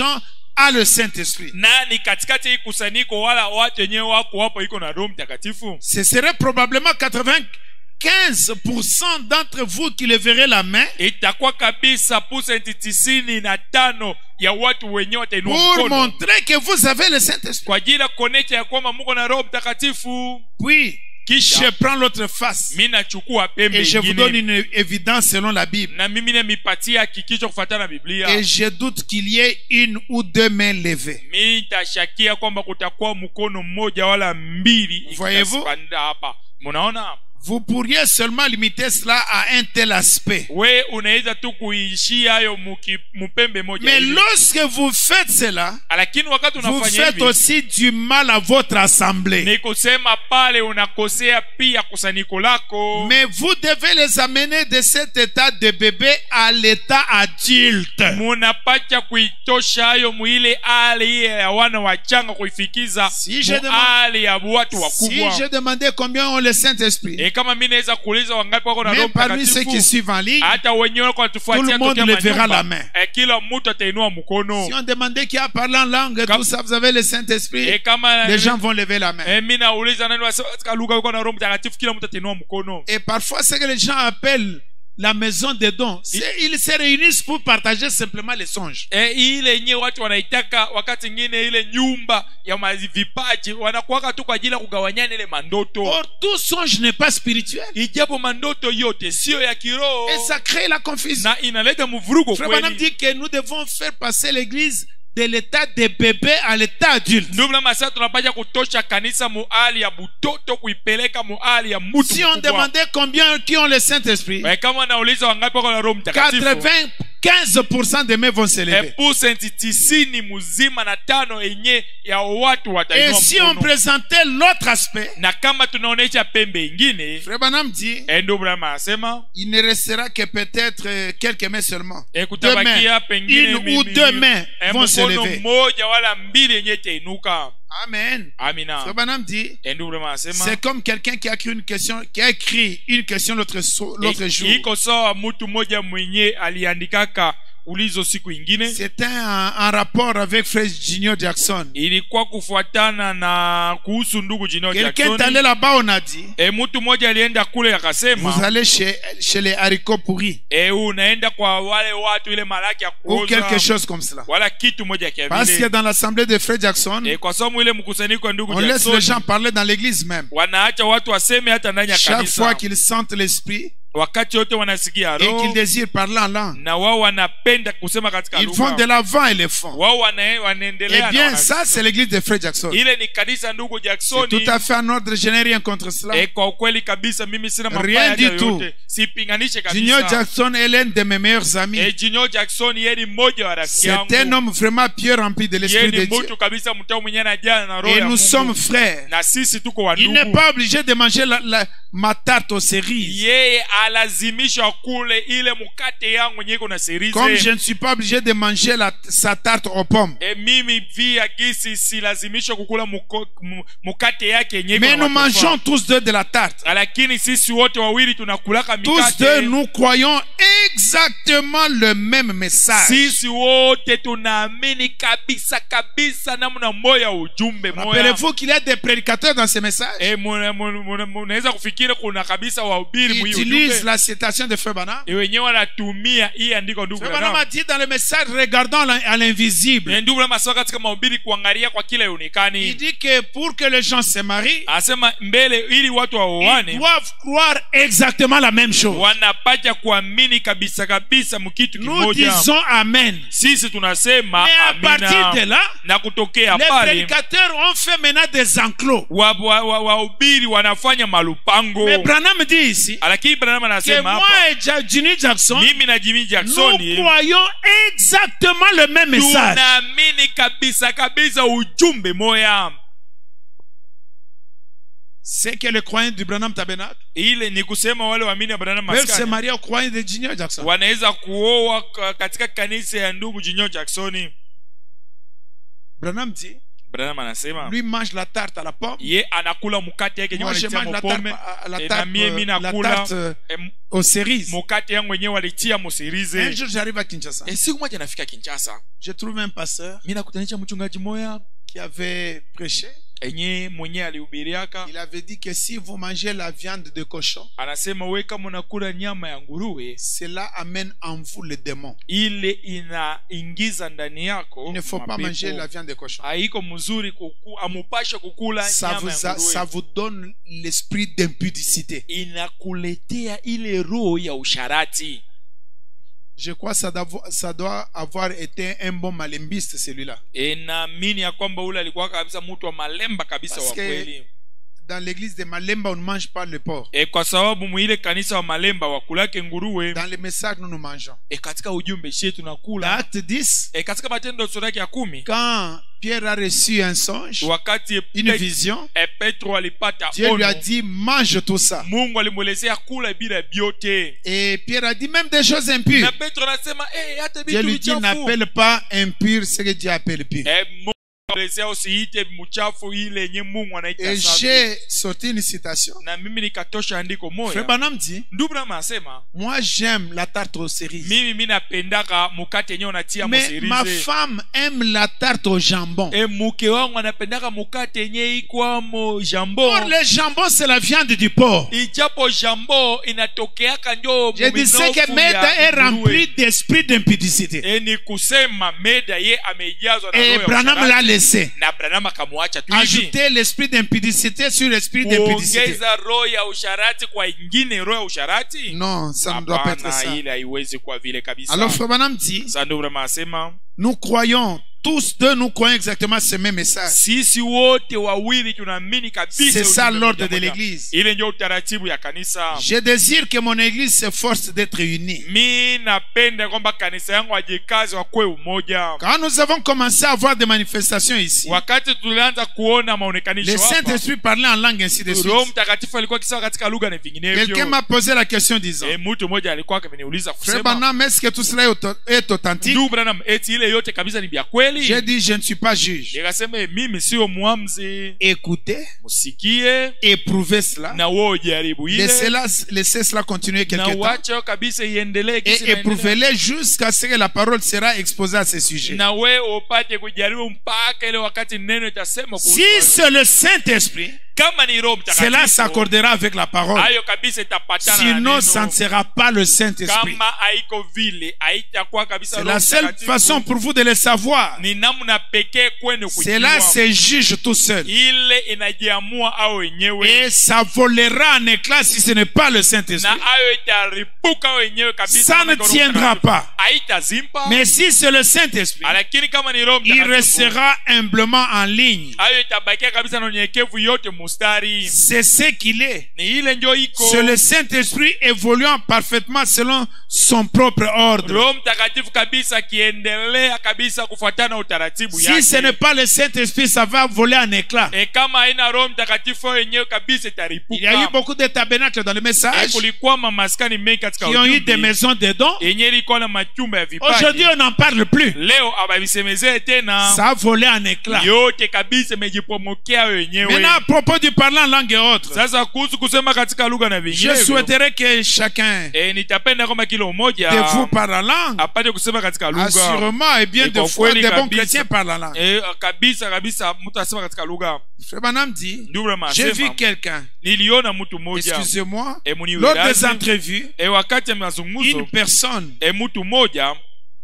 a le Saint-Esprit? nani katikati ya hii kusanyiko wala watu wenyewe wako hapo iko na Roho Mtakatifu? Ce serait probablement quatre-vingt-quinze pour cent d'entre vous qui leverez la main Itakuwa kabisa pusenti tisini na tano ya watu wenyewe watainua pour mkono montrer que vous avez le Saint-Esprit. kwa ajili ya kuonesha ya kwamba Mungu na Roho Mtakatifu. Puis, Kisha je prends l'autre face mimi nachukua pembe et je vous donne nyingine une évidence selon la Bible. na mimi namipatia hakikisho kufuatana na Biblia. Et je doute qu'il y ait une ou deux mains levées. Mimi nitashakia kwamba kutakuwa mkono mmoja wala mbili Voyez-vous? ikipanda hapa. Mnaona? Vous pourriez seulement limiter cela à un tel aspect. We unaweza tu kuishia hayo muki- mupembe moja Mais hivi. lorsque vous faites cela, Lakini wakati vous unafanya faites hivi aussi du mal à votre assemblée. ni kusema pale unakosea pia kusanyiko lako. Mais vous devez les amener de cet état de bébé à l'état adulte. Munapata kuitosha hayo muile hali ya wana wachanga kuifikiza Si je mu demande- hali ya watu Si wakubwa. je demandais combien ont le Saint-Esprit, E kama mimi naweza kuuliza wangapi wako na Roho même parmi ceux qui Mtakatifu, suivent en ligne, hata wenyewe wako tout watufuatia le monde tokea levera manyumba. la main. E, kila mtu atainua mkono. si on demandait qui a parlé en langue, et Comme- tout ça, vous avez le Saint-Esprit, E, kama les gens vont lever la main. e, mimi nauliza nani wasema katika lugha yuko na Roho Mtakatifu, kila mtu atainua mkono. Et parfois, ce que les gens appellent la maison des dons, c'est- ils se réunissent pour partager simplement les songes. E, ile yenyewe watu wanaitaka wakati mwingine ile nyumba ya mavipaji wanakuwaka tu kwa ajili ya kugawanyana ile mandoto. Or, tout songe n'est pas spirituel. Ijapo mandoto yote sio ya kiroho Et ça crée la confusion. na inaleta mvurugo Frère Branham kweli. dit que nous devons faire passer l'église de l'état de bébé à l'état adulte. Ndio maana sasa tunapaswa kutosha kanisa muhali ya butoto kuipeleka muhali ya mtu Si on mkubwa. demandait combien qui ont le Saint-Esprit, Eh, kama nauliza wangapi wako na Roho Mtakatifu, quatre-vingt-quinze pour cent des mains vont se lever. eh, pusenti tisini mzima na tano yenye ya watu Et watainua si on mkono. présentait l'autre aspect, Na kama tunaonesha pembe ingine, Frère Branham dit, eh, ndio Branham anasema il ne restera que peut-être euh, quelques mains seulement. eh, Deux kutabakia mains, pengine une ou mimi- deux mains eh, vont se mkono lever. mmoja wala mbili yenye itainuka. Amen. Amina. Frère Branham dit, Eh, ndio Branham anasema c'est comme quelqu'un qui a écrit une question, qui a écrit une question l'autre so- l'autre jour. iko sawa mtu mmoja mwenye aliandikaka ulizo siku ingine. C'était en, en rapport avec Frère Junior Jackson. Ilikuwa kufuatana na kuhusu ndugu Junior Quelqu'un est Jackson. allé là-bas, on a dit, E, mtu mmoja alienda kule vous akasema, allez chez, chez les haricots pourris e, unaenda kwa wale watu ile malaki ya ou quelque kuoza chose comme cela. wala kitu moja kia Parce que vile. dans l'assemblée de Frère Jackson, E, kwa sababu ile mkusanyiko wa ndugu on laisse les gens Jackson parler dans l'église même. wanaacha watu waseme hata ndani ya Chaque fois kanisa, qu'ils sentent l'esprit wakati wote wanasikia et qu'ils roho désirent parler en langue, na wao wanapenda kusema katika ils vont de lugha, l'avant et le font. wao wana- Eh wanaendelea na bien, wanasikia. ça, c'est l'église de Frère Jackson. Ile ni kanisa ndugu C'est Jackson. tout à fait en ordre, je n'ai rien contre cela. E, kwa ukweli kabisa mimi sina Rien mabaya du tout. yoyote, sipinganishe Junior kabisa. Jackson est l'un de mes meilleurs amis. E, Junior Jackson yeye ni mmoja wa rafiki C'est un yangu. homme vraiment pieux, rempli de Yeye l'Esprit de ni Dieu. mtu kabisa mtao mwenyewe anajaa na roho Et ya nous sommes Mungu. frères. Na sisi tuko wa Il n'est ndugu. pas obligé de manger la, la- ma tarte aux cerises. Yeye alazimishwa kule ile mkate yangu yenyewe iko na Comme je serize. ne suis pas obligé de manger la, sa tarte aux pommes. E, mimi via gisi silazimishwa kukula muko, mu- mukate yake yenyewe iko Mais na nous matofaa. mangeons tous deux de la tarte. Lakini sisi wote wawili tunakulaka Tous deux, mikate. nous croyons exactement le même message. Sisi wote tunaamini kabisa kabisa namna moya ujumbe moya. Rappelez-vous qu'il y a des prédicateurs dans ces messages. E, muna- muna- muna- munaweza kufikiri kuna kabisa wahubiri Ils mwi utilisent ujumbe. la citation de Frère Branham. E, wenyewe wanatumia hii andiko ndugu Frère Branham Branham. a dit dans le message, regardons la- à l'invisible. E, ndugu Branham asema katika mahubiri kuangalia kwa kila Il ionekani. dit que pour que les gens se marient, Asema mbele ili watu ils waoane doivent croire exactement la même chose. wanapata kuamini kabisa kabisa mkitu Nous kimoja. disons Amen. Sisi tunasema Mais à partir de amina. là, Na kutokea les pale prédicateurs ont fait maintenant des enclos. wahubiri wa, wa, wahubiri wanafanya malupango. Mais Branham dit ici Lakini Branham que anasema moi hapa, et Ja- Jimmy Jackson, mimi na Jimmy Jackson nous croyons exactement le même message. tunaamini kabisa kabisa ujumbe moya. C'est que les croyants du Branham Tabernacle Ile ni kusema wale waamini wa Branham peuvent se maskani marier aux croyants de Junior Jackson. wanaweza kuoa ka- katika kanisa ya ndugu Junior Jackson. Branham dit, Branham anasema Lui mange la tarte à la pomme. ye anakula mukate yake Moi, je yenyewe mange la walitia tarte, mopome à- la e tarte, na mie mi euh, la nakula tarte euh, em, aux cerises. mukate yangu yenyewe walitia Un moserize. jour, j'arrive à Kinshasa. E siku moja nafika Kinshasa, Je trouve un pasteur mi nakutanisha mchungaji moya qui avait prêché. enye mwenye alihubiriaka, Il avait dit que si vous mangez la viande de cochon, anasema we kama unakula nyama ya nguruwe cela amène en vous le démon. ile inaingiza ndani yako Il ne faut pas mapepo. manger la viande de cochon. Haiko mzuri kuku, amupashe kukula Ça nyama vous, ya a- ça nguruwe. vous donne l'esprit d'impudicité. Inakuletea ile roho ya usharati. Je crois que ça doit, ça doit avoir été un bon malimbiste, celui-là. E, naamini ya kwamba ule alikuwa kabisa mtu wa malemba kabisa Parce wa que kweli. dans l'église de Malemba, on ne mange pas le porc. E, kwa sababu mwile kanisa wa malemba wakulake nguruwe. Dans les messages, nous nous mangeons. E, katika ujumbe shetu Dans nakula. Acte dix, E, katika Matendo sura yake ya kumi, quand Pierre a reçu un songe, wakati une Pet- vision, e, Petro alipata Dieu lui a ono, dit, mange tout ça. Mungu alimwelezea kula bila vyote. Et Pierre a dit, même des choses impures. Na Petro anasema eh, hata Dieu vitu lui dit, vichafu. n'appelle pas impur ce que Dieu appelle pur. Eh, Mungu alimwelezea usiite mchafu ile yenye Mungu anaita Et safi. j'ai sorti une citation. Na mimi nikatosha andiko Frère moja. Branham dit, Ndugu Branham anasema moi j'aime la tarte aux cerises. mimi mimi napendaka mukate yenyewe unatia Mais ma moserize. femme aime la tarte au jambon. E, mke wangu anapendaka mukate yenye ikwamo Or, jambon. le jambon, c'est la viande du porc. Ijapo jambon inatokeaka ndio Je disais que Meda est rempli d'esprit d'impudicité. E, ni kusema Meda ye amejazwa na Et roho ya Branham usharati. l'a laissé. Na Branham akamwacha tu hivi. Ajouter l'esprit d'impudicité sur l'esprit d'impudicité. Kuongeza roho ya usharati kwa ingine roho ya usharati. Non, ça ne doit pas être Hapana, ça. ile haiwezi kuwa vile kabisa. Alors, Frère Branham dit, Sasa ndio Branham asema nous croyons, tous deux, nous croyons exactement ce même message. sisi wote wawili tunaamini kabisa C'est ça ujumbe l'ordre moja de moja. l'église. Ile ndio utaratibu ya kanisa. Je désire que mon église s'efforce d'être unie. Mi napenda kwamba kanisa yangu wajikazi wakwe umoja. Quand nous avons commencé à avoir des manifestations ici, Wakati tulianza kuona le maonekanisho hapa, Saint-Esprit parlait en langue ainsi de Roho suite. Mtakatifu alikuwa akisema katika lugha na Quelqu'un vinginevyo. m'a posé la question disant, E, mtu mmoja alikuwa akiniuliza Frère kusema, Branham, est-ce que tout cela est auto- est authentique? ndugu Branham, eti ile yote kabisa ni vya kweli? J'ai dit, je ne suis pas juge. Nikasema mimi sio muamzi, Écoutez, musikie éprouvez cela. na wewe jaribu ile Laissez-la, laissez cela continuer na quelque temps. wacha kabisa iendelee Et kisi inaendelea. éprouvez-les jusqu'à ce que la parole sera exposée à ce sujet. Na wewe upate kujaribu mpaka ile wakati neno itasema kuhusu Si wewe. c'est le Saint-Esprit, Kama ni Roho cela Mtakatifu s'accordera avec la parole. hayo kabisa itapatana na Sinon, ça ne neno. sera pas le Saint-Esprit. Kama haiko vile haitakuwa kabisa C'est Roho la seule Mtakatifu. façon pour vous de le savoir. Ni namna pekee kwenu Cela kujua. se juge tout seul. Ile inajiamua au wenyewe Et ça volera en éclat si ce n'est pas le na Saint-Esprit. hayo itaripuka wenyewe kabisa. Ça kama ne iko Roho tiendra Mtakatifu. pas. Haitazimpa. Mais si c'est le Saint-Esprit, Lakini kama ni Roho il Mtakatifu restera humblement en ligne. hayo itabakia kabisa na unyenyekevu yote mustari. C'est ce qu'il est. Ni ile ndio iko. C'est le Saint-Esprit évoluant parfaitement selon son propre ordre. Roho Mtakatifu kabisa akiendelea kabisa kufuatana na utaratibu Si yake. ce n'est pas le Saint-Esprit, ça va voler en éclat. E, kama haina Roho Mtakatifu wenyewe kabisa Il y a eu itaripuka. beaucoup de tabernacles dans le E, message kulikuwa mamaskani mengi katika qui ont eu des ujumbe maisons de dons. yenye ilikuwa na machumba ya Aujourd'hui, vipaji. on n'en parle plus. Leo abavisemezee tena. Ça a volé en éclat. Yote kabisa imejipomokea wenyewe. Maintenant, à propos du parlant en langue et autres, Sasa kuhusu kusema katika lugha na je vinginevyo, souhaiterais que chacun e, nitapenda kwamba kila umoja de vous parle en langue. apate kusema katika lugha. Assurément, et bien Et de kwa fois, kweli des bons kabisa. chrétiens parlent en langue. E, kabisa kabisa mtu asema katika lugha. Frère Branham dit, Ndugu Branham j'ai vu asema, quelqu'un, niliona mtu mmoja excusez-moi, e, muniwe lors des radhi. entrevues, E, wakati ya une mazungumzo personne, e, mtu mmoja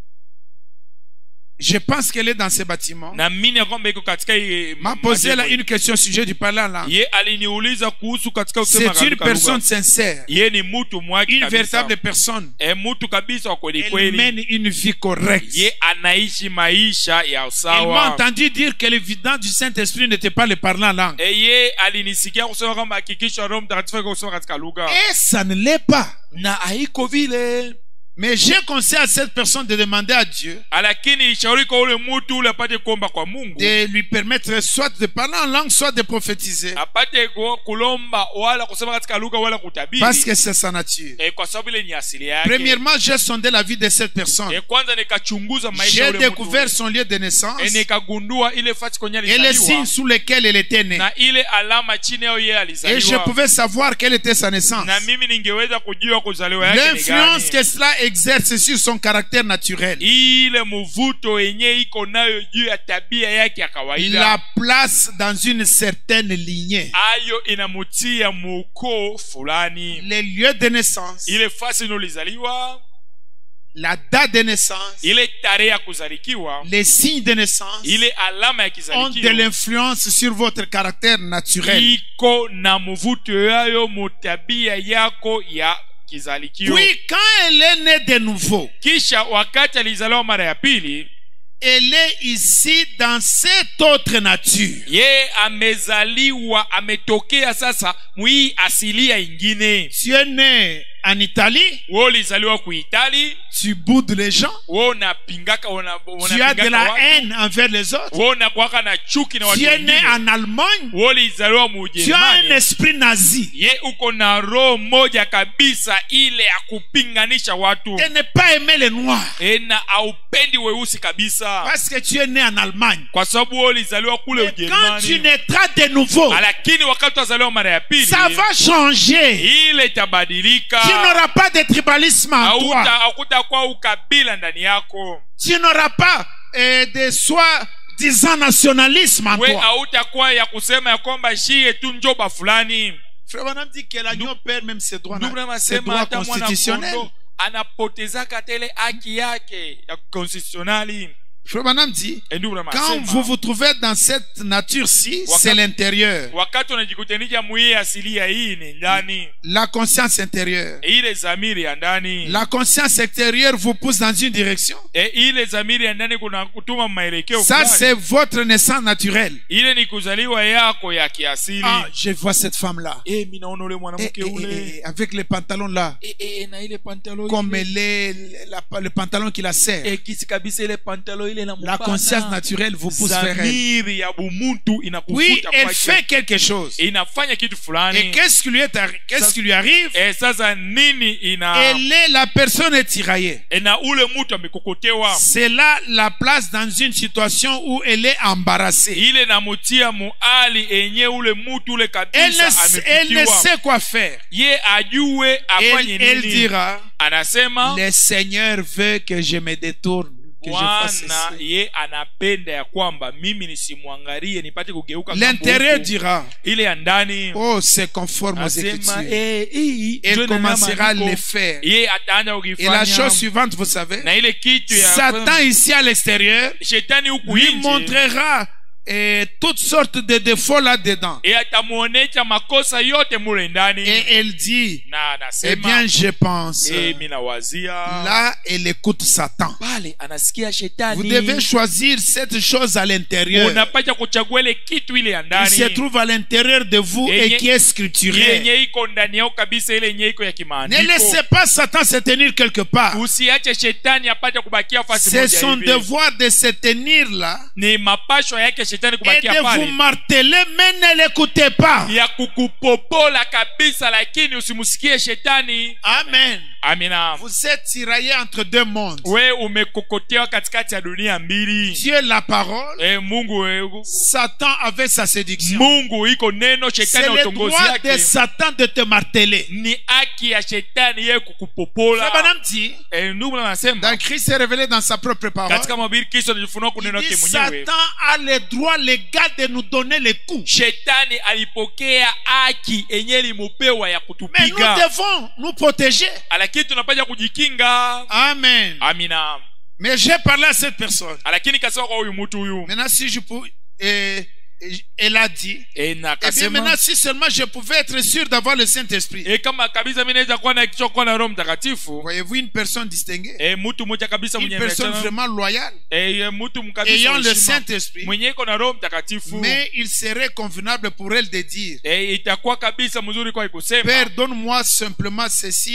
je pense qu'elle est dans ce bâtiment, na mimi kwamba iko katika hii m'a posé là majengo. une question au sujet du parler en langue. Ye aliniuliza kuhusu katika kusema C'est une katika personne lugha. sincère, Ye ni mtu mwaki une kabisa. véritable personne. E, mtu kabisa wa kweli Elle kweli. mène une vie correcte. Ye anaishi maisha ya Elle m'a usawa. entendu dire que l'évidence du Saint-Esprit n'était pas le parler en langue. E, ye alinisikia kusema kwamba hakikisha Roho Mtakatifu iko kusema katika lugha. Et ça ne l'est pas. Na haiko vile. Mais j'ai conseillé à cette personne de demander à Dieu lakini ishauri kwa ule mtu ule apate kuomba kwa Mungu de lui permettre soit de parler en langue, soit de prophétiser. apate ku- kulomba wala kusema katika lugha wala kutabiri Parce que c'est sa nature. e, kwa sababu ile ni asili yake. Premièrement, j'ai sondé la vie de cette personne. E, kwanza nikachunguza maisha ya J'ai ule découvert mtu son lieu de naissance e, nikagundua ile fasi kwenye et les alizaliwa signes sous lesquels elle était née. na ile alama chini yao yeye Et je alizaliwa pouvais savoir quelle était sa naissance. na mimi ningeweza kujua kuzaliwa yake ni L'influence gani. que cela exerce sur son caractère naturel Ile mvuto yenye iko nayo juu ya tabia yake ya kawaida la place dans une certaine lignée. ayo inamutia muko fulani. Les lieux de naissance, Ile fasi inolizaliwa, la date de naissance, ile tarehe ya kuzalikiwa, les signes de naissance ile alama ya ont de kizalikiwa l'influence sur votre caractère naturel. iko na mvuto yayo mutabia yako ya kizalikio. Puis quand elle est née de nouveau, Kisha wakati alizaliwa mara ya pili, elle est ici dans cette autre nature. ye amezaliwa ametokea sasa mwii asilia ingine. Tu es né en Italie, Wewe ulizaliwa ku Itali, tu boudes les gens, wewe unapingaka una, tu as de unapingaka la watu, haine envers les autres. wewe unakuwaka na chuki na watu Tu es né wengine. en Allemagne, Wewe ulizaliwa mu tu as un Ujerumani, esprit nazi ye uko na roho moja kabisa ile ya kupinganisha watu et ne pas aimer les noirs e, na haupendi weusi kabisa parce que tu es né en Allemagne. kwa sababu wewe ulizaliwa kule Mais quand tu Ujerumani. naîtras de nouveau, Lakini wakati utazaliwa mara ya pili, ça va changer. ile itabadilika. Tu n'auras pas de tribalisme en Hauta- toi. Hakutakuwa ukabila ndani yako. Tu n'auras pas euh, de soi-disant nationalisme en We toi. hautakuwa ya kusema ya kwamba shie tu njoba fulani. Frère Branham dit que l'agneau perd même ses droits, Ndugu na- ses nasema droits hata mwana constitutionnels. kondoo anapotezaka tele haki yake ya constitutionali. Frère Branham dit, E, ndugu quand nasema vous vous trouvez dans cette nature-ci, Waka- c'est l'intérieur, wakati unajikutanisha mwi asilia hii ni ndani, la conscience intérieure. e, ile zamiri ya ndani La conscience extérieure vous pousse dans une direction. e, ile zamiri ya ndani kuna kutuma maelekeo Ça, fulani. c'est votre naissance naturelle. Ile ni kuzaliwa yako ya kiasili. Ah, je vois cette femme-là. Eh, mimi naona ule Eh, mwanamke eh, eh, ule eh, avec les pantalons là, eh, eh, na ile pantalo comme ile. elle est, la- le pantalon qui la serre. Eh, kisi kabisa ile pantalo ile na La mubana. conscience naturelle vous pousse vers elle. Zamiri ya bumuntu Oui, inakuvuta elle kwake. fait quelque chose. Inafanya kitu Et fulani. qu'est-ce qui lui est arri- qu'est-ce qui lui arrive? Eh, sasa nini ina Elle est la personne est tiraillée. eh, na ule mtu amekokotewa, C'est là la place dans une situation où elle est embarrassée. ile namutia muali enye ule mtu ule Elle ne, kabisa elle ne amepitiwa. sait quoi faire. Ye ajue afanye Elle, elle nini. dira, Anasema le Seigneur veut que je me détourne, que je fasse Bwana ceci. ye anapenda ya kwamba mimi nisimwangalie nipate kugeuka ngambo L'intérieur huku. dira, Ile ya ndani oh, c'est conforme aux asema Écritures. eh, hii Elle ndio commencera à maandiko. le faire. Ye ataanza Et la kukifanya. chose suivante, vous savez, Na ile kitu ya Satan ici à l'extérieur shetani huku lui nje montrera eh, toutes sortes de défauts là-dedans. e atamuonesha makosa yote mule ndani. Et elle dit, Na eh anasema bien, je pense, eh, mimi nawazia là, elle écoute Satan. pale anasikia shetani. Vous devez choisir cette chose à l'intérieur. Unapata kuchagua ile kitu ile ya Qui se ndani trouve à l'intérieur de vous Et et nye- qui est scripturée. yenye iko ndani yao kabisa, ile yenye iko ya Ne kimaandiko. laissez pas Satan se tenir quelque part. Usiache shetani apate kubakia fasi C'est moja son hivi. devoir de se tenir là Ni mapasho yake shetani et kubakia de vous pale, marteler, mais ne l'écoutez pas. ya kukupopola kabisa, lakini usimusikie shetani. Amen. Amina. Vous êtes tiraillé entre deux mondes. We umekokotewa katikati ya dunia mbili. Dieu la parole, E, Mungu e, Satan avec sa séduction. Mungu iko neno, C'est shetani le utongozi droit de yake. Satan de te marteler. Ni haki ya shetani yeye Frère kukupopola. Branham dit, E, ndugu anasema dans Christ s'est révélé dans sa propre parole, katika mahubiri Kristo anajifunua il kuneno dit, yake mwenyewe. Satan a le droit légal de nous donner les coups. Shetani alipokea haki enye limupewa ya Mais nous kutupiga, devons nous protéger. lakini tunapaswa kujikinga. Amen. Amina. Mais j'ai parlé à cette personne. Lakini kasema kwa huyu mtu huyu Maintenant, si je peux, et, et- elle a dit, e, na eh bien kasema maintenant, si seulement je pouvais être sûr d'avoir le Saint-Esprit. e, kama kabisa mimi naweza kuwa na kichwa kuwa na Roho Mtakatifu. Voyez-vous une personne distinguée, E, mtu mmoja kabisa une mwenye personne ameachana- vraiment loyale, e, mtu mkabisa ayant le heshima, Saint-Esprit, mwenye iko na Roho Mtakatifu. mais il serait convenable pour elle de dire, E, itakuwa kabisa mzuri kwa kusema Père, donne-moi simplement ceci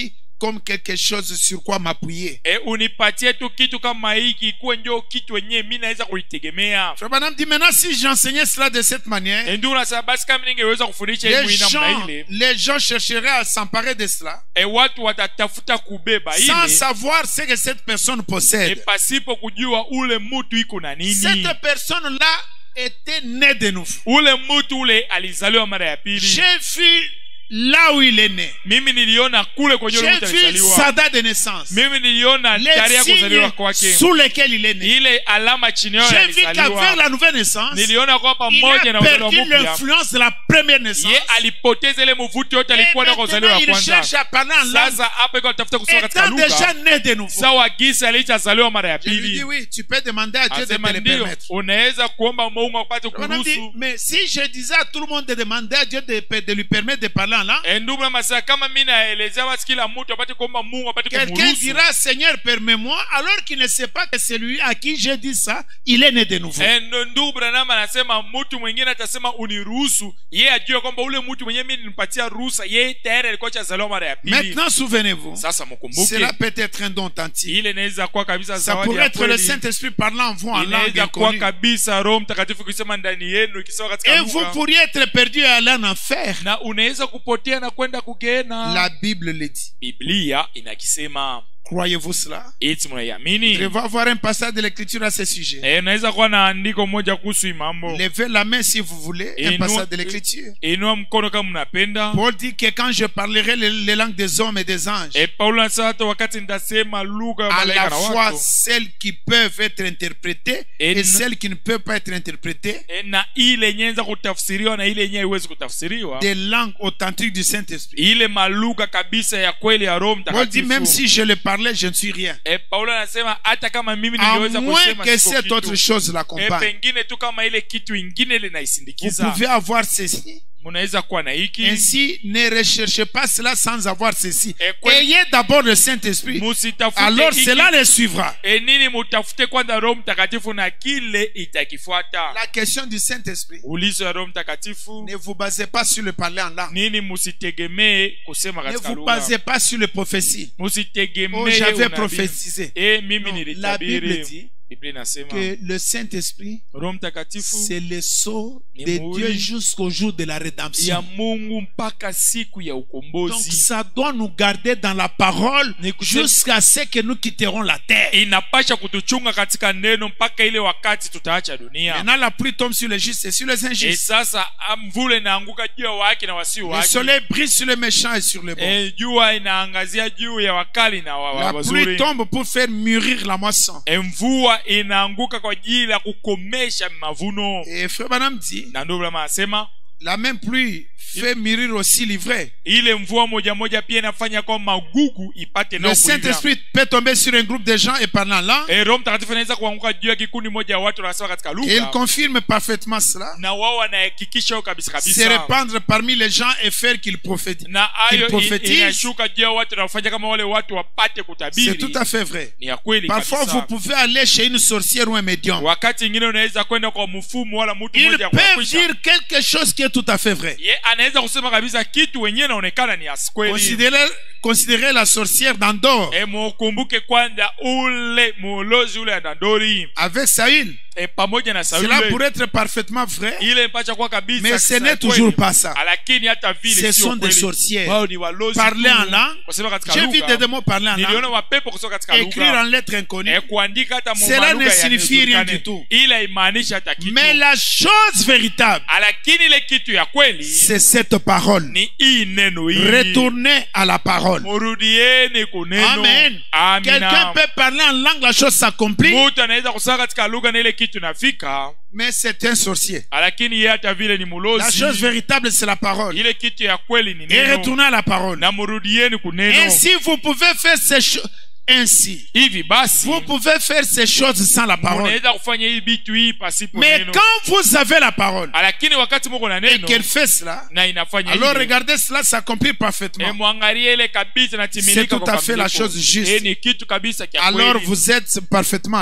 comme quelque chose sur quoi m'appuyer. e unipatie tu kitu kama hiki ikuwe ndio kitu wenyewe mimi naweza kuitegemea. Frère Branham dit maintenant si j'enseignais cela de cette manière, e ndio nasema basi kama ningeweza kufundisha hii les namna gens, ile les gens chercheraient à s'emparer de cela e watu watatafuta kubeba sans ile savoir ce que cette personne e possède. pasipo kujua ule mtu iko na nini. Cette personne-là était née de nouveau. Ule mtu ule alizaliwa mara ya pili. J'ai vu là où il est né. Mimi niliona kule kwenye ule mtu J'ai vu alizaliwa. sa date de naissance. Mimi niliona tarehe Les ya kuzaliwa signes kwake. sous lesquels il est né. Ile alama chini yao J'ai vu qu'avec alizaliwa. la nouvelle naissance, Niliona kwa il pamoja na a uzaliwa perdu mpya. l'influence de la première naissance. Ye alipoteza ile mvuto yote Et alikuwa na maintenant, kuzaliwa il kwanza. cherche à parler en langue. Sasa hapa iko tafuta kusoma katika Étant déjà lugha. né de nouveau. Sawa gisa alichazaliwa mara ya Je lui dis pili. oui, tu peux demander à Dieu de te Asema le ndio permettre. unaweza kuomba Mungu apate On a dit, kuruhusu. mais si je disais à tout le monde de demander à Dieu de, de lui permettre de parler en langue, Ndugu masa kama mimi naelezea basi kila mtu apate kuomba Mungu apate quelqu'un kumruhusu. dira Seigneur permets-moi, alors qu'il ne sait pas que celui à qui j'ai dit ça, il est né de nouveau. Eh, ndugu Branham anasema mtu mwingine atasema uniruhusu, yeye ajue kwamba ule mtu mwenyewe mimi nilimpatia ruhusa, yeye tayari alikuwa chazaliwa mara ya pili. Maintenant souvenez-vous, Sasa mkumbuke cela peut être un don authentique. ile inaweza kuwa kabisa Ça zawadi pourrait ya être le kweli. Saint-Esprit parlant en vous en langue Inaweza kuwa inconnue. kabisa Roho Mtakatifu kusema ndani yenu ikisema katika Et vous lugha. pourriez être perdu et aller en enfer. Na unaweza kupotea na kwenda kugena. La Bible le dit. Biblia inakisema. Croyez-vous cela? Eti mnaiamini? Je vais avoir un passage de l'écriture à ce sujet. Eh, naweza kuwa na andiko moja kuhusu hii mambo. Levez la main si vous voulez, un Inua- passage de l'écriture. Inua mkono kama mnapenda. Paul dit que quand je parlerai les, les langues des hommes et des anges, E Paulo anasema hata wakati nitasema lugha ya à malaika la na fois watu, celles qui peuvent être interprétées Et et n- celles qui ne peuvent pas être interprétées, e, na ile yenye inaweza kutafsiriwa na ile yenye haiwezi kutafsiriwa, des langues authentiques du Saint-Esprit. ile malugha kabisa ya kweli ya Roho Paul dit même Mtakatifu. si je le parlais, je ne suis rien. E, Paulo anasema hata kama mimi À ningeweza moins kusema que siko cette autre kitu, chose e, l'accompagne. pengine tu kama ile kitu ingine Vous linaisindikiza, pouvez avoir ceci. mnaweza kuwa na hiki. Ainsi, ne recherchez pas cela sans avoir ceci. Et quoi- Ayez d'abord le Saint-Esprit. Musitafute Alors hiki, cela les suivra. e, nini mutafute kwanza Roho Mtakatifu na kile itakifuata. La question du Saint-Esprit. Ulizo ya Roho Mtakatifu, Ne vous basez pas sur le parler en langue. nini musitegemee kusema Ne katika vous lugha. basez pas sur les prophéties. Oh, Musitegemee j'avais unabii. prophétisé. Eh, mimi Non, la Bible nilitabiri. dit Biblia inasema que le Saint-Esprit, Roho Mtakatifu c'est le sceau Ni de muhuri Dieu jusqu'au jour de la ya rédemption. Mungu mpaka siku ya Donc ukombozi. ça doit nous garder dans la parole Ni kusema- jusqu'à ce que nous quitterons la terre. Inapasha kutuchunga katika neno mpaka ile wakati tutaacha dunia. Maintenant la pluie tombe sur les justes et sur les E, injustes. sasa ah, mvula inaanguka juu ya waki na wasio Le waki. soleil brille sur les méchants et sur les bons. E, jua inaangazia juu ya wakali na wa- wa- La pluie wazuri. tombe pour faire mûrir la moisson. E, mvua inaanguka kwa ajili ya kukomesha mavuno. Et Frère Branham dit, Na ndio Branham anasema la même pluie fait mûrir aussi l'ivraie. ile mvua moja moja pia inafanya kwa magugu ipate Le nao kuiva. Saint-Esprit peut tomber sur un groupe de gens et parler en langue. E, Roho Mtakatifu anaweza kuanguka juu ya kikundi moja ya watu wanasema katika Et il lugha, confirme parfaitement cela. na wao wanahakikisha hiyo kabisa Se kabisa, répandre parmi les gens et faire qu'ils prophétisent. na Qu'il hayo prophétise. inashuka juu ya watu na kufanya kama wale watu wapate C'est kutabiri. tout à fait vrai. Ni ya kweli Parfois, kabisa. vous pouvez aller chez une sorcière ou un médium. Wakati ingine unaweza kwenda kwa mfumu wala mtu Ils mmoja peuvent kuakwisha, dire quelque chose qui est tout à fait vrai. ye anaweza kusema kabisa kitu wenyewe inaonekana ni askweli. Considérez, considérez la sorcière d'Andorre E, mukumbuke kwanza ule mulozi ule andandori, avec Saül. e, pamoja na Cela Sauli, pourrait être parfaitement vrai, ile ipacha kwa kabisa mais ce kisa n'est kweli. toujours pas ça. Lakini hata vile Ce sio sont des kweli. sorcières. Wao ni walozi Parler tu. en langue. Kusema katika J'ai vu lugha. des démons parler en Niliona langue. wapepo kusema katika Écrire lugha. en lettres inconnues. E, kuandika hata mu Cela malugha ne signifie rien yanayojulikana. du tout. Ila imaanisha hata kitu. Mais la chose véritable, Lakini ile kitu ya kweli c'est cette parole. ni hii neno hii. Retournez à la parole. Murudieni kuneno. Amen. Amina. Quelqu'un peut parler en langue, la chose s'accomplit, Mtu anaweza kusema katika lugha na ile kitu nafika, mais c'est un sorcier. lakini yeye hata vile ni La mulozi. chose véritable, c'est la parole. Ile kitu ya kweli ni Et neno. retournez à la parole. Na murudieni kuneno. Ainsi, vous pouvez faire ces choses. Ainsi, Hivi basi vous pouvez faire ces choses sans la parole. unaweza kufanya hii vitu hii pasipo Mais neno. quand vous avez la parole Lakini wakati mko na et neno qu'elle fait cela, na inafanya alors hivyo, regardez cela s'accomplir e, parfaitement. mwangalie ile kabisa na timilika C'est tout kwa à fait la kamilifu. chose juste. E, ni kitu kabisa kia Alors kweli. vous êtes parfaitement en ligne.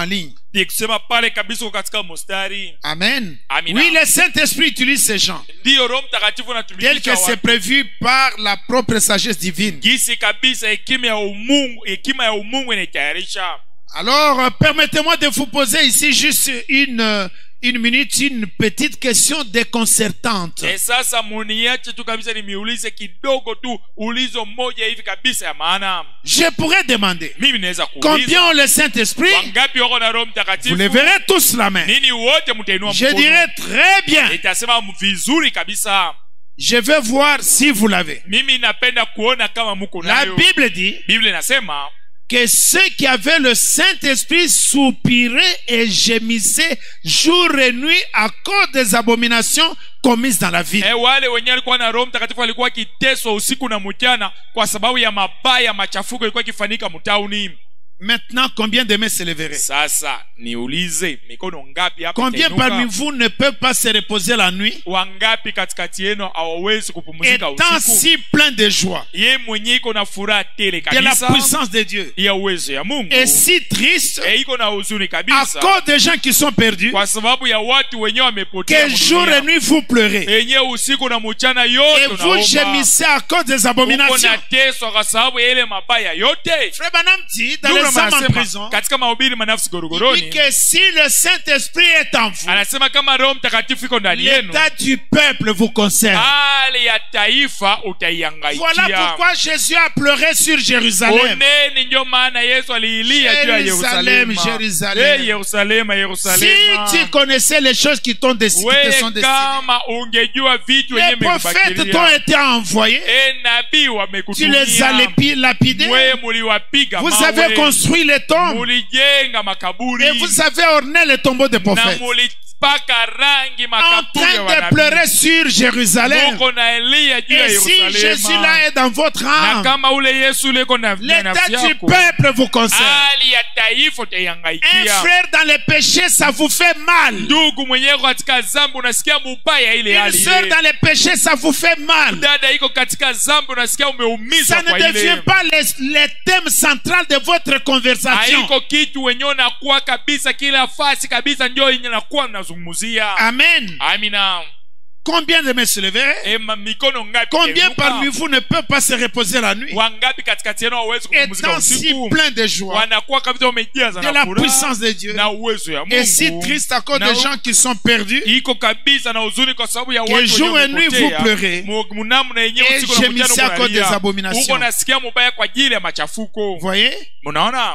Ndiye kusema pale kabisa katika mstari. Amen. Amina. Oui, le Saint-Esprit utilise ces gens Ndiyo Roho Mtakatifu tel anatumikisha que c'est watu. prévu par la propre sagesse divine. Gisi kabisa hekima ya umungu, hekima ya umungu inatayarisha. Alors, euh, permettez-moi de vous poser ici juste une, euh, une minute, une petite question déconcertante. E sasa muniache tu kabisa nimiulize kidogo tu ulizo moja hivi kabisa ya maana. Je pourrais demander, Mimi naweza combien kuuliza ont le Saint-Esprit? wangapi wako na Roho Vous Mtakatifu? les verrez tous la main. Nini wote mtainua Je mkono. dirais très bien. Itasema vizuri kabisa. Je vais voir si vous l'avez. Mimi napenda kuona kama mko La nayo. Bible dit Biblia inasema que ceux qui avaient le Saint-Esprit soupiraient et gémissaient jour et nuit à cause des abominations commises dans la ville. e, wale wenyewe walikuwa na Roho Mtakatifu walikuwa wakiteswa usiku na mchana kwa sababu ya mabaya machafuko yalikuwa yakifanyika mtauni. Maintenant, combien de mains se lèveraient? Sasa niulize mikono ngapi hapa Combien itainuka? parmi vous ne peuvent pas se reposer la nuit, Wangapi katikati yenu hawawezi kupumzika étant usiku? si plein de joie, Ye mwenyewe iko na furaha tele de la kabisa puissance de Dieu, ya uwezo ya Mungu, et si triste e iko na huzuni à kabisa cause des gens qui sont perdus, kwa sababu ya watu wenyewe wamepotea que jour et mdunia. nuit vous pleurez Yenyewe usiku na mchana et yote vous unaomba. gémissez à cause des Uko abominations. nateswa kwa sababu ya ile mabaya yote. Frère Branham dit dans Ndugu les hommes en anasema prison, katika mahubiri manafsi il dit gorogoroni, que si le Saint-Esprit est en vous, anasema kama Roho Mtakatifu iko ndani yenu, l'état du peuple vous concerne. hali ya taifa Voilà utaiangaikia. pourquoi Jésus a pleuré sur Jérusalem. Oneni ndio maana Yesu aliilia juu ya Yerusalem, Yerusalema. Jerusalem. Eh, Yerusalema, Si Yerusalema. tu connaissais les choses qui t'ont déc- qui te Wewe sont destinées, kama ungejua vitu wenye les prophètes t'ont mekubakilia. été envoyés, Eh, nabii tu les as wamekutumia. lépi- lapidés, Wewe muliwapiga vous avez mawe. construit les tombes Mulijenga makaburi. et vous avez orné les tombeaux des Na prophètes. mulipaka rangi En makaburi ya train de wanabii. pleurer sur Jérusalem. Muko na Elia juu ya Et si Jésus Yerusalema. là est dans votre Na âme, kama ule Yesu ule iko na na l'état nafsi du yako, peuple vous concerne. hali ya taifa Un utaiangaikia. frère dans les péchés, ça vous fait mal. Ndugu mwenyewe katika zambi unasikia mubaya ile Une hali sœur ile. dans les péchés, ça vous fait mal. Dada iko katika zambi unasikia umeumizwa Ça ne kwa devient ile. pas le, le thème central de votre conversation. Haiko kitu wenyewe nakuwa kabisa kila fasi kabisa ndio yenye nakuwa nazungumzia. Amen. Amina. Combien de mains se leveraient? E, ma- mikono ngapi Combien itainuka? parmi vous ne peuvent pas se reposer la nuit? Wangapi katikati yenu hawawezi kupumzika Étant si usiku? plein de joie, Wanakuwa kabisa wamejaza de na la furaha puissance de Dieu, na uwezo ya et si Mungu. triste à cause Na des gens qui sont perdus, iko kabisa na huzuni kwa sababu ya Que watu jour wenye et nuit wamepotea. vous pleurez. Mu- mnamu na yenyewe Et usiku na gémissez mchana à cause munalia. des abominations. Uko nasikia mubaya kwa ajili ya machafuko. voyez, Munaona?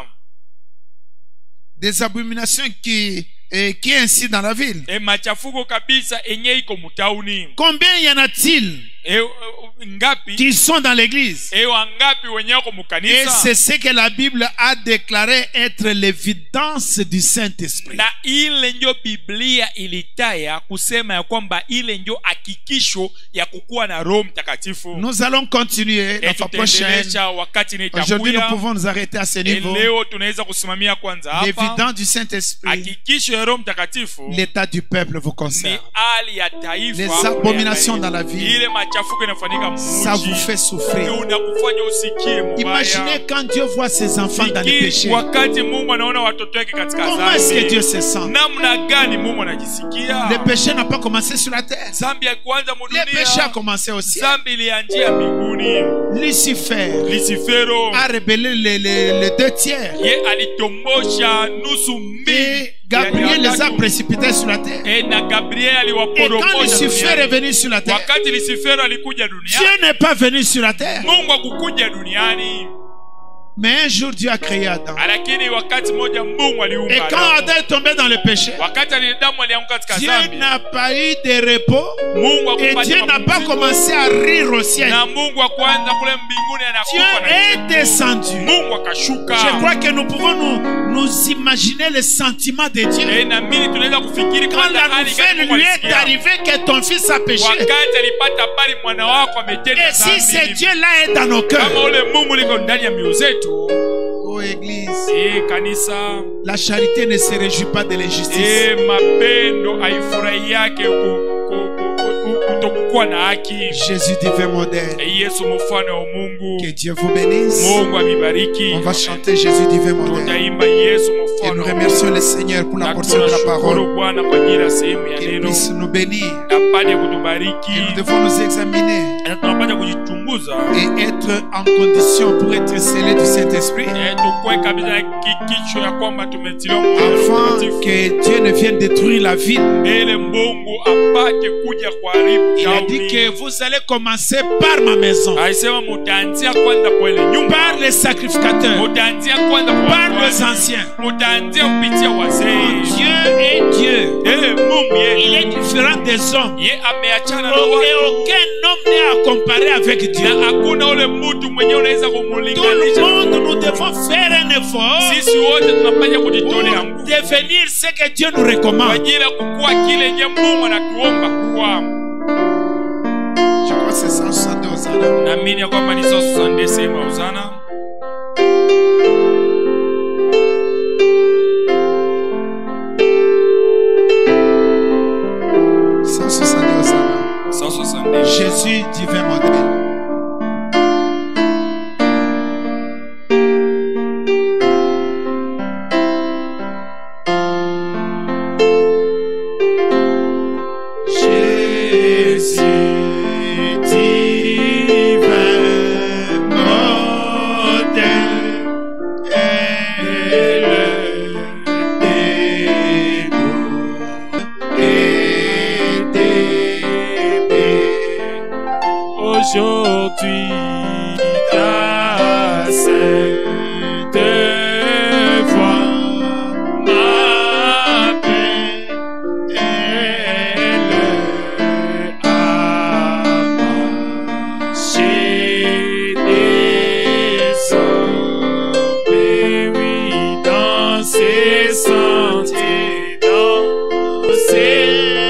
des abominations qui, eh, qui est ainsi dans la ville. E, machafuko kabisa enye iko mutauni. Combien y en a-t-il E, e, ngapi? qui sont dans l'église? E, wangapi wenye wako Et mukanisa? c'est ce que la Bible a déclaré être l'évidence du Saint-Esprit. Na ile ndio Biblia ilitaya kusema ya kwamba ile ndio hakikisho ya kukuwa na Roho Mtakatifu. Nous allons continuer E, la fois prochaine. tutaendelesha wakati Aujourd'hui, nous nitakuya. pouvons nous arrêter à ce E, niveau. leo tunaweza kusimamia kwanza hapa. L'évidence du Saint-Esprit, Hakikisho ya Roho Mtakatifu l'état du peuple vous ni concerne. hali ya taifa. Les abominations dans la vie, Ile machafuko inafanyika ça vous mji. fait souffrir. Unakufanya usikie mbaya. Imaginez quand Dieu voit ses enfants dans les Fikiri péchés. wakati Mungu anaona watoto wake katika Comment est-ce que dhambi. Dieu se sent? Namna gani Mungu anajisikia? Le péché n'a pas commencé sur la terre. Zambi ya kwanza Le péché a mudunia. commencé au ciel. Zambi ilianjia mbinguni. Lucifer Lucifero a rébellé les, les- les deux tiers. ye alitombosha nusu mbili. Et Gabriel les a précipités sur la terre. E, na Gabriel Et quand aliwaporomosha Lucifer est duniani. venu sur la terre, Wakati Lucifero alikuja Dieu duniani, n'est pas venu sur la terre. Mungu hakukuja duniani. Mais un jour, Dieu a créé Adam. Lakini wakati mmoja Mungu Et aliumba quand Adamu. Adam est tombé dans le péché, Wakati Adamu alianguka katika Dieu dhambi, n'a pas eu de repos. Mungu Et hakupata Dieu n'a pas mapumziko. commencé à rire au ciel. Na Mungu akaanza kule mbinguni Dieu anakufa na est kicheko. descendu. Mungu akashuka. Je crois que nous pouvons nous, nous imaginer le sentiment de Dieu. Eh, na mimi tunaweza kufikiri Quand kwanza la hali gani nouvelle Mungu lui est alisikia. arrivée que ton fils a péché, Wakati alipata habari mwana wako ametenda et si ce dhambi. Dieu-là est dans nos Kama cœurs, ule Mungu liko ndani ya mioyo zetu. oh Église, Eh, kanisa. la charité ne se réjouit pas de l'injustice. Eh, mapendo haifurahi yake ku- ku- ku- ku- kutokuwa kuwa na haki. Jésus divin modèle. Yesu mfano wa Mungu. Que Dieu vous bénisse. Mungu abibariki. On va chanter Jésus divin modèle. Tutaimba Yesu Et nous mfano. remercions le Seigneur pour la portion de la parole. Bwana kwa ajili ya sehemu ya Qu'il neno. puisse nous bénir. Apate kutubariki. Et nous devons nous examiner Na tunapaswa kujichunguza. et être en condition pour être scellés du Saint-Esprit Eh, tukue kabisa kikicho ya kwamba tumetiliwa moyo na afin Mtakatifu. que Dieu ne vienne détruire la ville. Ele Mungu apate kuja kuharibu Il a kauli. dit que vous allez commencer par ma maison, Aisema mutaanzia kwanza kwa ile nyumba. par les sacrificateurs, Mutaanzia kwanza kwa par watu les wazee. anciens. Mutaanzia kupitia wazee. Dieu est Dieu. Eh, Mungu Il yeye est différent des hommes. ye ameachana na Et watu. aucun homme n'est à comparer avec Dieu. Na hakuna ule mtu mwenyewe unaweza Tout le kumulinganisha. monde, nous devons faire un effort Sisi wote tunapaswa pour kujitolea nguvu devenir ce que Dieu nous kwa recommande. ajili ya kukua kile yenye Mungu anatuomba kuwa. Je crois que c'est cent soixante-deux Hosanna. Naamini ya kwamba ni sasa Sunday sehemu ya Hosanna. cent soixante-deux Hosanna. cent soixante-deux. Jésus divin modèle. Jésus divin modèle, aide-nous et d'aimer. Aujourd'hui, ta sainte voix m'appelle, elle a marché des hommes, et oui, dans ses sentiers, dans ses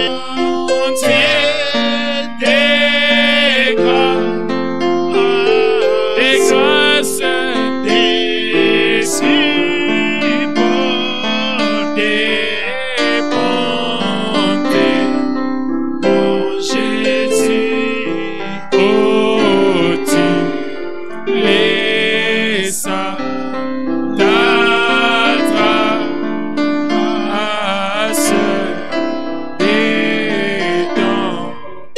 sentiers des grâces, des grâces, des supports, des bontés. Oh Jésus, oh tu laissa ta trace des dents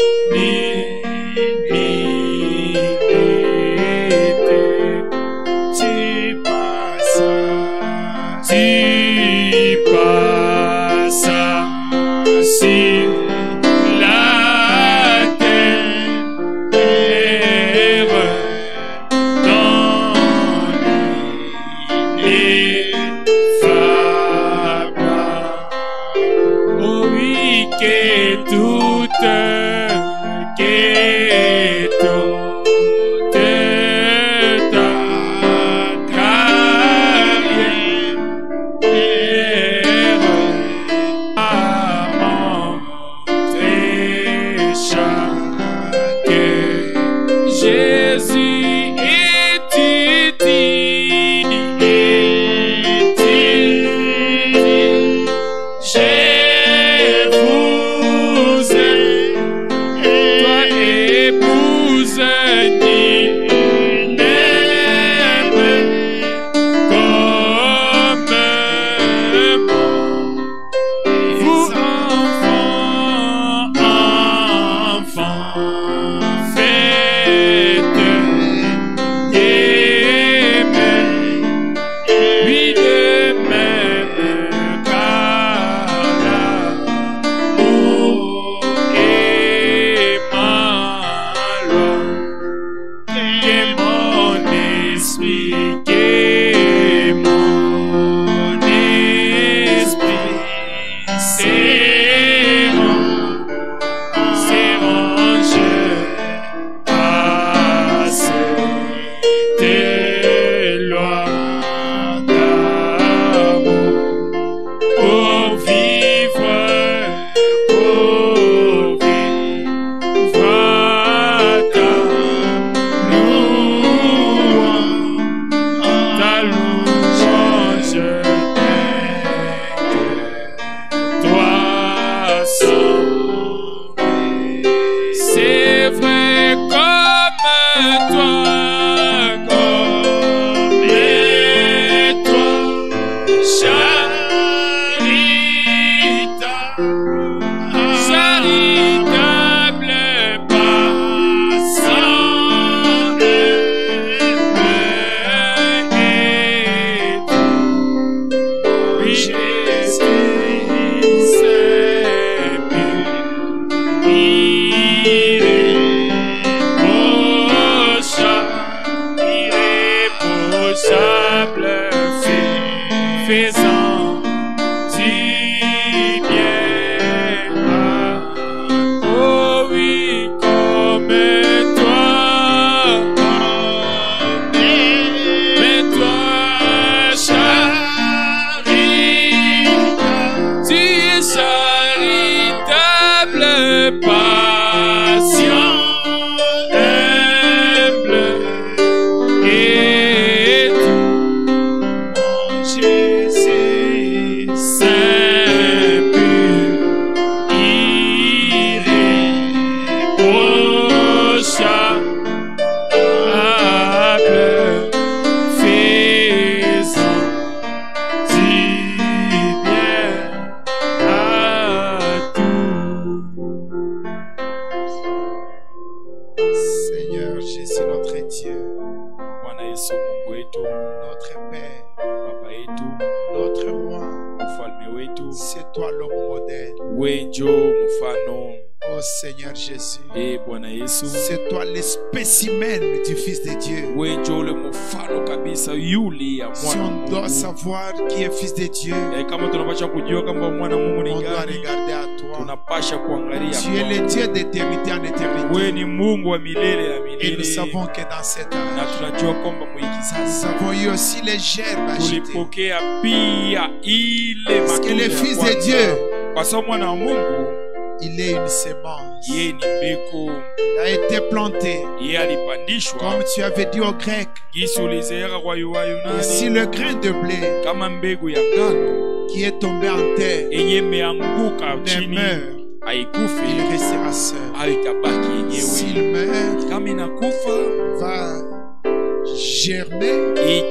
tu passas, tu passas sur la terre dans l'ineffable. Oh oui, que toute, que toute ta carrière a montré chaque Jésus est utile, est utile chez vous, toi épouse l'homme modèle. we njo mfano. Oh Seigneur Jésus, E Bwana Yesu, c'est toi le spécimen du Fils de Dieu. we njo ule mfano kabisa yule ya Si mwana wa on doit Mungu. savoir qui est Fils de Dieu, E, kama tunapasha kujua kama mwana wa Mungu on ni doit gani, regarder à toi. tunapasha kuangalia Tu es le kwako. Dieu d'éternité en We éternité. ni Mungu wa milele na Et nous milele, savons que dans cet na âge, tunajua kwamba mwiki nous sasa avons eu aussi les gerbes agitées. tulipokea pia ile Parce que matunda le ya Fils de kwanza. Dieu, Kwa sababu mwana wa Mungu il est une sémence. yeye ni mbegu, Il a été planté. yeye alipandishwa Comme tu avais dit aux Grecs, gisi ulizeeka kwa yu- et Wayunani, si le grain de blé kama mbegu ya ngano qui est tombé en terre yenye imeanguka ne chini meurt, haikufi, il restera seul. au itabaki yenyewe. S'il meurt, Kama inakufa va germer,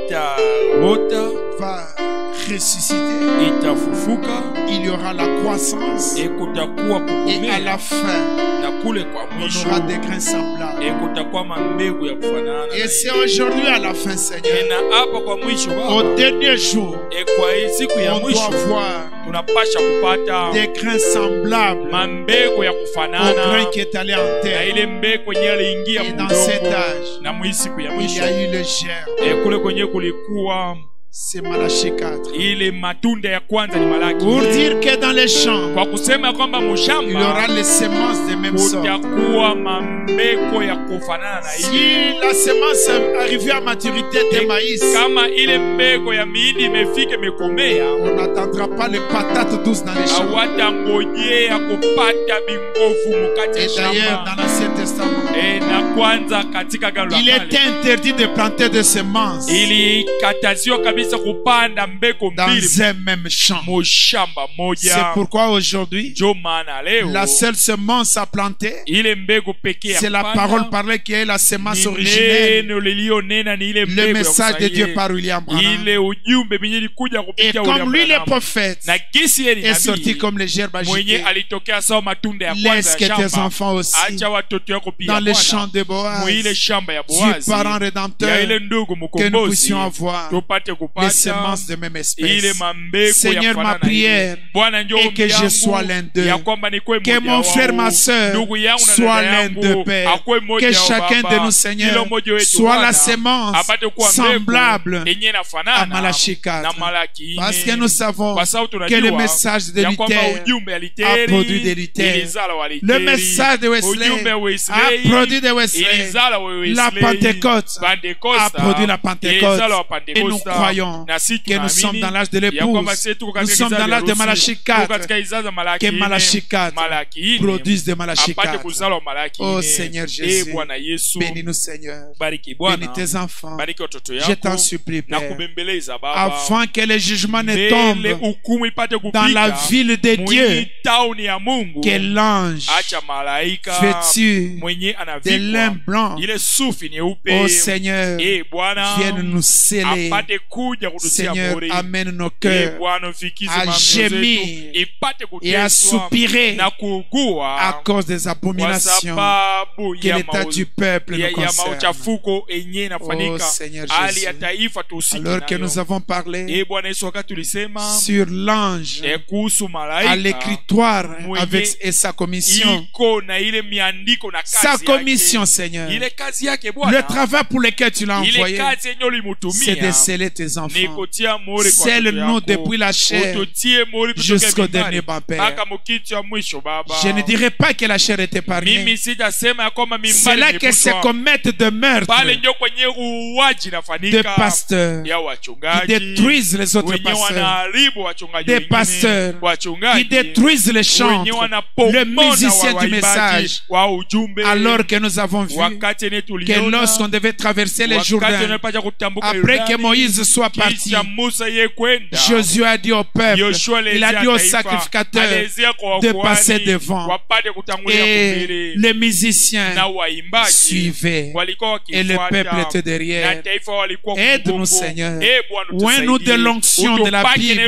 itaota, va ressusciter. itafufuka, Il y aura la croissance. ekutakuwa Et à kukomea, la fin, na kule kwa on mwisho aura des grains semblables. ekutakuwa mambegu ya kufanana na Et c'est yeye. aujourd'hui à la fin, Seigneur, Na hapa kwa mwisho au Baba, dernier jour, e kwa hii siku ya on mwisho doit voir tunapasha kupata des grains semblables mambegu ya au kufanana grain qui est allé en na terre. ile mbegu yenye aliingia Et dans cet mudongo. âge, Na mwi siku ya il mwisho y a eu le germe. e kule kwenye kulikuwa C'est Malachie quatre. ile matunda ya kwanza ni Malaki, Pour dire que dans les champs, kwa kusema kwamba il y aura mushamba les semences de même sorte. kutakuwa mambeko ya kufanana na Si ile. la semence arrivée à maturité de maïs, Kama ile mbeko ya miindi imefika imekomea, on n'attendra pas les patates douces dans les champs. hawatangojea kupata bingovu mukati ya Et d'ailleurs, shamba. dans l'Ancien Testament, E, na kwanza katika Agano la il était Kale interdit de planter des semences ilikataziwa kabisa kupanda mbeko mbili dans un même champ. mushamba C'est moja. pourquoi aujourd'hui, Ndio maana leo la seule semence à planter, ile mbegu pekee ya c'est la kupanda parole parlée qui est la semence ni originelle. neno lililonena ni ile Le mbegu ya message de Dieu kusaidia. par William Branham. Ile ujumbe benye ilikuja Et kupitia comme William lui, le Branham. prophète, Na gisi yeye ni est sorti nabii comme les gerbes mwenye agitées. alitokea sawa matunda ya Laisse kwanza que ya tes shamba. enfants aussi, Acha watoto wako pia dans les Bwana, champs de Boaz, mwile shamba ya du Boazi parent ya rédempteur, ile ndugu que nous mkombozi, puissions avoir tupate les kupata semences de même ile espèce. mambeko Seigneur, ya ma kufanana prière ile. Bwana njoo est que ombi je yangu sois l'un d'eux. ya kwamba nikuwe Que mmoja mon frère, wao. ma sœur, Ndugu yangu na soit dada l'un yangu, de Père. akuwe mmoja Que wa chacun Baba. de nous, Seigneur, Kila mmoja wetu soit la Bwana, semence apate kuwa mbegu semblable yenye inafanana à Malachie quatre. na Malaki Parce nne. que nous savons Kwa sababu que le tunajua message de ya kwamba Luther ujumbe ya a Literi produit de Luther. ilizala wa Literi. Le message de Wesley Ujumbe wa a Wesley produit de Wesley. ilizala wa Wesley. La Pentecôte Pentecoste a produit la Pentecôte. ilizala wa Et nous Pentecoste. croyons Na si que nous tunaamini sommes dans l'âge de ya kwamba l'épouse. sisi tuko Nous katika sommes dans kizazi l'âge de harusi. Malachie Tuko quatre. katika kizazi cha Malaki Que nne. Malachie quatre Malaki nne. produise de Malachie apate quatre. kuzala wa Malaki Oh nne. Seigneur Eh, Jésus, Bwana Yesu, bénis-nous Seigneur. bariki Bwana, Bénis tes enfants. bariki watoto Je yako t'en supplie, na Père. kubembeleza Baba, Avant que le jugement ne mbele tombe hukumu ipate dans la kupita ville de Dieu, mwini tauni ya Mungu, que l'ange acha malaika vêtu mwenye de anavikwa lin blanc, ile sufi nyeupe, oh Seigneur, eh Bwana, vienne nous sceller. apate kuja kututia Seigneur, muri. amène nos Eh cœurs Bwana, ufikize à mambo gémir zetu ipate et à kuteswa soupirer na kuugua à cause des kwa abominations sababu que ya l'état mau- du peuple ya, nous ya concerne. mauchafuko enye Oh inafanyika Seigneur hali ya Jésus, taifa tuhusiki alors que nayo. nous avons parlé Eh Bwana Yesu, wakati tulisema sur l'ange eh, kuhusu à malaika l'écritoire mwenye avec et sa commission, iko na ile miandiko na sa kazi commission, yake, Seigneur, ile kazi yake le Bwana, travail pour lequel tu l'as ile envoyé, kazi yenye c'est de ulimutumia sceller tes ni enfants. kutia muhuri kwa Scelle-nous watoto yako. depuis la chair Ututie muhuri kutoka jusqu'au mbinguni dernier ban, Père. mpaka mukiti wa mwisho Baba. Je ne dirais pas que la chair est épargnée. Mimi sijasema ya kwamba C'est mimbali là que se imepuswa. commettent de meurtres Pale ndio kwenye uwaji de nafanyika pasteurs ya qui wachungaji détruisent les autres wenye pasteurs, wanaharibu wachungaji des wengine, pasteurs qui wachungaji détruisent les chantres, wenye le wanapomona musicien wa du message, waimbaji wa ujumbe, alors que nous avons vu wakati yenye que tuliona lorsqu'on devait traverser les wakati Jourdains, wanapata kutambuka après que Yordani, Moïse soit parti, kisha Musa ye kwenda, Josué a dit au peuple, Yoshua il a alezea dit aux taifa, sacrificateurs alezea kwa de wakuhani, passer devant. wapate kutangulia Et kumbele, les musiciens na waimbaji suivaient walikuwa et le wakifuata, peuple était na derrière. taifa walikuwa Aide-nous, kumgongo. Seigneur. Eh, Bwana Oins-nous de utusaidie. l'onction de la Utupake na Bible ile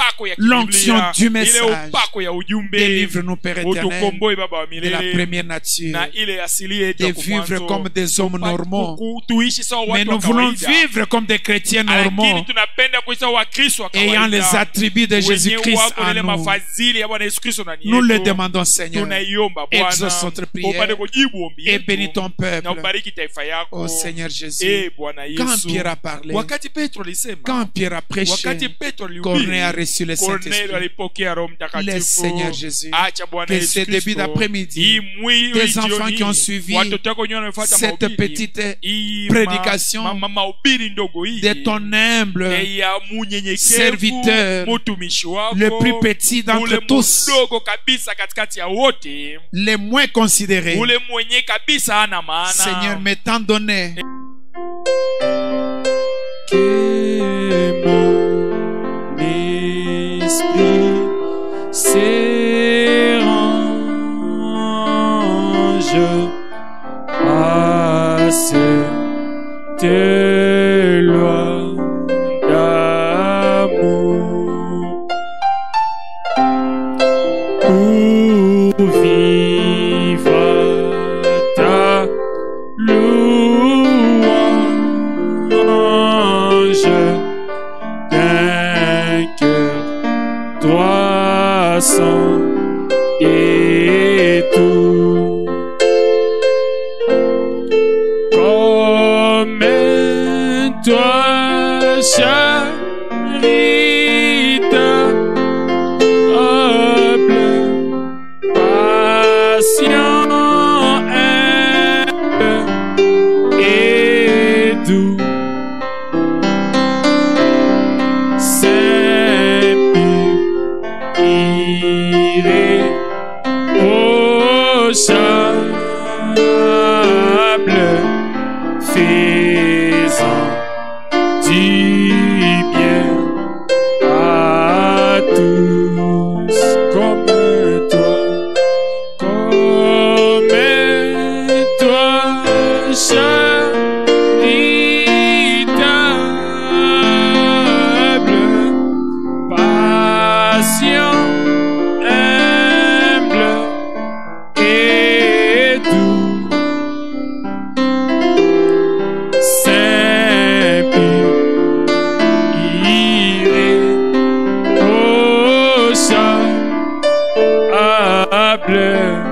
upako ya l'onction kibiblia, du ile message. upako ya ujumbe. Délivre-nous, Père éternel, Utukomboe Baba wa de la milele première nature, na ile asili yetu de ya vivre kumwanzo. comme des hommes Tupa- normaux. ku- tuishi sawa Mais watu wa nous voulons kawaida. vivre comme des chrétiens Lakini normaux, tunapenda kuishi sawa Wakristo wa ayant les kawaida. attributs de Wenye Jésus-Christ wako en ile nous. mafadhili ya Bwana Yesu Kristo ndani Nous le yetu. demandons, Seigneur. Tunaiomba Exauce Bwana notre prière upate kujibu ombi et yetu. bénis ton peuple. Na ubariki taifa yako. Oh Seigneur Jésus, Eh, Bwana quand Yesu. Pierre a parlé, Wakati Petro alisema, quand Pierre a prêché, wakati Petro Corneille a alihubiri, reçu le Kornelio Saint-Esprit. alipokea Roho Mtakatifu. Laisse, Seigneur Jésus, Acha Bwana que Yesu ce début Kristo, d'après-midi, hii mwi- tes hii enfants jioni, qui ont suivi watoto wako wenyewe wanafuata cette mahubiri, petite hii ma- prédication ma- ma- mahubiri ndogo hii de ton humble eh, ya munyenyekevu, serviteur, mtumishi wako, le plus petit d'entre ule tous, mdogo kabisa katikati ya wote, les moins considérés. ule mwenye kabisa hana maana. Seigneur, m'étant donné Que mon esprit s'érange à cette loi d'amour pour vivre ta louange d'un cœur droissant et tout. Comme toi charitable, patient, humble et doux, simple, irréprochable, faisant du bien à tous comme toi, comme toi, charitable, patient, humble et doux, simple, irréprochable.